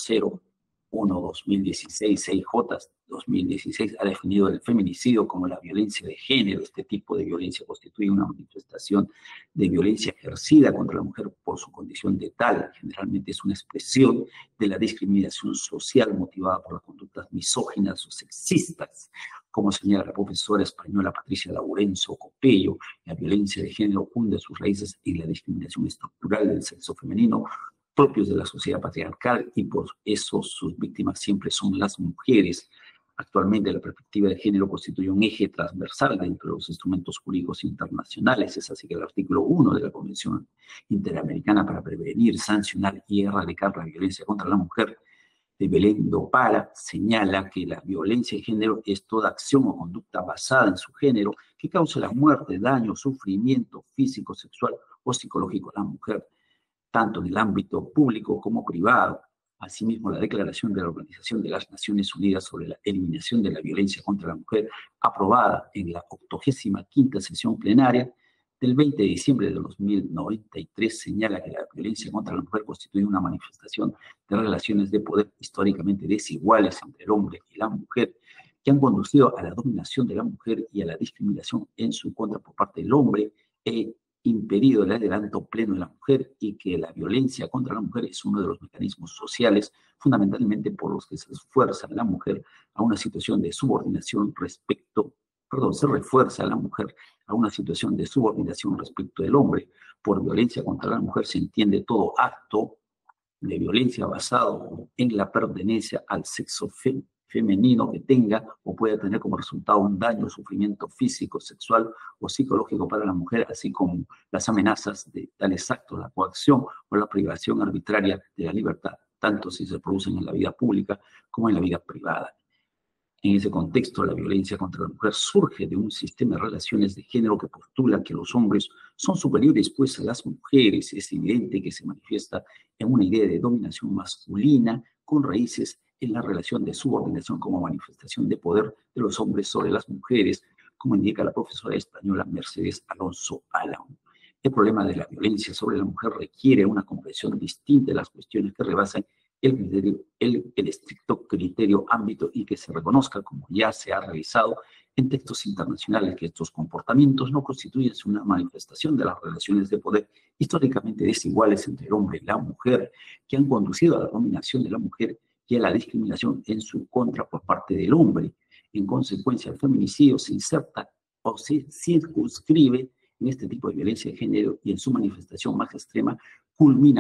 001-2016, 6J 2016, ha definido el feminicidio como la violencia de género. Este tipo de violencia constituye una manifestación de violencia ejercida contra la mujer por su condición de tal. Generalmente es una expresión de la discriminación social motivada por las conductas misóginas o sexistas. Como señala la profesora española Patricia Laurenzo Copello, la violencia de género hunde sus raíces en la discriminación estructural del sexo femenino propios de la sociedad patriarcal y por eso sus víctimas siempre son las mujeres. Actualmente la perspectiva de género constituye un eje transversal dentro de los instrumentos jurídicos internacionales. Es así que el artículo 1 de la Convención Interamericana para prevenir, sancionar y erradicar la violencia contra la mujer de Belén do Pará señala que la violencia de género es toda acción o conducta basada en su género que cause la muerte, daño, sufrimiento físico, sexual o psicológico a la mujer, tanto en el ámbito público como privado. Asimismo, la Declaración de la Organización de las Naciones Unidas sobre la Eliminación de la Violencia contra la Mujer, aprobada en la 85ª sesión plenaria del 20 de diciembre de 2093, señala que la violencia contra la mujer constituye una manifestación de relaciones de poder históricamente desiguales entre el hombre y la mujer, que han conducido a la dominación de la mujer y a la discriminación en su contra por parte del hombre, e impedido el adelanto pleno de la mujer, y que la violencia contra la mujer es uno de los mecanismos sociales fundamentalmente por los que se esfuerza a la mujer a una situación de subordinación se refuerza a la mujer a una situación de subordinación respecto del hombre. Por violencia contra la mujer se entiende todo acto de violencia basado en la pertenencia al sexo femenino que tenga o pueda tener como resultado un daño o sufrimiento físico, sexual o psicológico para la mujer, así como las amenazas de tales actos, la coacción o la privación arbitraria de la libertad, tanto si se producen en la vida pública como en la vida privada. En ese contexto, la violencia contra la mujer surge de un sistema de relaciones de género que postula que los hombres son superiores pues a las mujeres. Es evidente que se manifiesta en una idea de dominación masculina con raíces en la relación de subordinación como manifestación de poder de los hombres sobre las mujeres, como indica la profesora española Mercedes Alonso Álamo. El problema de la violencia sobre la mujer requiere una comprensión distinta de las cuestiones que rebasan el estricto criterio ámbito y que se reconozca, como ya se ha realizado en textos internacionales, que estos comportamientos no constituyen una manifestación de las relaciones de poder históricamente desiguales entre el hombre y la mujer, que han conducido a la dominación de la mujer y a la discriminación en su contra por parte del hombre. En consecuencia, el feminicidio se inserta o se circunscribe en este tipo de violencia de género y en su manifestación más extrema culmina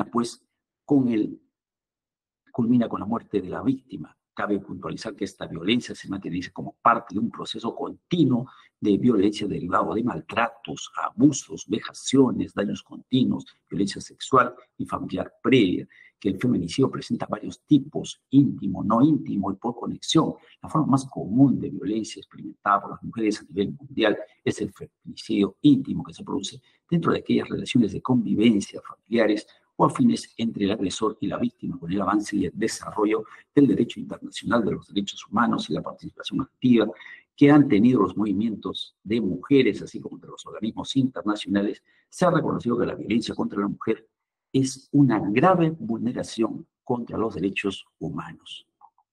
con la muerte de la víctima. Cabe puntualizar que esta violencia se materializa como parte de un proceso continuo de violencia derivado de maltratos, abusos, vejaciones, daños continuos, violencia sexual y familiar previa, que el feminicidio presenta varios tipos: íntimo, no íntimo y por conexión. La forma más común de violencia experimentada por las mujeres a nivel mundial es el feminicidio íntimo, que se produce dentro de aquellas relaciones de convivencia familiares o afines entre el agresor y la víctima, con el avance y el desarrollo del derecho internacional de los derechos humanos y la participación activa que han tenido los movimientos de mujeres, así como de los organismos internacionales. Se ha reconocido que la violencia contra la mujer es una grave vulneración contra los derechos humanos.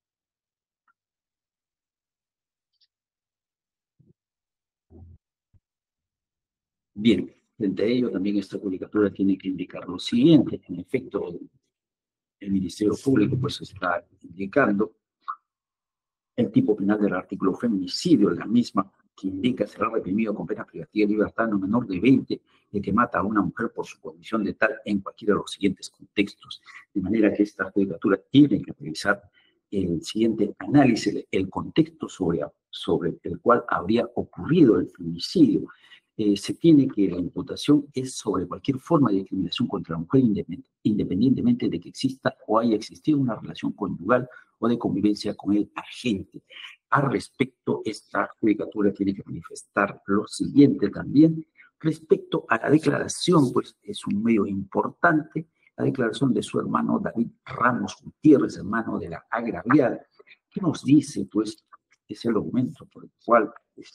Bien, frente a ello también esta publicatura tiene que indicar lo siguiente. En efecto, el Ministerio Público pues está indicando el tipo penal del artículo feminicidio, la misma que indica será reprimido con pena privativa de libertad no menor de 20 el que mata a una mujer por su condición de tal en cualquiera de los siguientes contextos. De manera que esta judicatura tiene que realizar el siguiente análisis, el contexto sobre el cual habría ocurrido el feminicidio. Se tiene que la imputación es sobre cualquier forma de discriminación contra la mujer, independientemente de que exista o haya existido una relación conyugal o de convivencia con el agente. Al respecto, esta judicatura tiene que manifestar lo siguiente también respecto a la declaración, pues es un medio importante, la declaración de su hermano David Ramos Gutiérrez, hermano de la agraviada, que nos dice, pues, es el documento por el cual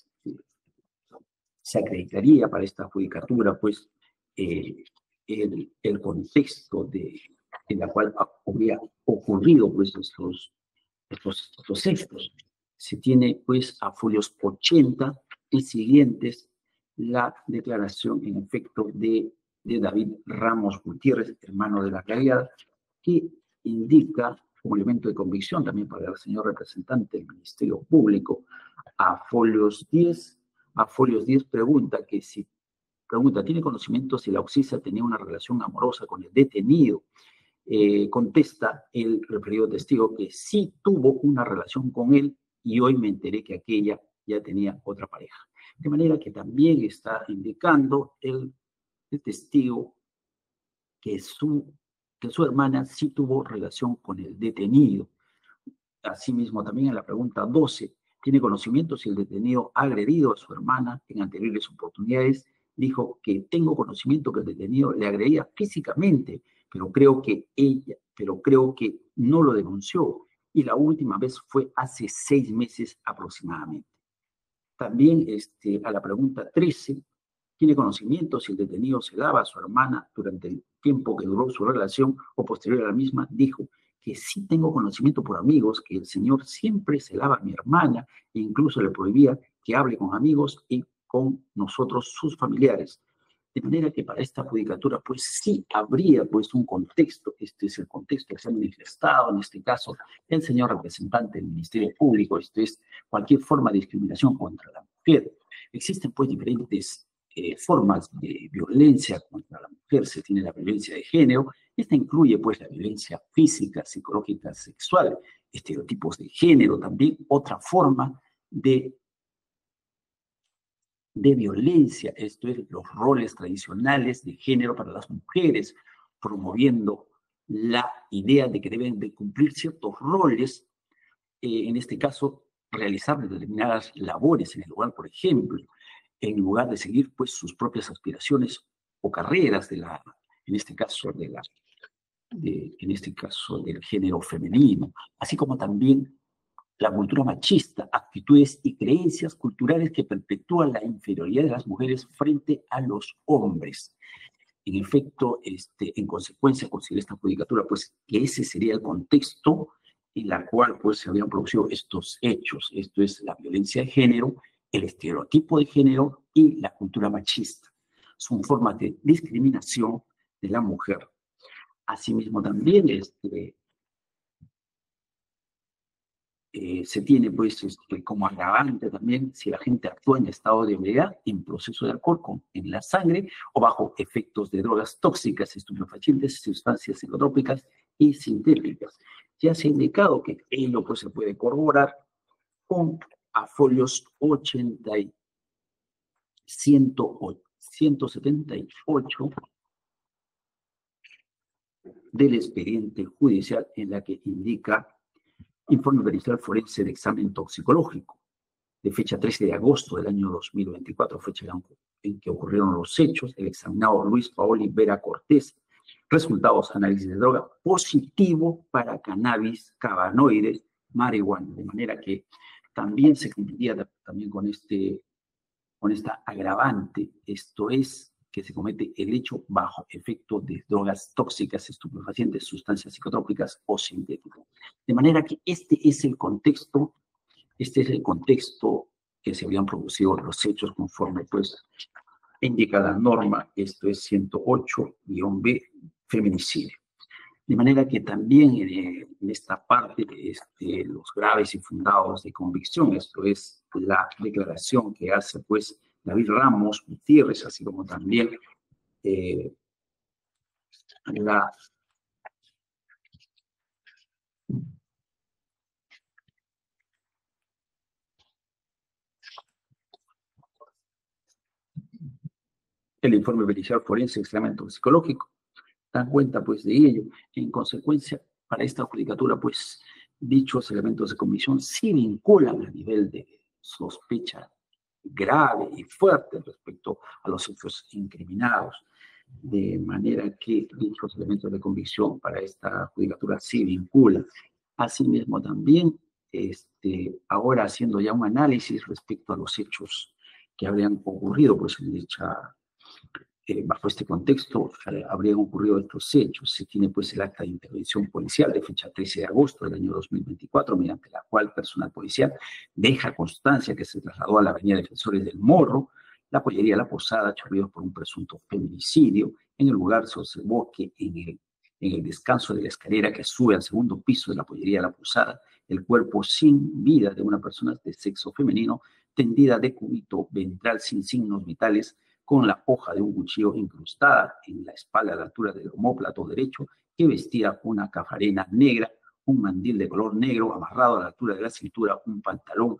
se acreditaría para esta judicatura, pues, el contexto en el cual habría ocurrido, pues, estos hechos. Se tiene, pues, a folios 80 y siguientes la declaración, en efecto, de David Ramos Gutiérrez, hermano de la agraviada, que indica, como elemento de convicción también para el señor representante del Ministerio Público, a folios 10 pregunta, ¿tiene conocimiento si la ocisa tenía una relación amorosa con el detenido? Contesta el referido testigo que sí tuvo una relación con él y hoy me enteré que aquella ya tenía otra pareja. De manera que también está indicando el testigo que su hermana sí tuvo relación con el detenido. Asimismo, también en la pregunta 12, ¿tiene conocimiento si el detenido ha agredido a su hermana en anteriores oportunidades? Dijo que tengo conocimiento que el detenido le agredía físicamente, pero creo que no lo denunció, y la última vez fue hace 6 meses aproximadamente. También a la pregunta 13, ¿tiene conocimiento si el detenido se daba a su hermana durante el tiempo que duró su relación o posterior a la misma? Dijo que sí tengo conocimiento por amigos, que el señor siempre se daba a mi hermana e incluso le prohibía que hable con amigos y con nosotros, sus familiares. De manera que para esta judicatura, pues sí habría pues un contexto, este es el contexto que se ha manifestado en este caso el señor representante del Ministerio Público, esto es cualquier forma de discriminación contra la mujer. Existen pues diferentes formas de violencia contra la mujer. Se tiene la violencia de género, esta incluye pues la violencia física, psicológica, sexual, estereotipos de género, también otra forma de violencia, esto es los roles tradicionales de género para las mujeres, promoviendo la idea de que deben de cumplir ciertos roles, en este caso realizar determinadas labores en el hogar, por ejemplo, en lugar de seguir pues sus propias aspiraciones o carreras en este caso del género femenino, así como también la cultura machista, actitudes y creencias culturales que perpetúan la inferioridad de las mujeres frente a los hombres. En efecto, en consecuencia, considera esta judicatura, pues, que ese sería el contexto en el cual, pues, se habían producido estos hechos. Esto es la violencia de género, el estereotipo de género y la cultura machista. Son formas de discriminación de la mujer. Asimismo, también, se tiene pues como agravante también si la gente actúa en estado de ebriedad, en proceso de alcohol en la sangre o bajo efectos de drogas tóxicas, estupefacientes, sustancias psicotrópicas y sintéticas. Ya se ha indicado que ello pues se puede corroborar con folios 80 y 178 del expediente judicial, en la que indica informe pericial forense de examen toxicológico, de fecha 13 de agosto del año 2024, fecha en que ocurrieron los hechos, el examinado Luis Paoli Vera Cortés, resultados análisis de droga positivo para cannabis, cannabinoides, marihuana, de manera que también se cumpliría también con esta agravante, esto es que se comete el hecho bajo efecto de drogas tóxicas, estupefacientes, sustancias psicotrópicas o sintéticas. De manera que este es el contexto que se habían producido los hechos conforme pues indica la norma, esto es 108-B, feminicidio. De manera que también en esta parte de los graves y fundados de convicción, esto es la declaración que hace pues David Ramos Gutiérrez, así como también el informe pericial forense, examen toxicológico, dan cuenta pues de ello. En consecuencia, para esta judicatura, pues dichos elementos de convicción sí vinculan a nivel de sospecha grave y fuerte respecto a los hechos incriminados, de manera que dichos elementos de convicción para esta judicatura sí vinculan. Asimismo también, ahora haciendo ya un análisis respecto a los hechos que habrían ocurrido pues en dicha bajo este contexto habrían ocurrido estos hechos. Se tiene pues el acta de intervención policial de fecha 13 de agosto del año 2024, mediante la cual personal policial deja constancia que se trasladó a la avenida Defensores del Morro, la pollería La Posada, Chorrillos, por un presunto feminicidio. En el lugar se observó que en el descanso de la escalera que sube al segundo piso de la pollería La Posada, el cuerpo sin vida de una persona de sexo femenino, tendida de cúbito ventral sin signos vitales, con la hoja de un cuchillo incrustada en la espalda a la altura del omóplato derecho, que vestía una cafarena negra, un mandil de color negro amarrado a la altura de la cintura, un pantalón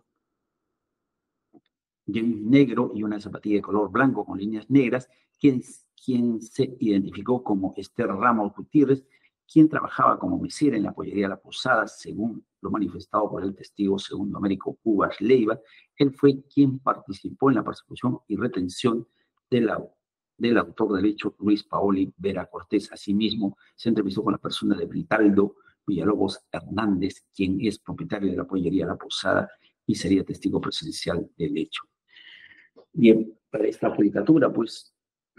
negro y una zapatilla de color blanco con líneas negras, quien se identificó como Esther Ramos Gutiérrez, quien trabajaba como mesera en la pollería La Posada, según lo manifestado por el testigo segundo Américo Cubas Leiva. Él fue quien participó en la persecución y retención de la del autor del hecho, Luis Paoli Vera Cortés. Asimismo, se entrevistó con la persona de Britaldo Villalobos Hernández, quien es propietario de la pollería La Posada y sería testigo presencial del hecho. Bien, para esta judicatura, pues,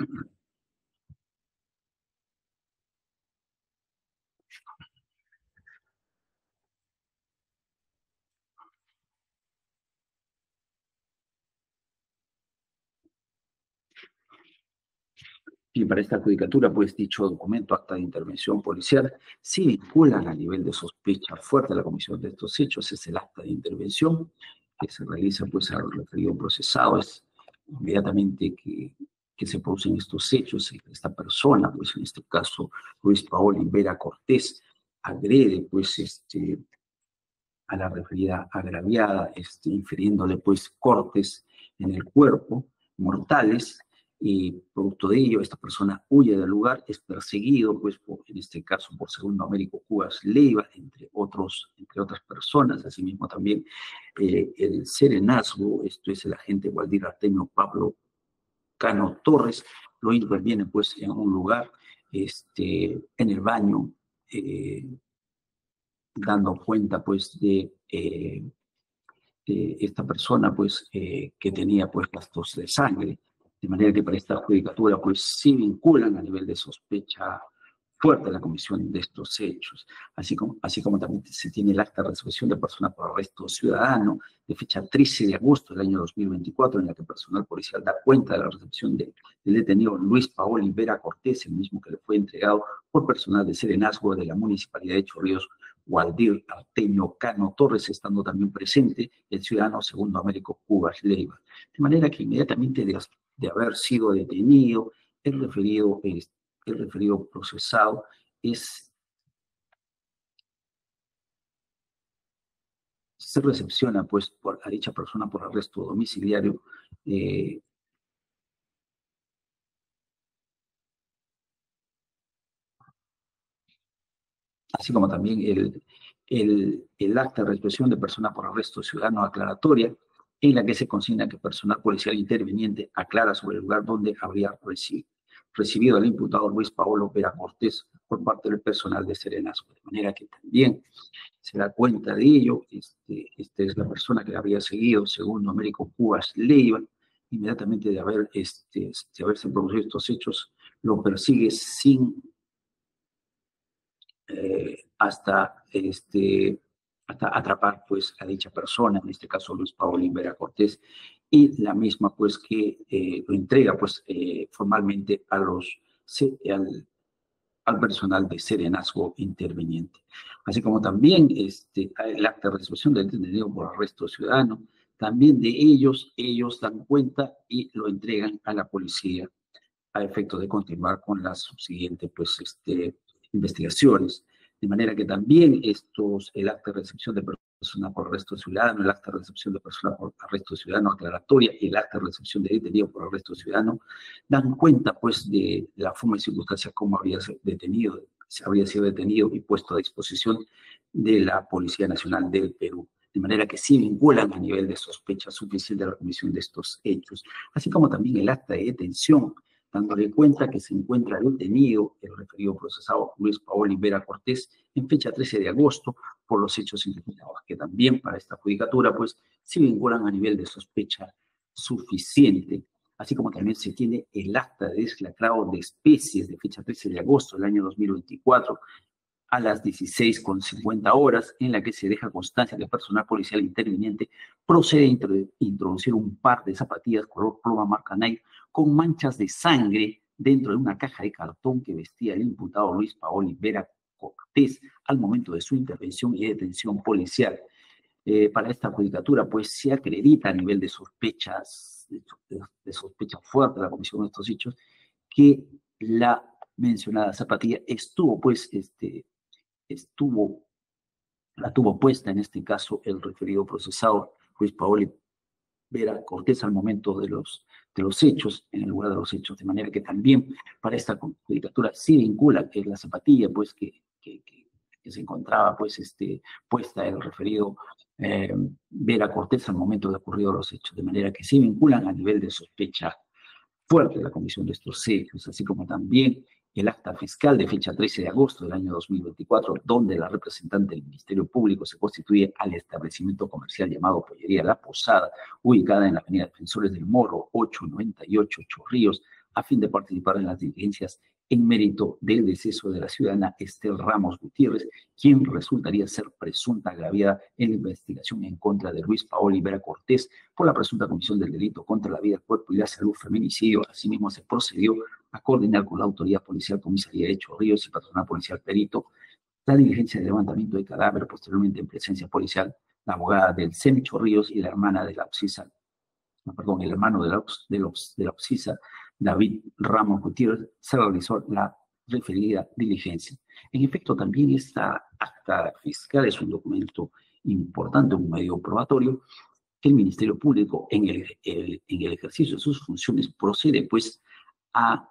y para esta judicatura, pues, dicho documento, acta de intervención policial, sí vinculan a nivel de sospecha fuerte a la comisión de estos hechos. Es el acta de intervención que se realiza, pues, al referido procesado. Es inmediatamente que se producen estos hechos, esta persona, pues, en este caso, Luis Paoli Vera Cortés, agrede, pues, a la referida agraviada, infiriéndole, pues, cortes en el cuerpo, mortales, y producto de ello esta persona huye del lugar, es perseguido, pues, en este caso por Segundo Américo Cubas Leiva, entre otras personas. Asimismo también el serenazgo, esto es el agente Waldir Artemio Pablo Cano Torres, lo interviene, pues, en un lugar, en el baño, dando cuenta, pues, de esta persona, pues, que tenía, pues, rastros de sangre, de manera que para esta judicatura, pues, sí vinculan a nivel de sospecha fuerte la comisión de estos hechos, así como también se tiene el acta de recepción de persona por arresto ciudadano de fecha 13 de agosto del año 2024, en la que el personal policial da cuenta de la recepción del detenido Luis Paoli Vera Cortés, el mismo que le fue entregado por personal de serenazgo de la Municipalidad de Chorrillos, Waldir Artemio Cano Torres, estando también presente el ciudadano Segundo Américo Cubas Leiva. De manera que inmediatamente de haber sido detenido, el referido procesado se recepciona, pues, a dicha persona por arresto domiciliario, así como también el acta de recepción de persona por arresto ciudadano aclaratoria, en la que se consigna que personal policial interviniente aclara sobre el lugar donde habría recibido al imputado Luis Paolo Vera Cortés por parte del personal de serenazgo. De manera que también se da cuenta de ello. Esta es la persona que había seguido, Segundo Américo Cubas Leiva, inmediatamente de haberse producido estos hechos, lo persigue hasta atrapar, pues, a dicha persona, en este caso Luis Paoli Vera Cortés, y la misma, pues, que lo entrega, pues, formalmente al personal de serenazgo interviniente. Así como también el acta de resolución del detenido por arresto ciudadano, también de ellos dan cuenta y lo entregan a la policía a efecto de continuar con las subsiguientes, pues, investigaciones. De manera que también el acta de recepción de persona por arresto ciudadano, el acta de recepción de persona por arresto ciudadano aclaratoria y el acta de recepción de detenido por arresto ciudadano dan cuenta, pues, de la forma y circunstancias como se habría sido detenido y puesto a disposición de la Policía Nacional del Perú. De manera que sí vinculan a nivel de sospecha suficiente a la comisión de estos hechos, así como también el acta de detención, dándole cuenta que se encuentra detenido el referido procesado Luis Paoli Vera Cortés en fecha 13 de agosto por los hechos investigados, que también para esta judicatura, pues, se vinculan a nivel de sospecha suficiente, así como también se tiene el acta de deslacrado de especies de fecha 13 de agosto del año 2024, a las 16:50 en la que se deja constancia que el personal policial interviniente procede a introducir un par de zapatillas color pluma marca Nike con manchas de sangre dentro de una caja de cartón que vestía el imputado Luis Paoli Vera Cortés al momento de su intervención y detención policial. Para esta judicatura, pues, se acredita a nivel de sospechas, de sospecha fuerte de la comisión de estos hechos, que la mencionada zapatilla la tuvo puesta, en este caso, el referido procesado Luis Paoli Vera Cortés al momento de los hechos, en el lugar de los hechos, de manera que también para esta judicatura sí vincula que la zapatilla, pues, que se encontraba, pues, puesta el referido Vera Cortés al momento de ocurrido los hechos, de manera que sí vinculan a nivel de sospecha fuerte la comisión de estos hechos, así como también el acta fiscal de fecha 13 de agosto del año 2024, donde la representante del Ministerio Público se constituye al establecimiento comercial llamado Pollería La Posada, ubicada en la avenida Defensores del Morro, 898 Chorrillos, a fin de participar en las diligencias en mérito del deceso de la ciudadana Esther Ramos Gutiérrez, quien resultaría ser presunta agraviada en la investigación en contra de Luis Paoli Vera Cortés por la presunta comisión del delito contra la vida, cuerpo y la salud, feminicidio. Asimismo, se procedió a coordinar con la autoridad policial, comisaría de Chorrillos y personal policial perito la diligencia de levantamiento de cadáver. Posteriormente, en presencia policial, la abogada del SEM Chorrillos y la hermana de la OPSISA, el hermano de la OPSISA, David Ramos Gutiérrez, se realizó la referida diligencia. En efecto, también esta acta fiscal es un documento importante, un medio probatorio, que el Ministerio Público, en el ejercicio de sus funciones, procede pues a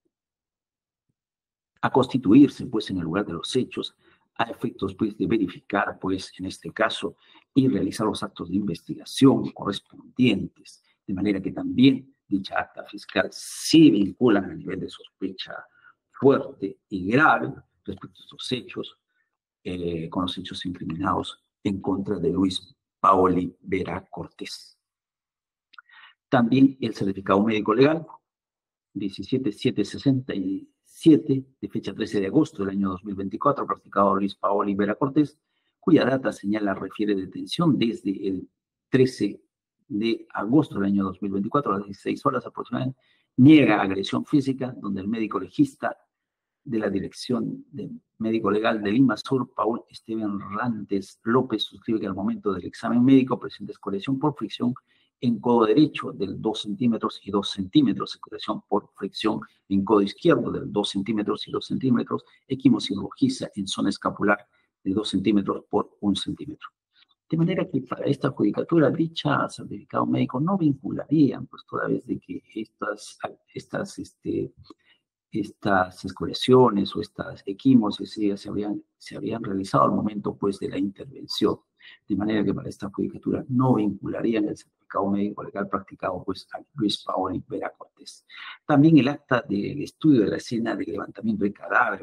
constituirse pues en el lugar de los hechos, a efectos pues de verificar pues en este caso y realizar los actos de investigación correspondientes, de manera que también dicha acta fiscal se vincula a nivel de sospecha fuerte y grave respecto a estos hechos, con los hechos incriminados en contra de Luis Paoli Vera Cortés. También el certificado médico legal 17767 de fecha 13 de agosto del año 2024, practicado Luis Paoli Vera Cortés, cuya data señala refiere detención desde el 13 de agosto del año 2024 a las 16 horas aproximadamente, niega agresión física, donde el médico legista de la Dirección de Médico Legal de Lima Sur, Paul Esteban Rantes López, suscribe que al momento del examen médico presenta escoriación por fricción en codo derecho del 2 centímetros y 2 centímetros, escoriación por fricción en codo izquierdo del 2 centímetros y 2 centímetros, equimosis rojiza en zona escapular de 2 centímetros por 1 centímetro. De manera que para esta judicatura, dicha certificado médico no vincularían, pues toda vez de que estas escoriaciones o estas equimosis se habían realizado al momento pues de la intervención. De manera que para esta judicatura no vincularían el certificado médico legal practicado pues a Luis Paoli Vera Cortés. También el acta del estudio de la escena de levantamiento de cadáver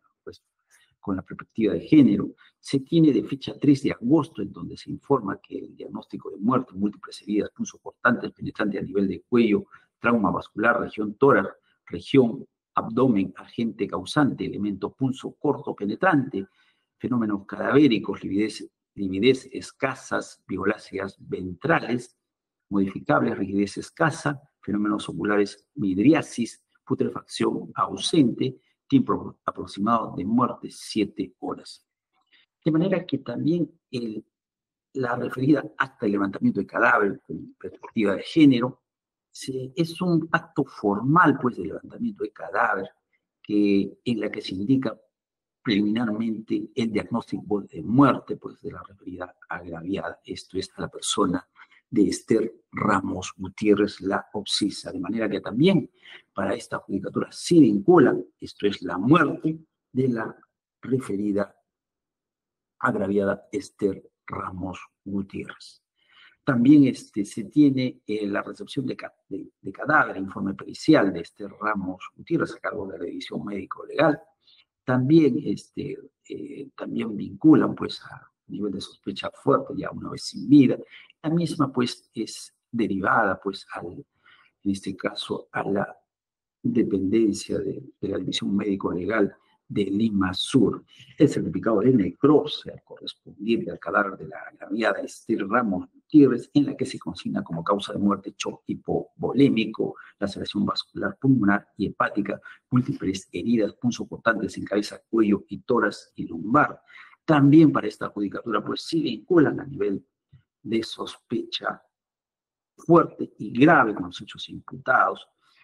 con la perspectiva de género se tiene de fecha 3 de agosto, en donde se informa que el diagnóstico de muerte, múltiples heridas punzocortantes penetrantes a nivel de cuello, trauma vascular, región tórax, región abdomen, agente causante, elemento punzo corto penetrante, fenómenos cadavéricos, lividez escasas, violáceas ventrales, modificables, rigidez escasa, fenómenos oculares, midriasis, putrefacción ausente, tiempo aproximado de muerte 7 horas. De manera que también la referida acta de levantamiento de cadáver con perspectiva de género es un acto formal pues de levantamiento de cadáver en la que se indica preliminarmente el diagnóstico de muerte pues de la referida agraviada, esto es a la persona de Esther Ramos Gutiérrez, la OPSISA, de manera que también para esta judicatura se vincula, esto es la muerte de la referida agraviada Esther Ramos Gutiérrez. También se tiene la recepción de cadáver, informe pericial de Esther Ramos Gutiérrez a cargo de la División Médico Legal. También, también vinculan pues a nivel de sospecha fuerte ya una vez sin vida. La misma pues es derivada pues en este caso a la dependencia de la División Médico Legal de Lima Sur. El certificado de necropsia correspondiente al cadáver de la agraviada Esther Ramos Gutiérrez, en la que se consigna como causa de muerte shock hipovolémico, laceración vascular pulmonar y hepática, múltiples heridas punzocortantes en cabeza, cuello y tórax y lumbar. También para esta judicatura pues sí vinculan a nivel de sospecha fuerte y grave con los hechos imputados.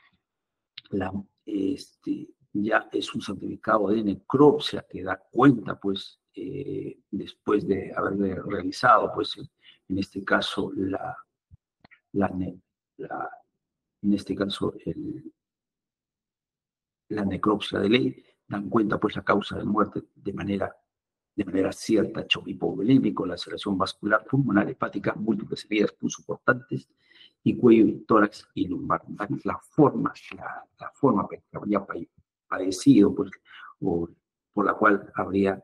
Ya es un certificado de necropsia que da cuenta, pues, después de haberle realizado, pues, en este caso, la necropsia de ley, dan cuenta, pues, la causa de muerte de manera cierta, shock hipovolémico, laceración vascular pulmonar hepática, múltiples heridas punzocortantes y cuello y tórax y lumbar. La forma que habría padecido, pues, o por la cual habría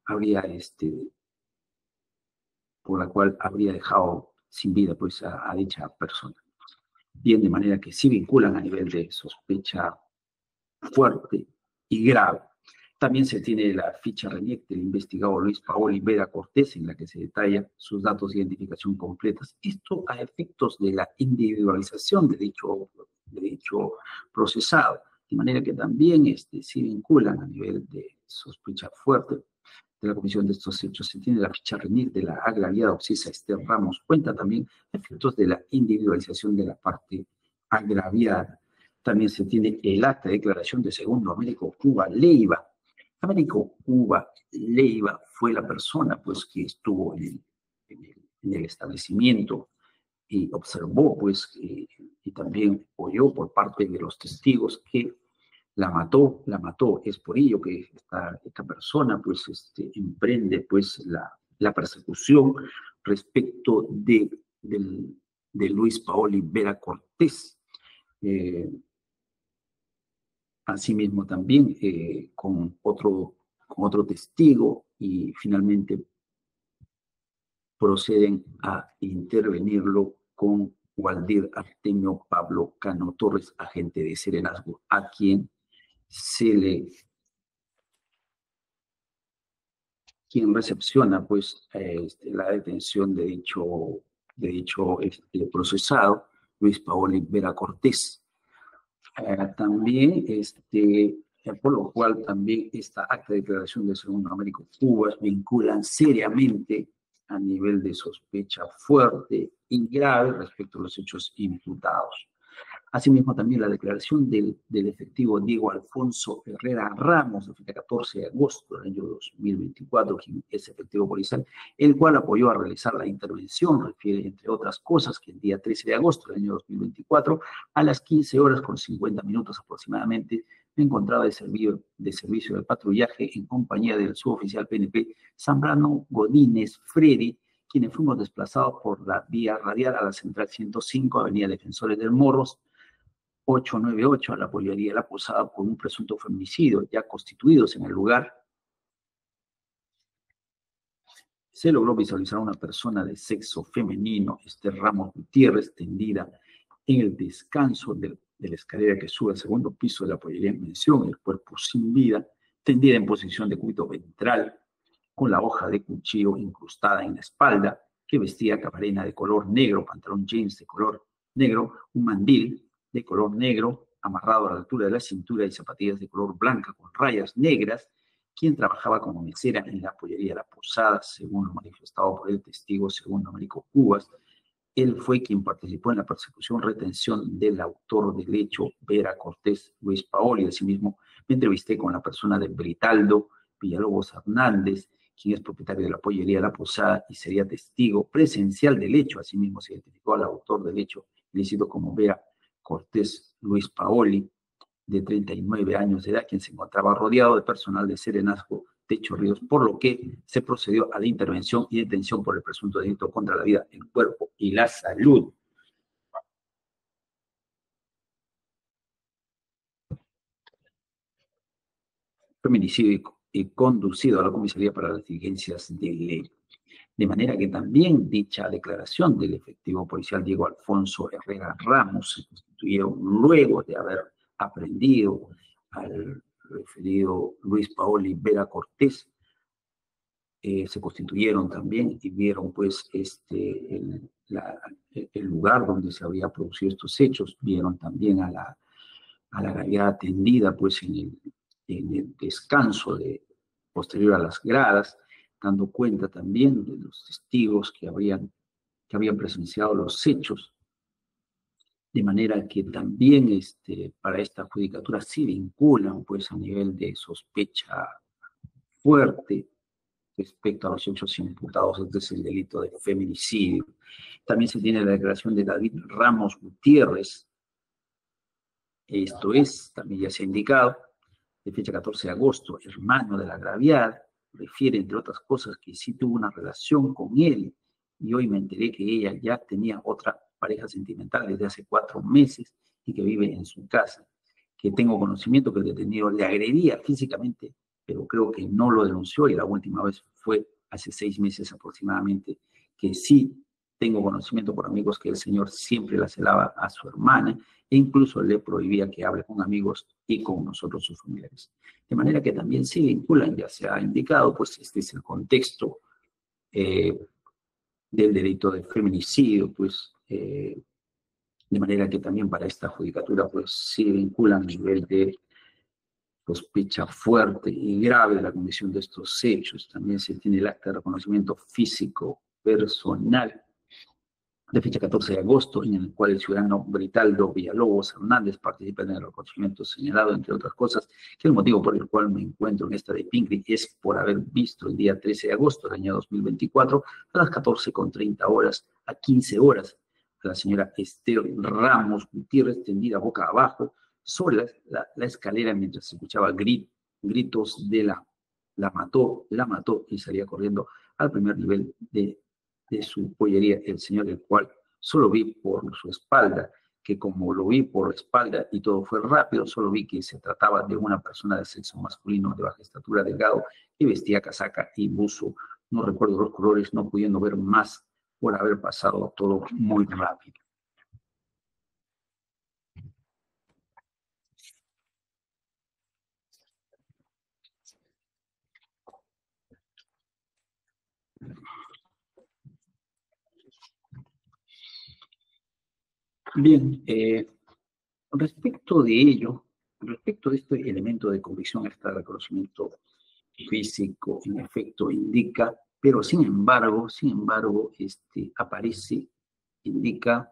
dejado sin vida, pues, a dicha persona. Bien, de manera que sí vinculan a nivel de sospecha fuerte y grave. También se tiene la ficha RENIEC del investigado Luis Paoli Vera Cortés, en la que se detalla sus datos de identificación completas. Esto a efectos de la individualización de dicho procesado, de manera que también se vinculan a nivel de sospecha fuerte de la comisión de estos hechos. Se tiene la ficha RENIEC de la agraviada Oxisa Esther Ramos. Cuenta también efectos de la individualización de la parte agraviada. También se tiene el acta de declaración de segundo Américo Cuba Leiva. Américo Cuba Leiva fue la persona, pues, que estuvo en el establecimiento y observó, pues, y también oyó por parte de los testigos que la mató. Es por ello que esta persona, pues, emprende, pues, la persecución respecto de Luis Paoli Vera Cortés. Asimismo también con otro testigo, y finalmente proceden a intervenirlo con Waldir Artemio Pablo Cano Torres, agente de serenazgo, a quien recepciona, pues, la detención de dicho procesado, Luis Paoli Vera Cortés. También, por lo cual también esta acta de declaración de segundo Américo Cuba vinculan seriamente a nivel de sospecha fuerte y grave respecto a los hechos imputados. Asimismo, también la declaración del efectivo Diego Alfonso Herrera Ramos, de fecha 14 de agosto del año 2024, quien es efectivo policial, el cual apoyó a realizar la intervención. Refiere, entre otras cosas, que el día 13 de agosto del año 2024, a las 15 horas con 50 minutos aproximadamente, me encontraba de servicio de patrullaje en compañía del suboficial PNP Zambrano Godínez Freddy, quienes fuimos desplazados por la vía radial a la central 105, avenida Defensores del Morros, 898, a la pollería de La Posada, por un presunto feminicidio. Ya constituidos en el lugar, se logró visualizar a una persona de sexo femenino, Esther Ramos Gutiérrez, tendida en el descanso de la escalera que sube al segundo piso de la pollería en mención, el cuerpo sin vida, tendida en posición de cúbito ventral, con la hoja de cuchillo incrustada en la espalda, que vestía cabarena de color negro, pantalón jeans de color negro, un mandil de color negro amarrado a la altura de la cintura y zapatillas de color blanca con rayas negras, quien trabajaba como mesera en la pollería de La Posada, según lo manifestado por el testigo segundo Américo Cubas. Él fue quien participó en la persecución, retención del autor del hecho, Vera Cortés Luis Paoli. Asimismo, me entrevisté con la persona de Britaldo Villalobos Hernández, quien es propietario de la pollería La Posada y sería testigo presencial del hecho. Asimismo, se identificó al autor del hecho ilícito como Vera Cortés Luis Paoli, de 39 años de edad, quien se encontraba rodeado de personal de serenazgo de Chorrillos, por lo que se procedió a la intervención y detención por el presunto delito contra la vida, el cuerpo y la salud. Feminicidio y conducido a la comisaría para las diligencias de ley. De manera que también dicha declaración del efectivo policial Diego Alfonso Herrera Ramos se constituyó luego de haber aprendido al referido Luis Paoli Vera Cortés. Se constituyeron también y vieron, pues, el lugar donde se había producido estos hechos. Vieron también a la galera atendida, pues, en el descanso posterior a las gradas, dando cuenta también de los testigos que habían presenciado los hechos, de manera que también para esta judicatura sí vinculan, pues, a nivel de sospecha fuerte respecto a los hechos imputados, este es el delito de feminicidio. También se tiene la declaración de David Ramos Gutiérrez, esto es, también ya se ha indicado, de fecha 14 de agosto, hermano de la agraviada, refiere, entre otras cosas, que sí tuvo una relación con él, y hoy me enteré que ella ya tenía otra pareja sentimental desde hace 4 meses y que vive en su casa, que tengo conocimiento que el detenido le agredía físicamente, pero creo que no lo denunció y la última vez fue hace 6 meses aproximadamente, que sí tengo conocimiento por amigos que el señor siempre la celaba a su hermana e incluso le prohibía que hable con amigos y con nosotros, sus familiares. De manera que también se vinculan, ya se ha indicado, pues este es el contexto del delito de feminicidio, pues de manera que también para esta judicatura pues se vinculan a nivel de sospecha fuerte y grave de la comisión de estos hechos. También se tiene el acta de reconocimiento físico personal de fecha 14 de agosto, en el cual el ciudadano Britaldo Villalobos Hernández participa en el reconocimiento señalado, entre otras cosas, que el motivo por el cual me encuentro en esta de Pincri es por haber visto el día 13 de agosto del año 2024, a las 14:30 horas, a 15 horas, a la señora Esther Ramos Gutiérrez tendida boca abajo sobre la escalera mientras se escuchaba gritos de la mató y salía corriendo al primer nivel de su pollería, el señor, el cual solo vi por su espalda, que como lo vi por la espalda y todo fue rápido, solo vi que se trataba de una persona de sexo masculino de baja estatura, delgado, que vestía casaca y buzo. No recuerdo los colores, no pudiendo ver más por haber pasado todo muy rápido. Bien, respecto de ello, respecto de este elemento de convicción, este reconocimiento físico, en efecto, indica, pero sin embargo, aparece, indica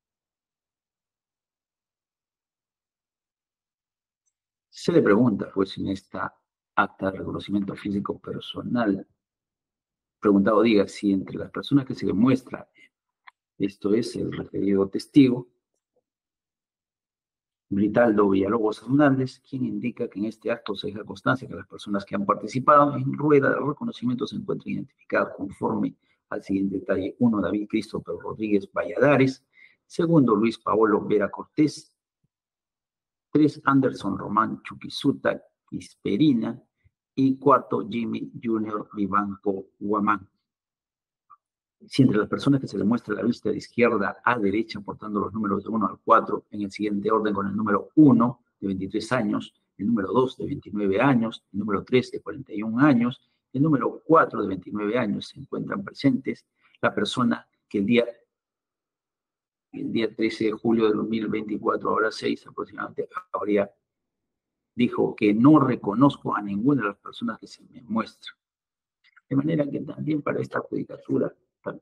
se le pregunta, pues, en esta acta de reconocimiento físico personal, preguntado diga si entre las personas que se le muestra, esto es el referido testigo, Britaldo Villalobos Hernández, quien indica que en este acto se deja constancia que las personas que han participado en rueda de reconocimiento se encuentran identificadas conforme al siguiente detalle. 1, David Christopher Rodríguez Valladares. 2, Luis Paolo Vera Cortés. 3, Anderson Román Chuquisuta Isperina. Y 4, Jimmy Junior Vivanco Guamán. Si entre las personas que se le muestra la vista de izquierda a derecha, portando los números de 1 al 4, en el siguiente orden con el número 1, de 23 años, el número 2, de 29 años, el número 3, de 41 años, el número 4, de 29 años, se encuentran presentes, la persona que el día 13 de julio de 2024, a hora 6 aproximadamente, dijo que no reconozco a ninguna de las personas que se me muestran. De manera que también para esta judicatura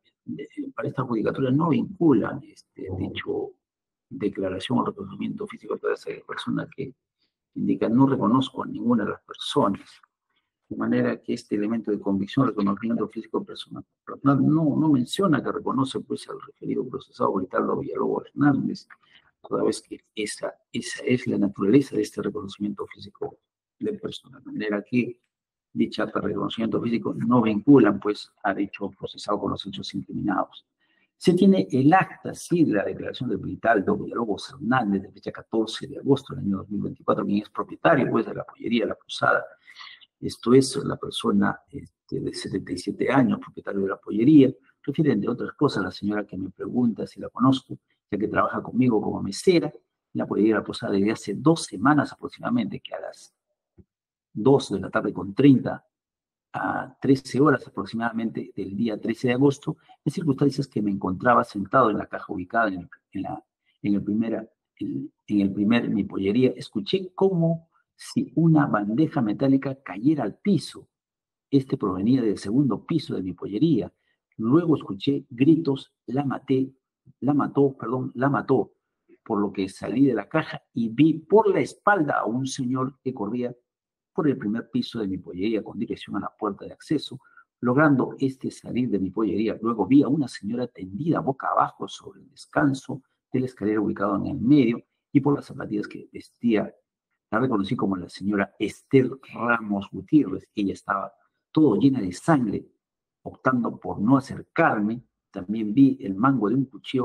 no vinculan dicho declaración o reconocimiento físico de esa persona que indica no reconozco a ninguna de las personas. De manera que este elemento de convicción, reconocimiento físico personal no menciona que reconoce pues al referido procesado Britaldo Villalobos Hernández, toda vez que esa es la naturaleza de este reconocimiento físico de persona. De manera que dicha acta de reconocimiento físico no vinculan pues a dicho procesado con los hechos incriminados. Se tiene el acta, sí, de la declaración de Britaldo Villalobos Hernández de fecha 14 de agosto del año 2024, quien es propietario pues de la pollería La Posada. Esto es la persona de 77 años, propietario de la pollería. Refiere, entre otras cosas, a la señora que me pregunta si la conozco, ya que trabaja conmigo como mesera en la pollería La Posada desde hace 2 semanas aproximadamente, que a las 2 de la tarde con 30 a 13 horas aproximadamente del día 13 de agosto, en circunstancias que me encontraba sentado en la caja ubicada en el primer mi pollería, escuché como si una bandeja metálica cayera al piso. Este provenía del segundo piso de mi pollería. Luego escuché gritos, la mató, por lo que salí de la caja y vi por la espalda a un señor que corría por el primer piso de mi pollería con dirección a la puerta de acceso. Logrando salir de mi pollería, luego vi a una señora tendida boca abajo sobre el descanso de la escalera ubicado en el medio, y por las zapatillas que vestía la reconocí como la señora Esther Ramos Gutiérrez. Ella estaba todo llena de sangre, optando por no acercarme. También vi el mango de un cuchillo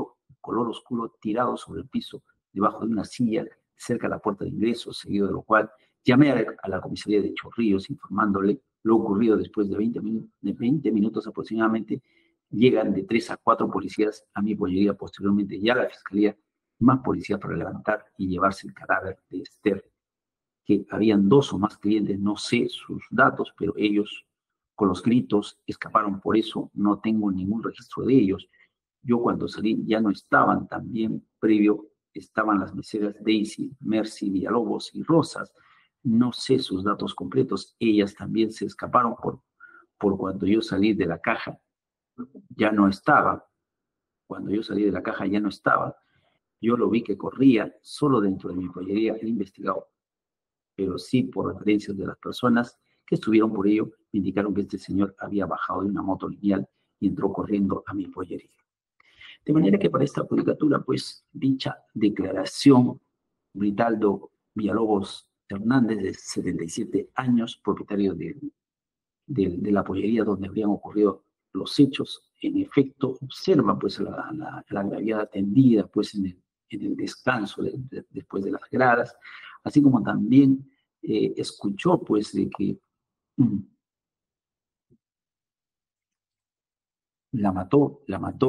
color oscuro tirado sobre el piso, debajo de una silla, cerca de la puerta de ingreso, seguido de lo cual llamé a la comisaría de Chorrillos informándole lo ocurrido. Después de 20 minutos aproximadamente. Llegan de 3 a 4 policías a mi pollería, posteriormente ya a la fiscalía, más policías para levantar y llevarse el cadáver de Esther, que habían 2 o más clientes, no sé sus datos, pero ellos con los gritos escaparon, por eso no tengo ningún registro de ellos. Yo cuando salí ya no estaban, también previo estaban las meseras Daisy, Mercy, Villalobos y Rosas, no sé sus datos completos, ellas también se escaparon por cuando yo salí de la caja. Ya no estaba. Cuando yo salí de la caja ya no estaba. Yo lo vi que corría solo dentro de mi pollería, el investigado. Pero sí, por referencias de las personas que estuvieron por ello, me indicaron que este señor había bajado de una moto lineal y entró corriendo a mi pollería. De manera que para esta judicatura, pues, dicha declaración, Britaldo Villalobos Hernández, de 77 años, propietario de la pollería donde habrían ocurrido los hechos, en efecto, observa pues la gravedad atendida pues en el descanso después de las gradas, así como también escuchó pues de que la mató.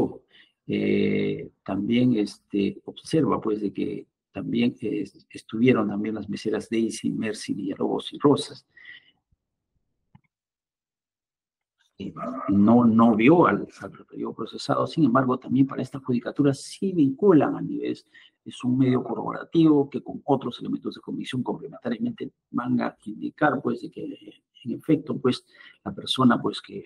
También observa pues de que también estuvieron también las meseras Daisy, Mercy, Villalobos y Rosas. No vio al referido procesado. Sin embargo, también para esta judicatura sí vinculan a nivel, es un medio corroborativo que con otros elementos de comisión complementariamente van a indicar pues de que en efecto pues la persona pues que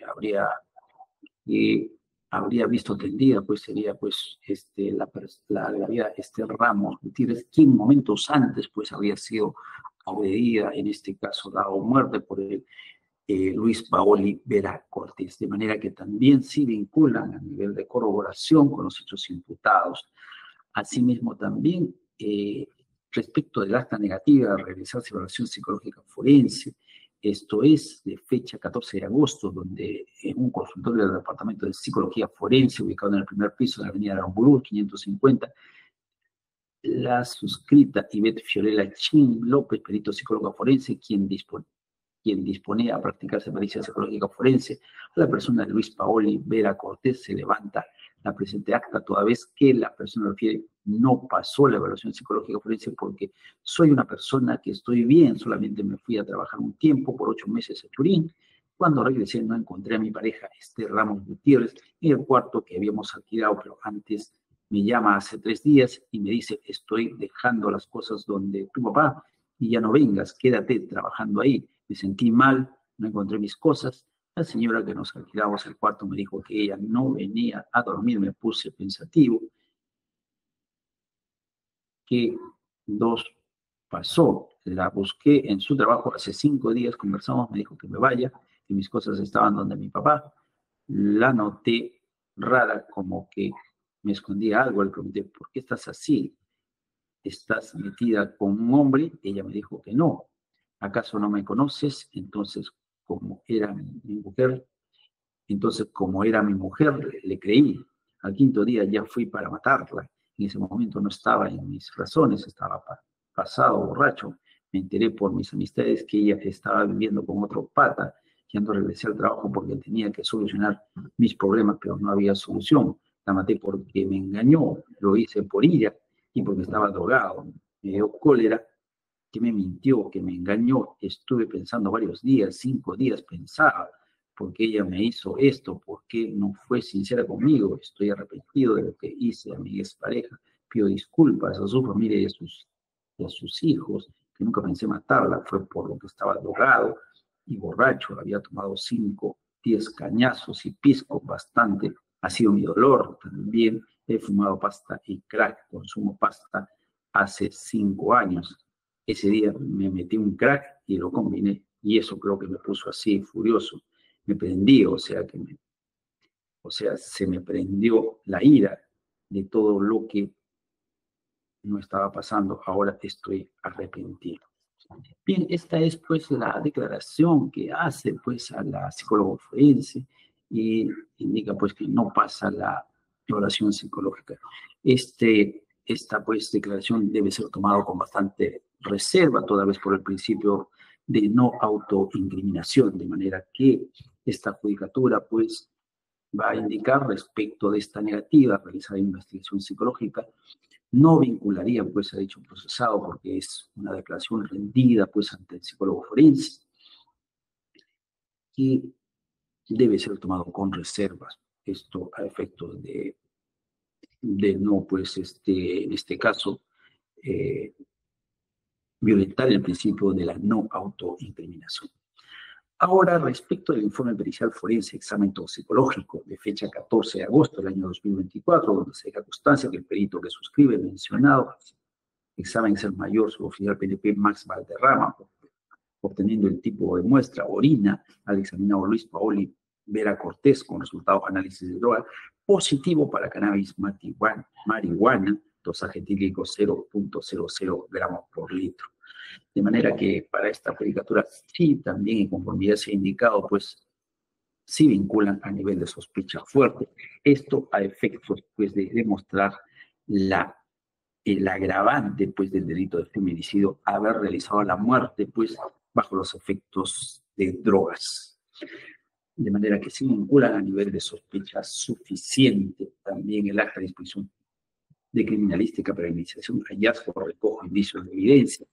habría visto atendida pues sería pues la vida Esther Ramos Gutiérrez, quien momentos antes pues habría sido agredida, en este caso dado muerte por el Luis Paoli Vera Cortés, de manera que también sí vinculan a nivel de corroboración con los hechos imputados. Asimismo, también respecto del acta negativa de realizarse evaluación psicológica forense, esto es de fecha 14 de agosto, donde en un consultorio del Departamento de Psicología Forense, ubicado en el primer piso de la avenida Aramburu, 550, la suscrita Ivette Fiorella Chin López, perito psicóloga forense, quien disponía a practicarse pericia psicológica forense, a la persona de Luis Paoli Vera Cortés se levanta la presente acta, toda vez que la persona refiere no pasó la evaluación psicológica forense porque soy una persona que estoy bien, solamente me fui a trabajar un tiempo por 8 meses a Turín. Cuando regresé no encontré a mi pareja Esther Ramos Gutiérrez en el cuarto que habíamos alquilado, pero antes me llama hace 3 días y me dice, estoy dejando las cosas donde tu papá y ya no vengas, quédate trabajando ahí. Me sentí mal, no encontré mis cosas. La señora que nos alquilamos el cuarto me dijo que ella no venía a dormir. Me puse pensativo. ¿Qué 2 pasó? La busqué en su trabajo hace 5 días, conversamos, me dijo que me vaya, que mis cosas estaban donde mi papá. La noté rara, como que me escondía algo. Le pregunté, ¿por qué estás así? ¿Estás metida con un hombre? Ella me dijo que no. ¿Acaso no me conoces? Entonces, como era mi mujer, le creí. Al 5.º día ya fui para matarla. En ese momento no estaba en mis razones, estaba pasado, borracho. Me enteré por mis amistades que ella estaba viviendo con otro pata. Ya no regresé al trabajo porque tenía que solucionar mis problemas, pero no había solución. La maté porque me engañó, lo hice por ira y porque estaba drogado. Me dio cólera, que me mintió, que me engañó. Estuve pensando varios días, 5 días pensaba, ¿por qué ella me hizo esto? ¿Por qué no fue sincera conmigo? Estoy arrepentido de lo que hice a mi expareja. Pido disculpas a su familia y a sus hijos, que nunca pensé matarla. Fue por lo que estaba drogado y borracho. Había tomado 5, 10 cañazos y pisco, bastante. Ha sido mi dolor. También he fumado pasta y crack. Consumo pasta hace 5 años. Ese día me metí un crack y lo combiné, y eso creo que me puso así, furioso. Me prendí, se me prendió la ira de todo lo que no estaba pasando. Ahora estoy arrepentido. Bien, esta es pues la declaración que hace pues a la psicóloga forense y indica pues que no pasa la evaluación psicológica. Esta pues declaración debe ser tomada con bastante reserva, toda vez por el principio de no autoincriminación, de manera que esta judicatura pues va a indicar respecto de esta negativa a realizar investigación psicológica, no vincularía pues a dicho procesado porque es una declaración rendida pues ante el psicólogo forense y debe ser tomado con reservas. Esto a efectos de no pues en este caso violentar el principio de la no autoincriminación. Ahora, respecto del informe pericial forense examen toxicológico de fecha 14 de agosto del año 2024, donde se deja constancia que el perito que suscribe el mencionado examen es el mayor suboficial PNP Max Valderrama, obteniendo el tipo de muestra orina al examinado Luis Paoli Vera Cortés con resultado análisis de droga positivo para cannabis marihuana, dosaje etílico 0.00 gramos por litro. De manera que para esta judicatura sí también en conformidad se ha indicado, pues sí vinculan a nivel de sospecha fuerte. Esto a efectos pues de demostrar el agravante pues del delito de feminicidio, haber realizado la muerte pues bajo los efectos de drogas. De manera que sí vinculan a nivel de sospecha suficiente también el acta de disposición de criminalística para iniciación, hallazgo, recojo, indicios de evidencia.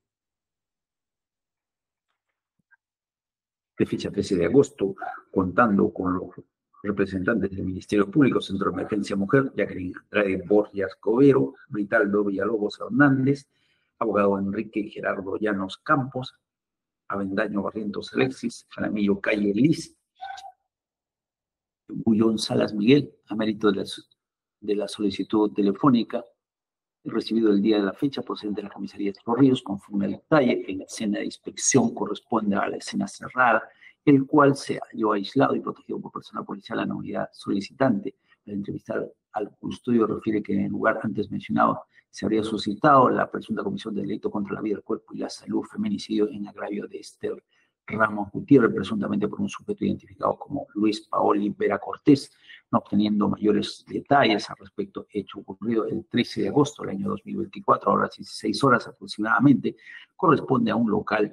De fecha 13 de agosto, contando con los representantes del Ministerio Público, Centro de Emergencia Mujer, Jacqueline Andrade Borges Covero, Britaldo Villalobos Hernández, abogado Enrique Gerardo Llanos Campos, Avendaño Barrientos Alexis, Jaramillo Calle Liz, Bullón Salas Miguel, a mérito de la solicitud telefónica, recibido el día de la fecha procedente de la comisaría de Los Ríos, conforme al detalle, en la escena de inspección corresponde a la escena cerrada, el cual se halló aislado y protegido por personal policial a la unidad solicitante. La entrevista al custodio refiere que en el lugar antes mencionado se habría suscitado la presunta comisión de delito contra la vida, el cuerpo y la salud, feminicidio en agravio de Esther Ramos Gutiérrez, presuntamente por un sujeto identificado como Luis Paoli Vera Cortés, no obteniendo mayores detalles al respecto, hecho ocurrido el 13 de agosto del año 2024, a las 16 horas aproximadamente, corresponde a un local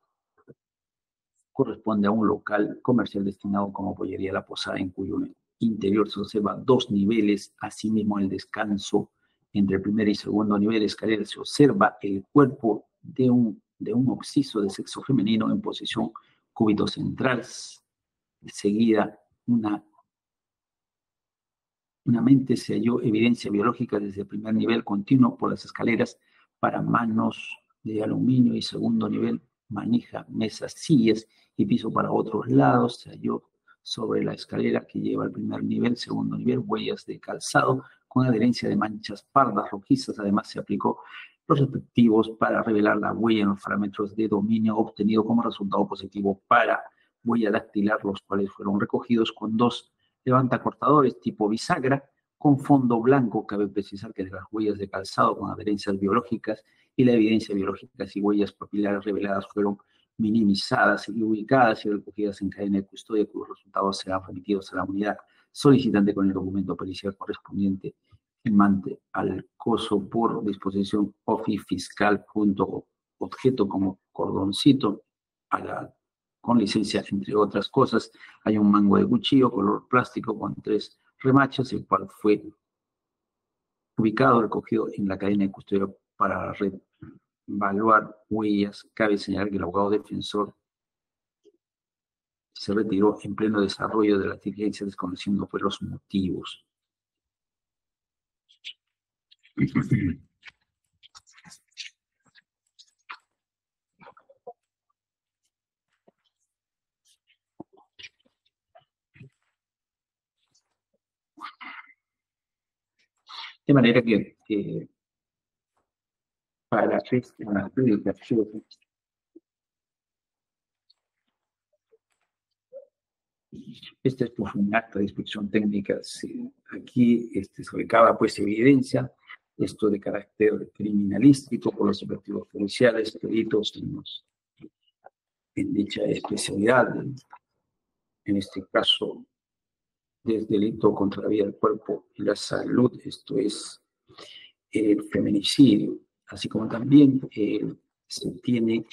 comercial destinado como pollería La Posada, en cuyo interior se observa 2 niveles, asimismo el descanso entre el primer y segundo nivel de escalera se observa el cuerpo de un occiso de sexo femenino en posición cúbito-central, seguida una mente se halló evidencia biológica desde el primer nivel continuo por las escaleras para manos de aluminio y segundo nivel, manija, mesas, sillas y piso para otros lados. Se halló sobre la escalera que lleva al primer nivel, segundo nivel, huellas de calzado con adherencia de manchas pardas rojizas. Además se aplicó los respectivos para revelar la huella en los parámetros de dominio obtenido como resultado positivo para huella dactilar, los cuales fueron recogidos con 2 levantacortadores tipo bisagra con fondo blanco. Cabe precisar que de las huellas de calzado con adherencias biológicas y la evidencia biológica y huellas papilares reveladas fueron minimizadas y ubicadas y recogidas en cadena de custodia, cuyos resultados serán remitidos a la unidad solicitante con el documento pericial correspondiente firmante al coso por disposición OFI fiscal junto objeto como cordoncito con licencia, entre otras cosas. Hay un mango de cuchillo color plástico con 3 remachos, el cual fue ubicado, recogido en la cadena de custodia para evaluar huellas. Cabe señalar que el abogado defensor se retiró en pleno desarrollo de la diligencia, desconociendo pues los motivos. De manera que para la publicación este es pues un acta de inspección técnica. Aquí se ubicaba pues evidencia, esto de carácter criminalístico por los efectivos policiales, peritos en dicha especialidad, en este caso de delito contra la vida, el cuerpo y la salud, esto es el feminicidio, así como también se tiene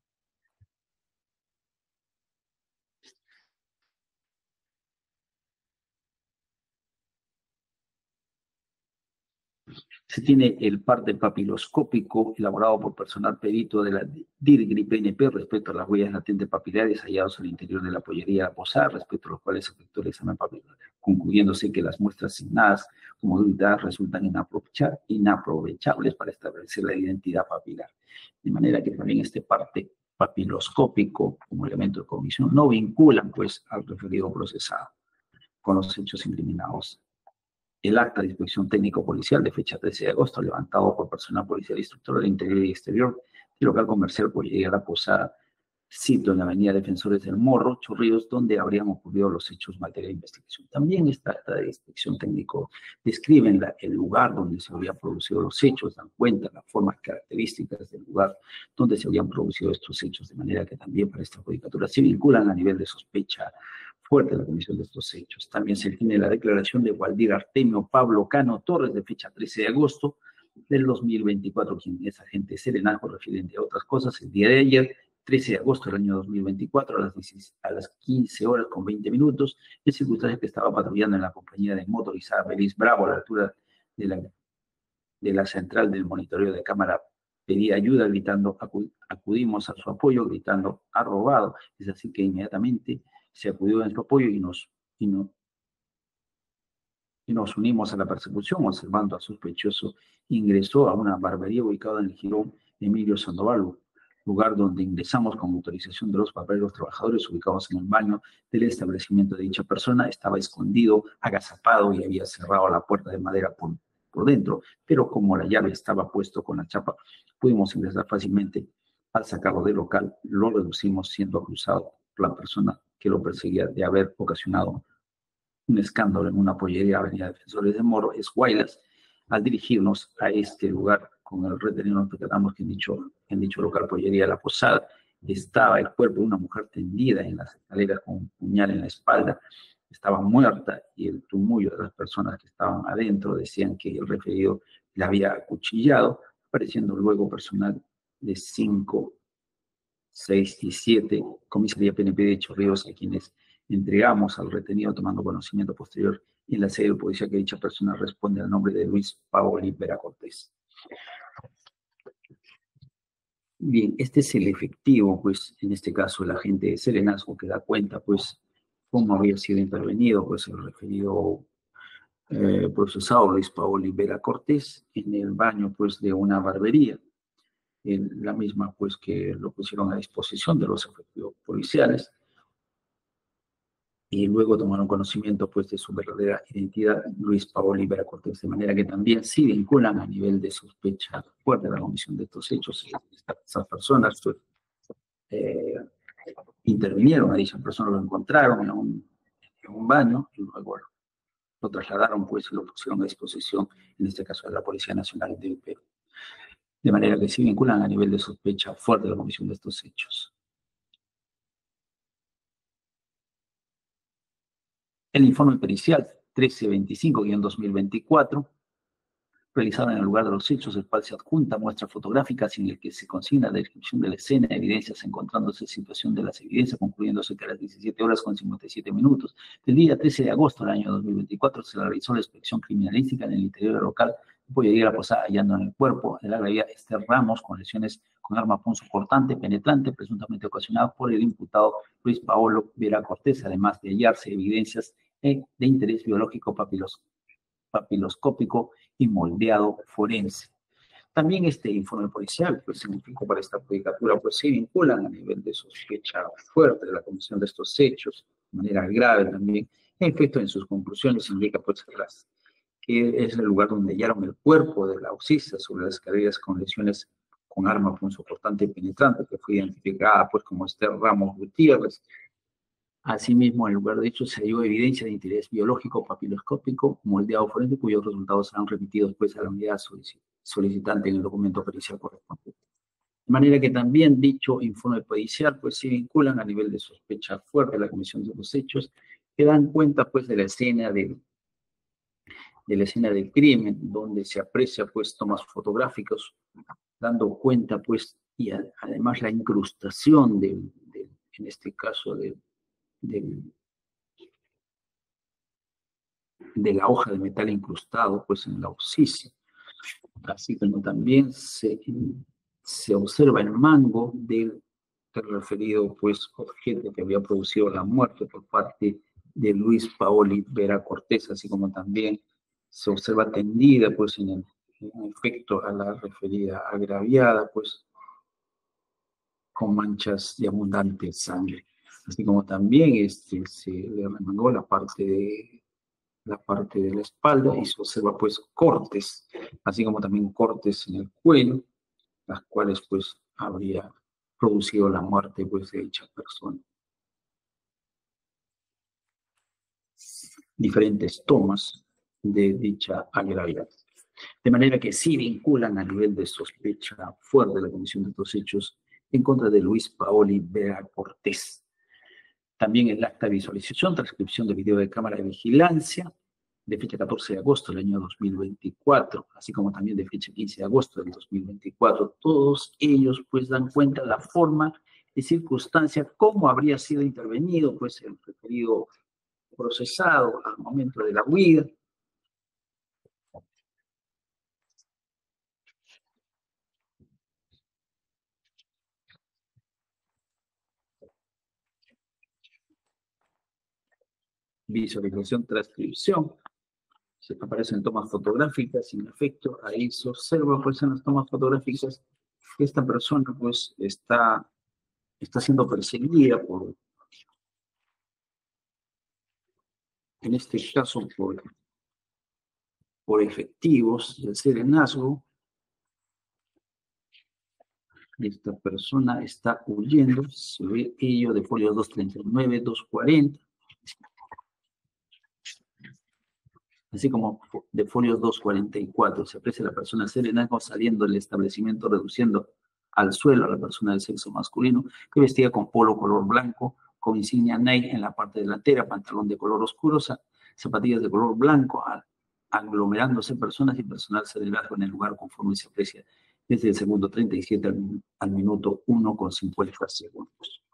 el parte papiloscópico elaborado por personal perito de la DIRGRI-PNP respecto a las huellas latentes papilares hallados al interior de la pollería Posada, respecto a los cuales se efectuó el examen papilar, concluyéndose que las muestras asignadas como dubitadas resultan inaprovechables para establecer la identidad papilar. De manera que también este parte papiloscópico como elemento de comisión no vinculan pues al referido procesado con los hechos incriminados. El acta de inspección técnico-policial de fecha 13 de agosto, levantado por personal policial instructor del Interior y Exterior del local comercial Pollería La Posada, sito en la avenida Defensores del Morro, Chorrillos, donde habrían ocurrido los hechos en materia de investigación. También esta acta de inspección técnico describe el lugar donde se habrían producido los hechos, dan cuenta las formas características del lugar donde se habían producido estos hechos, de manera que también para esta judicatura se vinculan a nivel de sospecha fuerte la comisión de estos hechos. También se tiene la declaración de Waldir Artemio Pablo Cano Torres de fecha 13 de agosto del 2024, quien es agente serenazgo referente a otras cosas, el día de ayer, 13 de agosto del año 2024, a las 15 horas con 20 minutos, en circunstancias que estaba patrullando en la compañía de motorizada Belis Bravo a la altura de la central del monitoreo de cámara. Pedía ayuda gritando, acudimos a su apoyo gritando, ha robado. Es así que inmediatamente se acudió en su apoyo y nos unimos a la persecución, observando al sospechoso. Ingresó a una barbería ubicada en el jirón Emilio Sandoval, lugar donde ingresamos con autorización de los papeles trabajadores ubicados en el baño del establecimiento de dicha persona. Estaba escondido, agazapado y había cerrado la puerta de madera por dentro, pero como la llave estaba puesto con la chapa, pudimos ingresar fácilmente. Al sacarlo del local, lo reducimos siendo acusado por la persona que lo perseguía de haber ocasionado un escándalo en una pollería avenida Defensores de Morro, Esguaylas. Al dirigirnos a este lugar con el retenido, nos percatamos que en dicho local pollería La Posada estaba el cuerpo de una mujer tendida en las escaleras con un puñal en la espalda. Estaba muerta y el tumulto de las personas que estaban adentro decían que el referido la había acuchillado, apareciendo luego personal de 5, 6 y 7, Comisaría PNP de Chorrillos, a quienes entregamos al retenido tomando conocimiento posterior en la sede de policía que dicha persona responde al nombre de Luis Paoli Vera Cortés. Bien, este es el efectivo, pues, en este caso el agente de serenazgo que da cuenta, pues, cómo había sido intervenido, pues, el referido procesado Luis Paoli Vera Cortés en el baño, pues, de una barbería. La misma, pues, que lo pusieron a disposición de los efectivos policiales y luego tomaron conocimiento, pues, de su verdadera identidad, Luis Paoli Vera Cortés, de manera que también sí vinculan a nivel de sospecha fuerte la comisión de estos hechos. Estas personas, pues, intervinieron a dicha persona, lo encontraron en un baño y luego lo trasladaron, pues, y lo pusieron a disposición, en este caso de la Policía Nacional del Perú. De manera que sí vinculan a nivel de sospecha fuerte la comisión de estos hechos. El informe pericial 1325-2024, realizado en el lugar de los hechos, el cual se adjunta muestras fotográficas en el que se consigna la descripción de la escena, evidencias encontrándose situación de las evidencias, concluyéndose que a las 17 horas con 57 minutos del día 13 de agosto del año 2024 se realizó la inspección criminalística en el interior del local Pollería La Posada, hallando en el cuerpo de la agredida Esther Ramos con lesiones con arma punzocortante penetrante, presuntamente ocasionadas por el imputado Luis Paolo Vera Cortés, además de hallarse evidencias de interés biológico papiloscópico y moldeado forense. También este informe policial, pues, significa para esta judicatura, pues se vinculan a nivel de sospecha fuerte de la comisión de estos hechos, de manera grave también. En efecto, en sus conclusiones indica, pues, que es el lugar donde hallaron el cuerpo de la ocisa sobre las escaleras con lesiones con arma punzocortante y penetrante, que fue identificada, pues, como Esther Ramos Gutiérrez. Asimismo, en el lugar de hecho se halló evidencia de interés biológico papiloscópico, moldeado forense, cuyos resultados serán remitidos, pues, a la unidad solicitante en el documento pericial correspondiente. De manera que también dicho informe pericial, pues, se vinculan a nivel de sospecha fuerte la comisión de los hechos que dan cuenta pues de la escena del crimen, donde se aprecia pues tomas fotográficas, dando cuenta pues, y además la incrustación en este caso de la hoja de metal incrustado pues en la abscisa, así como también se observa el mango del referido pues objeto que había producido la muerte por parte de Luis Paoli Vera Cortés, así como también se observa tendida pues en efecto a la referida agraviada pues con manchas de abundante sangre, así como también se le remangó la parte de la espalda y se observa pues cortes, así como también cortes en el cuello, las cuales pues habría producido la muerte pues de dicha persona. Diferentes tomas de dicha agraviada. De manera que sí vinculan a nivel de sospecha fuerte la comisión de estos hechos en contra de Luis Paoli Vera Cortés. También el acta de visualización, transcripción de video de cámara de vigilancia, de fecha 14 de agosto del año 2024, así como también de fecha 15 de agosto del 2024. Todos ellos pues dan cuenta de la forma y circunstancia cómo habría sido intervenido pues el referido procesado al momento de la huida. Visualización, transcripción. Se aparecen tomas fotográficas, sin efecto, ahí se observa pues en las tomas fotográficas que esta persona pues está siendo perseguida en este caso por efectivos del serenazgo. Esta persona está huyendo, se ve ello de folios 239, 240, así como de folios 244. Se aprecia la persona serenazgo saliendo del establecimiento, reduciendo al suelo a la persona del sexo masculino, que vestía con polo color blanco, con insignia Nike en la parte delantera, pantalón de color oscuro, zapatillas de color blanco, aglomerándose personas y personal serenazgo en el lugar conforme se aprecia desde el segundo 37 al minuto 1:50 segundos.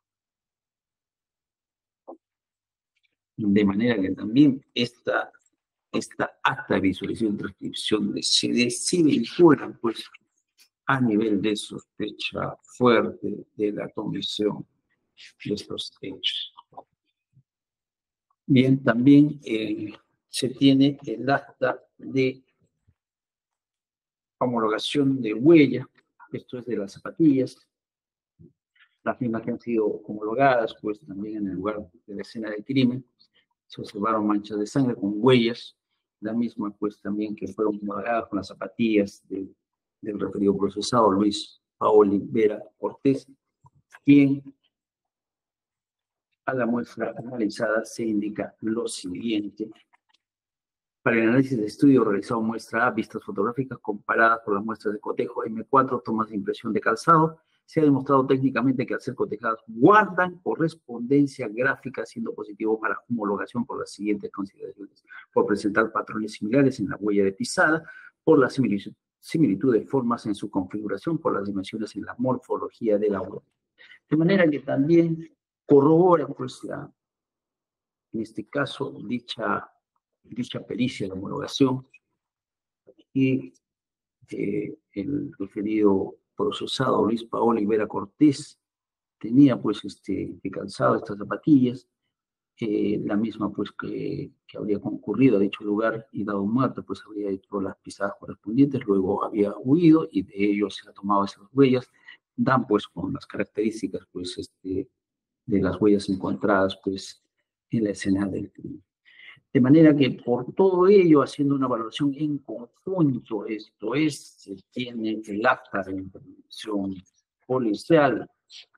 De manera que también esta acta de visualización y transcripción de CD sí vincula pues a nivel de sospecha fuerte de la comisión de estos hechos. Bien, también se tiene el acta de homologación de huella, esto es de las zapatillas, las mismas que han sido homologadas, pues también en el lugar de la escena del crimen, se observaron manchas de sangre con huellas, la misma pues también que fueron homologadas con las zapatillas del referido procesado Luis Paoli Vera Cortés, quien a la muestra analizada se indica lo siguiente. Para el análisis de estudio realizado muestra A, vistas fotográficas comparadas por las muestras de cotejo M4, tomas de impresión de calzado, se ha demostrado técnicamente que al ser cotejadas guardan correspondencia gráfica, siendo positivo para homologación por las siguientes consideraciones: por presentar patrones similares en la huella de pisada, por la similitud de formas en su configuración, por las dimensiones en la morfología de la huella. De manera que también corrobora, pues, en este caso, dicha pericia de homologación, y el referido procesado Luis Paoli Vera Cortés tenía pues calzado estas zapatillas, la misma pues que habría concurrido a dicho lugar y dado muerte, pues habría hecho las pisadas correspondientes, luego había huido y de ello se ha tomado esas huellas, dan pues con las características pues de las huellas encontradas pues en la escena del crimen. De manera que por todo ello, haciendo una valoración en conjunto, esto es, se tiene el acta de intervención policial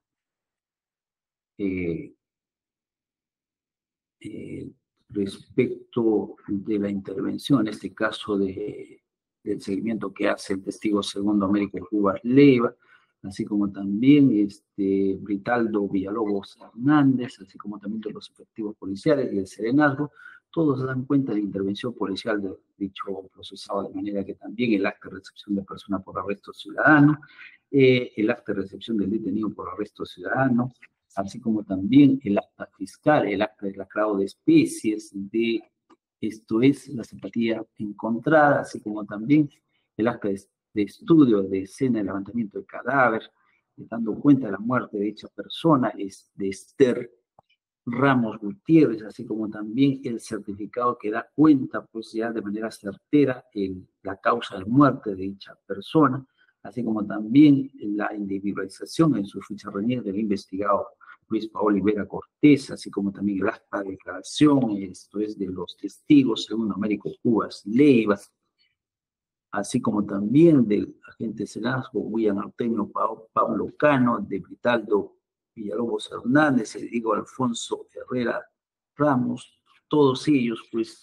respecto de la intervención, en este caso del seguimiento que hace el testigo segundo Américo Cubas Leiva, así como también Britaldo Villalobos Hernández, así como también de los efectivos policiales y el serenazgo, todos dan cuenta de la intervención policial de dicho procesado, de manera que también el acta de recepción de persona por arresto ciudadano, el acta de recepción del detenido por arresto ciudadano, así como también el acta fiscal, el acta de declarado de especies, esto es la simpatía encontrada, así como también el acta de estudio de escena de levantamiento de cadáver, dando cuenta de la muerte de dicha persona, es de Esther Ramos Gutiérrez, así como también el certificado que da cuenta, pues ya de manera certera, la causa de muerte de dicha persona, así como también la individualización en su ficha RENIER del investigado Luis Paoli Vera Cortés, así como también el acta de declaración, esto es de los testigos, según Américo Cubas Leiva, así como también del agente Serazgo, William Artemio Pablo Cano, de Britaldo Villalobos Hernández, y digo Alfonso Herrera Ramos, todos ellos, pues,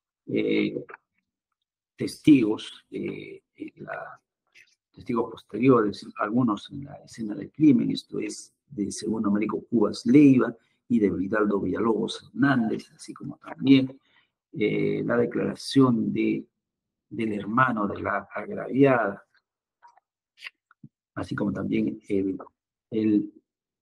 testigos, testigos posteriores, algunos en la escena del crimen, esto es de segundo Américo Cubas Leiva y de Britaldo Villalobos Hernández, así como también la declaración del hermano de la agraviada, así como también el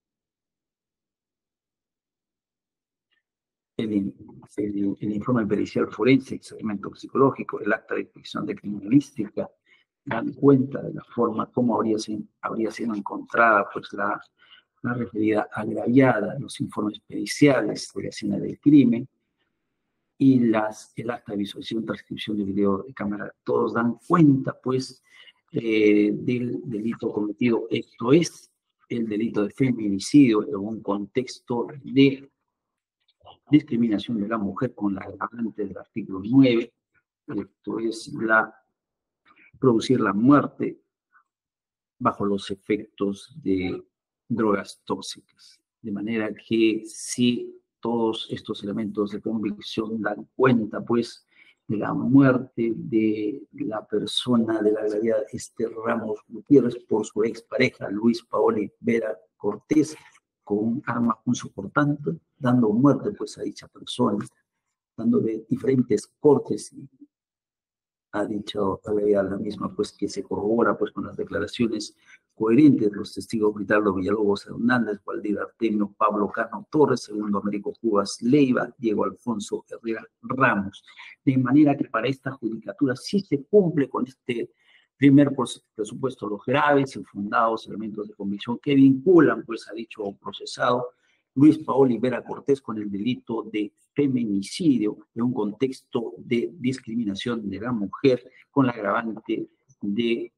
informe pericial forense, el segmento psicológico, el acta de inspección de criminalística, dan cuenta de la forma como habría sido encontrada pues, la referida agraviada, los informes periciales de la escena del crimen y el acta de visualización, transcripción de video de cámara. Todos dan cuenta pues del delito cometido. Esto es el delito de feminicidio en un contexto de discriminación de la mujer con la agravante del artículo 9, esto es producir la muerte bajo los efectos de drogas tóxicas. De manera que si todos estos elementos de convicción dan cuenta, pues, de la muerte de la persona de la agraviada Esther Ramos Gutiérrez por su expareja Luis Paoli Vera Cortés, con un arma punzocortante, dando muerte pues a dicha persona, dándole diferentes cortes ha dicho a la misma pues que se corrobora pues con las declaraciones coherentes de los testigos Britaldo Villalobos Hernández, Waldir Artemio Pablo Cano Torres, segundo Américo Cubas Leiva, Diego Alfonso Herrera Ramos. De manera que para esta judicatura sí se cumple con este primer presupuesto los graves y fundados elementos de convicción que vinculan pues a dicho procesado Luis Paoli Vera Cortés con el delito de feminicidio en un contexto de discriminación de la mujer con la agravante de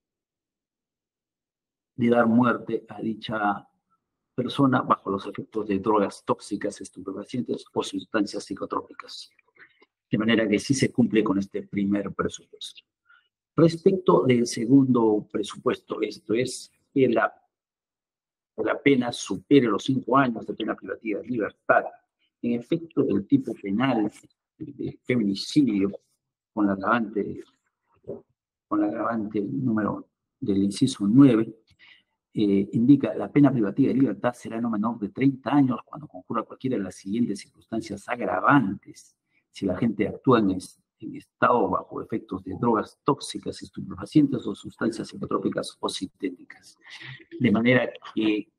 dar muerte a dicha persona bajo los efectos de drogas tóxicas, estupefacientes o sustancias psicotrópicas. De manera que sí se cumple con este primer presupuesto. Respecto del segundo presupuesto, esto es que la pena supere los 5 años de pena privativa de libertad, en efecto del tipo penal de feminicidio con la agravante número del inciso 9, indica la pena privativa de libertad será no menor de 30 años cuando concurra cualquiera de las siguientes circunstancias agravantes. Si la gente actúa en estado bajo efectos de drogas tóxicas, estupefacientes o sustancias psicotrópicas o sintéticas. De manera que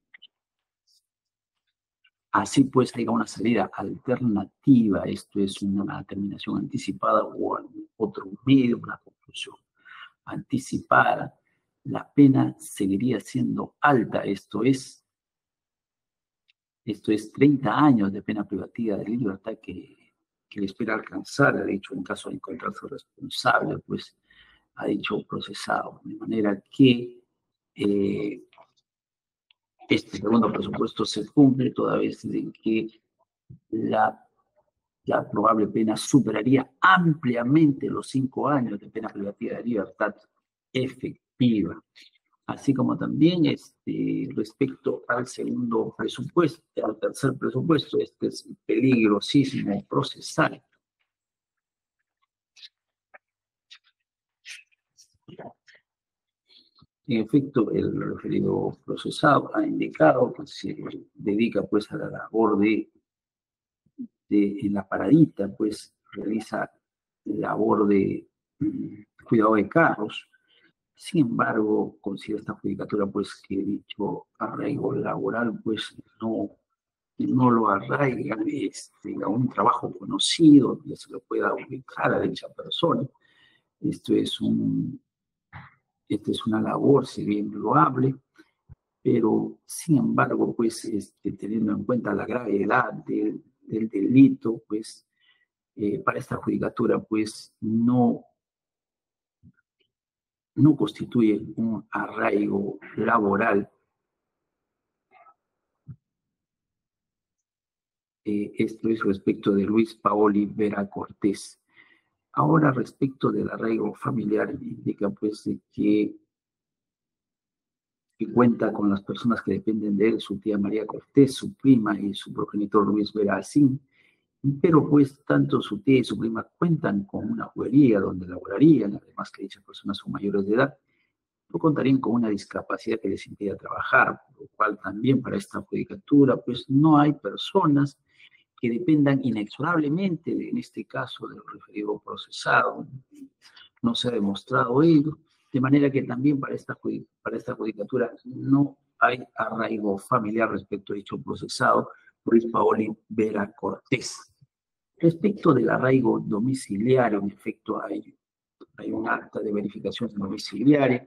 así pues haya una salida alternativa, esto es una terminación anticipada o otro medio, una conclusión anticipada, la pena seguiría siendo alta, esto es 30 años de pena privativa de libertad que le espera alcanzar, ha dicho, en caso de encontrarse responsable, pues, ha dicho procesado. De manera que este segundo presupuesto se cumple toda vez de que la probable pena superaría ampliamente los 5 años de pena privativa de libertad efectiva. Así como también respecto al segundo presupuesto, al tercer presupuesto, este es peligrosísimo procesal. En efecto, el referido procesado ha indicado que se dedica pues a la labor en la paradita, pues realiza labor de cuidado de carros. Sin embargo, considera esta judicatura pues que dicho arraigo laboral pues no lo arraiga a un trabajo conocido donde se lo pueda ubicar a dicha persona. Esta es una labor, si bien loable, pero sin embargo, pues teniendo en cuenta la gravedad del delito, pues para esta judicatura pues no constituye un arraigo laboral. Esto es respecto de Luis Paoli Vera Cortés. Ahora, respecto del arraigo familiar, indica pues de que cuenta con las personas que dependen de él, su tía María Cortés, su prima y su progenitor Luis Vera Alcín, pero pues tanto su tía y su prima cuentan con una juguería donde laborarían, además que dichas personas son mayores de edad, no contarían con una discapacidad que les impida trabajar, por lo cual también para esta judicatura pues no hay personas que dependan inexorablemente, en este caso, del referido procesado. No se ha demostrado ello, de manera que también para esta judicatura no hay arraigo familiar respecto a dicho procesado, Luis Paoli Vera Cortés. Respecto del arraigo domiciliario, en efecto hay un acta de verificación domiciliaria.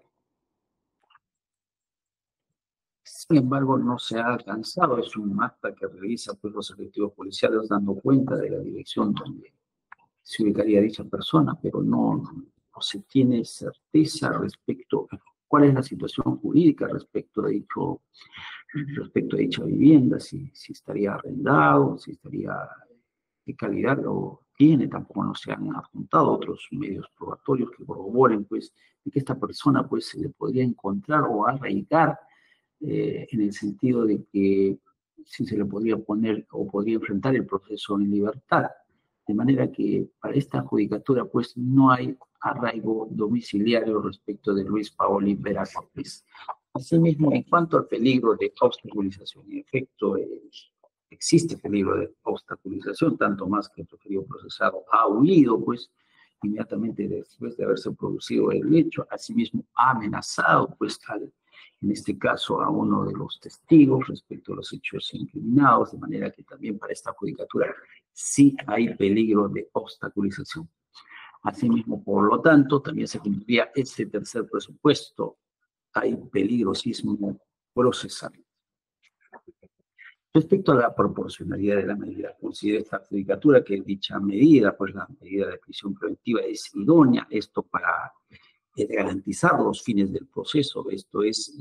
Sin embargo, no se ha alcanzado, es un acta que realiza pues, los efectivos policiales dando cuenta de la dirección donde se ubicaría dicha persona, pero no se tiene certeza respecto a cuál es la situación jurídica respecto de dicha vivienda, si estaría arrendado, si estaría de calidad lo tiene, tampoco no se han adjuntado otros medios probatorios que corroboren pues de que esta persona pues se le podría encontrar o arraigar en el sentido de que si se le podría poner o podría enfrentar el proceso en libertad. De manera que para esta judicatura pues no hay arraigo domiciliario respecto de Luis Paoli Vera Cortés. Asimismo, en cuanto al peligro de obstaculización, en efecto, existe peligro de obstaculización, tanto más que el referido procesado ha huido, pues, inmediatamente después de haberse producido el hecho, asimismo ha amenazado, pues, en este caso, a uno de los testigos respecto a los hechos incriminados, de manera que también para esta judicatura sí hay peligro de obstaculización. Asimismo, por lo tanto, también se cumpliría este tercer presupuesto, hay peligrosismo procesal. Respecto a la proporcionalidad de la medida, considera esta judicatura que dicha medida, pues la medida de prisión preventiva es idónea, esto para garantizar los fines del proceso, esto es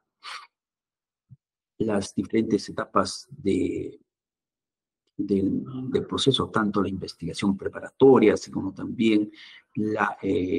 las diferentes etapas del proceso, tanto la investigación preparatoria, así como también la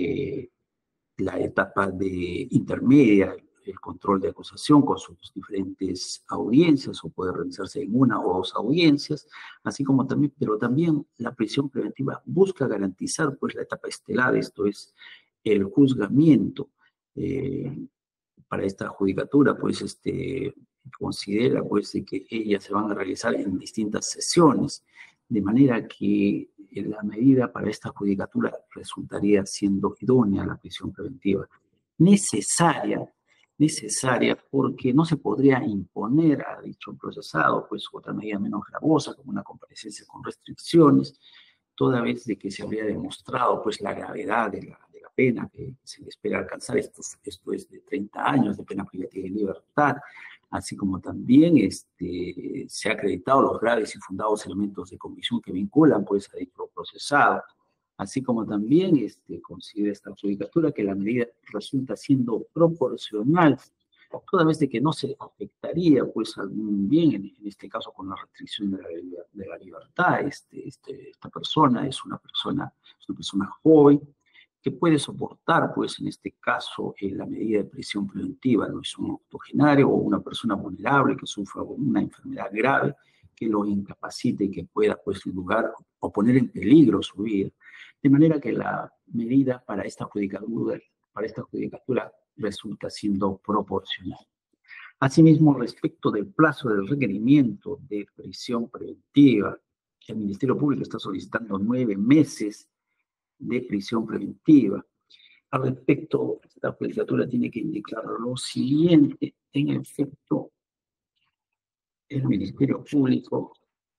etapa de intermedia, el control de acusación con sus diferentes audiencias, o puede realizarse en una o dos audiencias, así como también, pero también la prisión preventiva busca garantizar pues la etapa estelar, esto es el juzgamiento. Para esta judicatura pues considera pues de que ellas se van a realizar en distintas sesiones, de manera que la medida para esta judicatura resultaría siendo idónea la prisión preventiva. Necesaria porque no se podría imponer a dicho procesado pues otra medida menos gravosa como una comparecencia con restricciones, toda vez de que se habría demostrado pues la gravedad de la pena que se le espera alcanzar, esto es de 30 años de pena privativa de libertad, así como también se ha acreditado los graves y fundados elementos de convicción que vinculan pues a dicho procesado, así como también considera esta judicatura que la medida resulta siendo proporcional, toda vez de que no se afectaría pues algún bien, en este caso con la restricción de la libertad. Esta persona es una persona joven que puede soportar, pues en este caso, la medida de prisión preventiva, no es un octogenario o una persona vulnerable que sufra una enfermedad grave que lo incapacite y que pueda, pues, en lugar o poner en peligro su vida. De manera que la medida para esta judicatura para esta judicatura resulta siendo proporcional. Asimismo, respecto del plazo del requerimiento de prisión preventiva, el Ministerio Público está solicitando 9 meses de prisión preventiva. Al respecto, esta judicatura tiene que indicar lo siguiente. En efecto, el Ministerio Público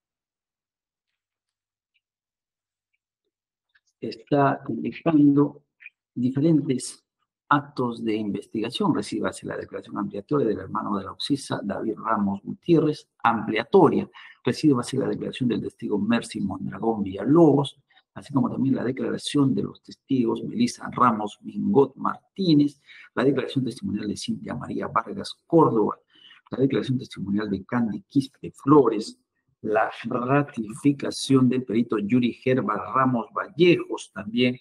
está indicando diferentes actos de investigación. Recíbase la declaración ampliatoria del hermano de la Oxisa, David Ramos Gutiérrez, ampliatoria. Recíbase la declaración del testigo Mercy Mondragón Villalobos, así como también la declaración de los testigos Melissa Ramos Mingot Martínez, la declaración testimonial de Cintia María Vargas Córdoba, la declaración testimonial de Candy Quispe Flores, la ratificación del perito Yuri Gerba Ramos Vallejos, también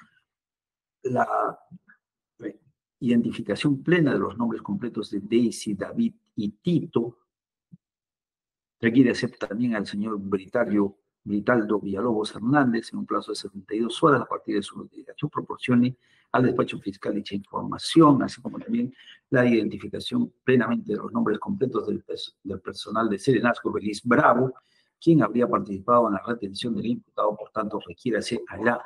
la identificación plena de los nombres completos de Daisy, David y Tito. Requiere hacer también al señor Britaldo Villalobos Hernández en un plazo de 72 horas a partir de su notificación, proporcione al despacho fiscal dicha información, así como también la identificación plenamente de los nombres completos del personal de Serenazgo Belis Bravo, quien habría participado en la retención del imputado, por tanto, requiere hacer allá.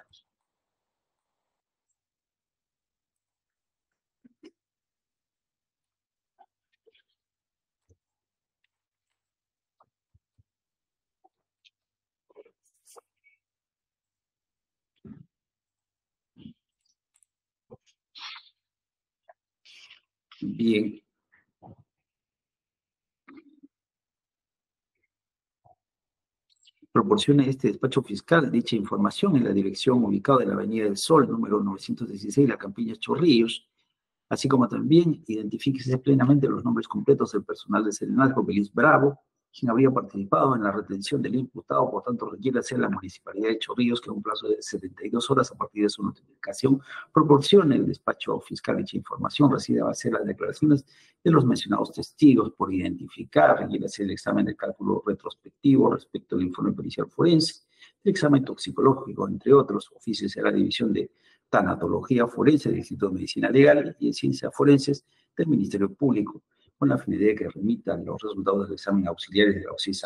Bien. Proporcione este despacho fiscal dicha información en la dirección ubicada en la Avenida del Sol, número 916, La Campiña, Chorrillos, así como también identifíquese plenamente los nombres completos del personal de Serenazgo Belis Bravo, quien habría participado en la retención del imputado, por tanto requiere hacer la Municipalidad de Chorrillos, que en un plazo de 72 horas a partir de su notificación proporcione el despacho fiscal dicha información, recibe hacer las declaraciones de los mencionados testigos por identificar, requiere hacer el examen de cálculo retrospectivo respecto al informe pericial forense, el examen toxicológico, entre otros, oficios de la División de Tanatología Forense del Instituto de Medicina Legal y de Ciencias Forenses del Ministerio Público, con la finalidad de que remitan los resultados del examen auxiliares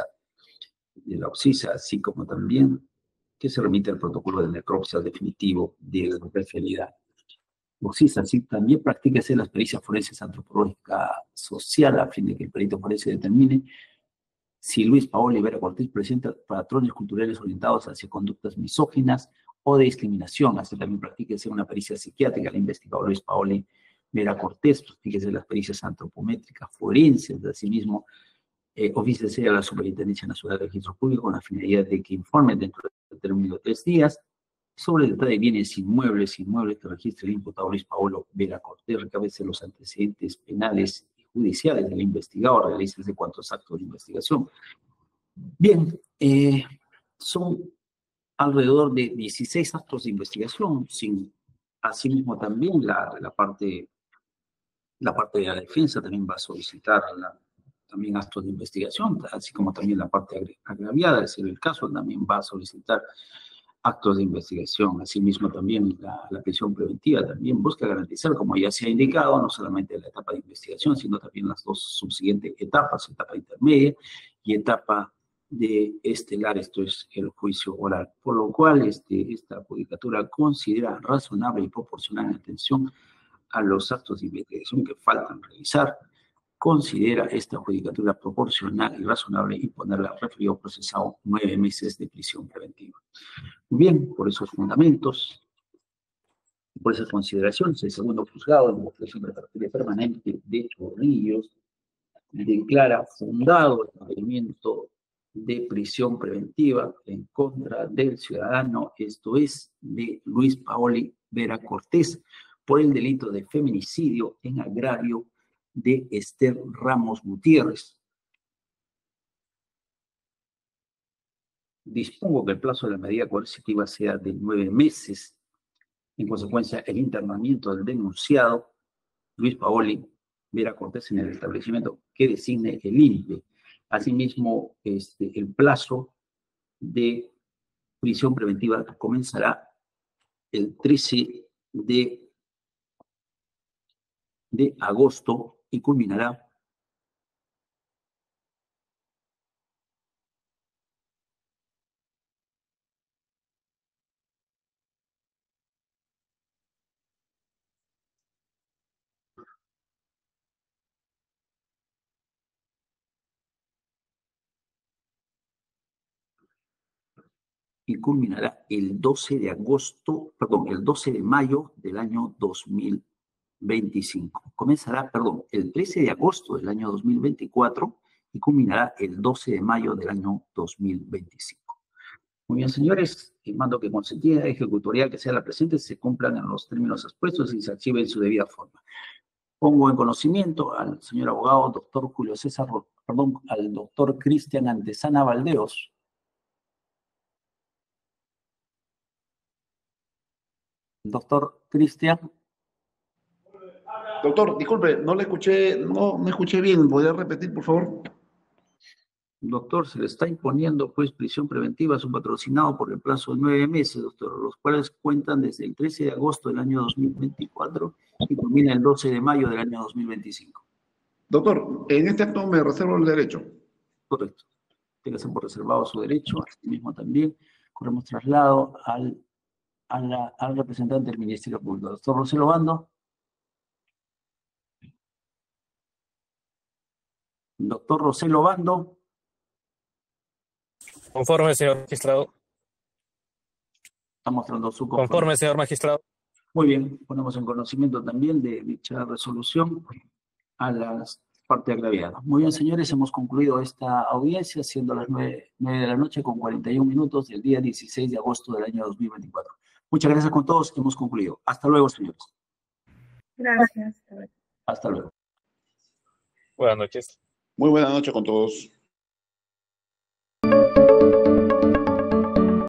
de la OXISA, así como también que se remita el protocolo de necropsia definitivo de la referida OXISA. Así también practíquese las pericias forenses antropológica social a fin de que el perito forense determine si Luis Paoli Vera Cortés presenta patrones culturales orientados hacia conductas misóginas o de discriminación. Así también practíquese una pericia psiquiátrica. El investigador Luis Paoli Vera Cortés, practíquese las pericias antropométricas forenses. De asimismo, ofíciese a la Superintendencia Nacional de Registro Público con la finalidad de que informe dentro del término de 3 días sobre el detalle de bienes inmuebles que registre el imputado Luis Paolo Vera Cortés, recábese los antecedentes penales y judiciales del investigador, realícese cuantos actos de investigación. Bien, son alrededor de 16 actos de investigación, asimismo también la parte de la defensa también va a solicitar también actos de investigación, así como también la parte agraviada, es decir, el caso también va a solicitar actos de investigación. Asimismo también la prisión preventiva también busca garantizar, como ya se ha indicado, no solamente la etapa de investigación, sino también las dos subsiguientes etapas, etapa intermedia y etapa de estelar, esto es el juicio oral. Por lo cual esta judicatura considera razonable y proporcional en atención a los actos de investigación que faltan realizar, considera esta judicatura proporcional y razonable imponerle al referido procesado 9 meses de prisión preventiva. Bien, por esos fundamentos, por esas consideraciones, el segundo juzgado de investigación preparatoria permanente de Chorrillos declara fundado el requerimiento de prisión preventiva en contra del ciudadano, esto es, de Luis Paoli Vera Cortés, por el delito de feminicidio en agravio de Esther Ramos Gutiérrez. Dispongo que el plazo de la medida coercitiva sea de 9 meses. En consecuencia, el internamiento del denunciado, Luis Paoli Vera Cortés, en el establecimiento que designe el INPE. Asimismo, el plazo de prisión preventiva comenzará el 13 de de agosto y culminará el 12 de agosto, perdón, el 12 de mayo del año 2025. Comenzará, perdón, el 13 de agosto del año 2024 y culminará el 12 de mayo del año 2025. Muy bien, señores, mando que con sentido ejecutorial que sea la presente se cumplan en los términos expuestos y se archive en su debida forma. Pongo en conocimiento al señor abogado doctor Julio César, perdón, al doctor Cristian Antesana Valdeos. Doctor Cristian. Doctor, disculpe, no le escuché, no escuché bien. ¿Podría repetir, por favor? Doctor, se le está imponiendo pues prisión preventiva a su patrocinado por el plazo de 9 meses, doctor, los cuales cuentan desde el 13 de agosto del año 2024 y culmina el 12 de mayo del año 2025. Doctor, en este acto me reservo el derecho. Correcto. Téngase por reservado su derecho, así mismo también. Corremos traslado al representante del Ministerio Público. Doctor Rosel Obando. Doctor Rosel Obando. Conforme, señor magistrado. Está mostrando su conforme. Conforme, señor magistrado. Muy bien, ponemos en conocimiento también de dicha resolución a la parte agraviada. Muy bien, señores, hemos concluido esta audiencia, siendo las 9 de la noche con 41 minutos del día 16 de agosto del año 2024. Muchas gracias con todos, hemos concluido. Hasta luego, señores. Gracias. Hasta luego. Buenas noches. Muy buenas noches con todos.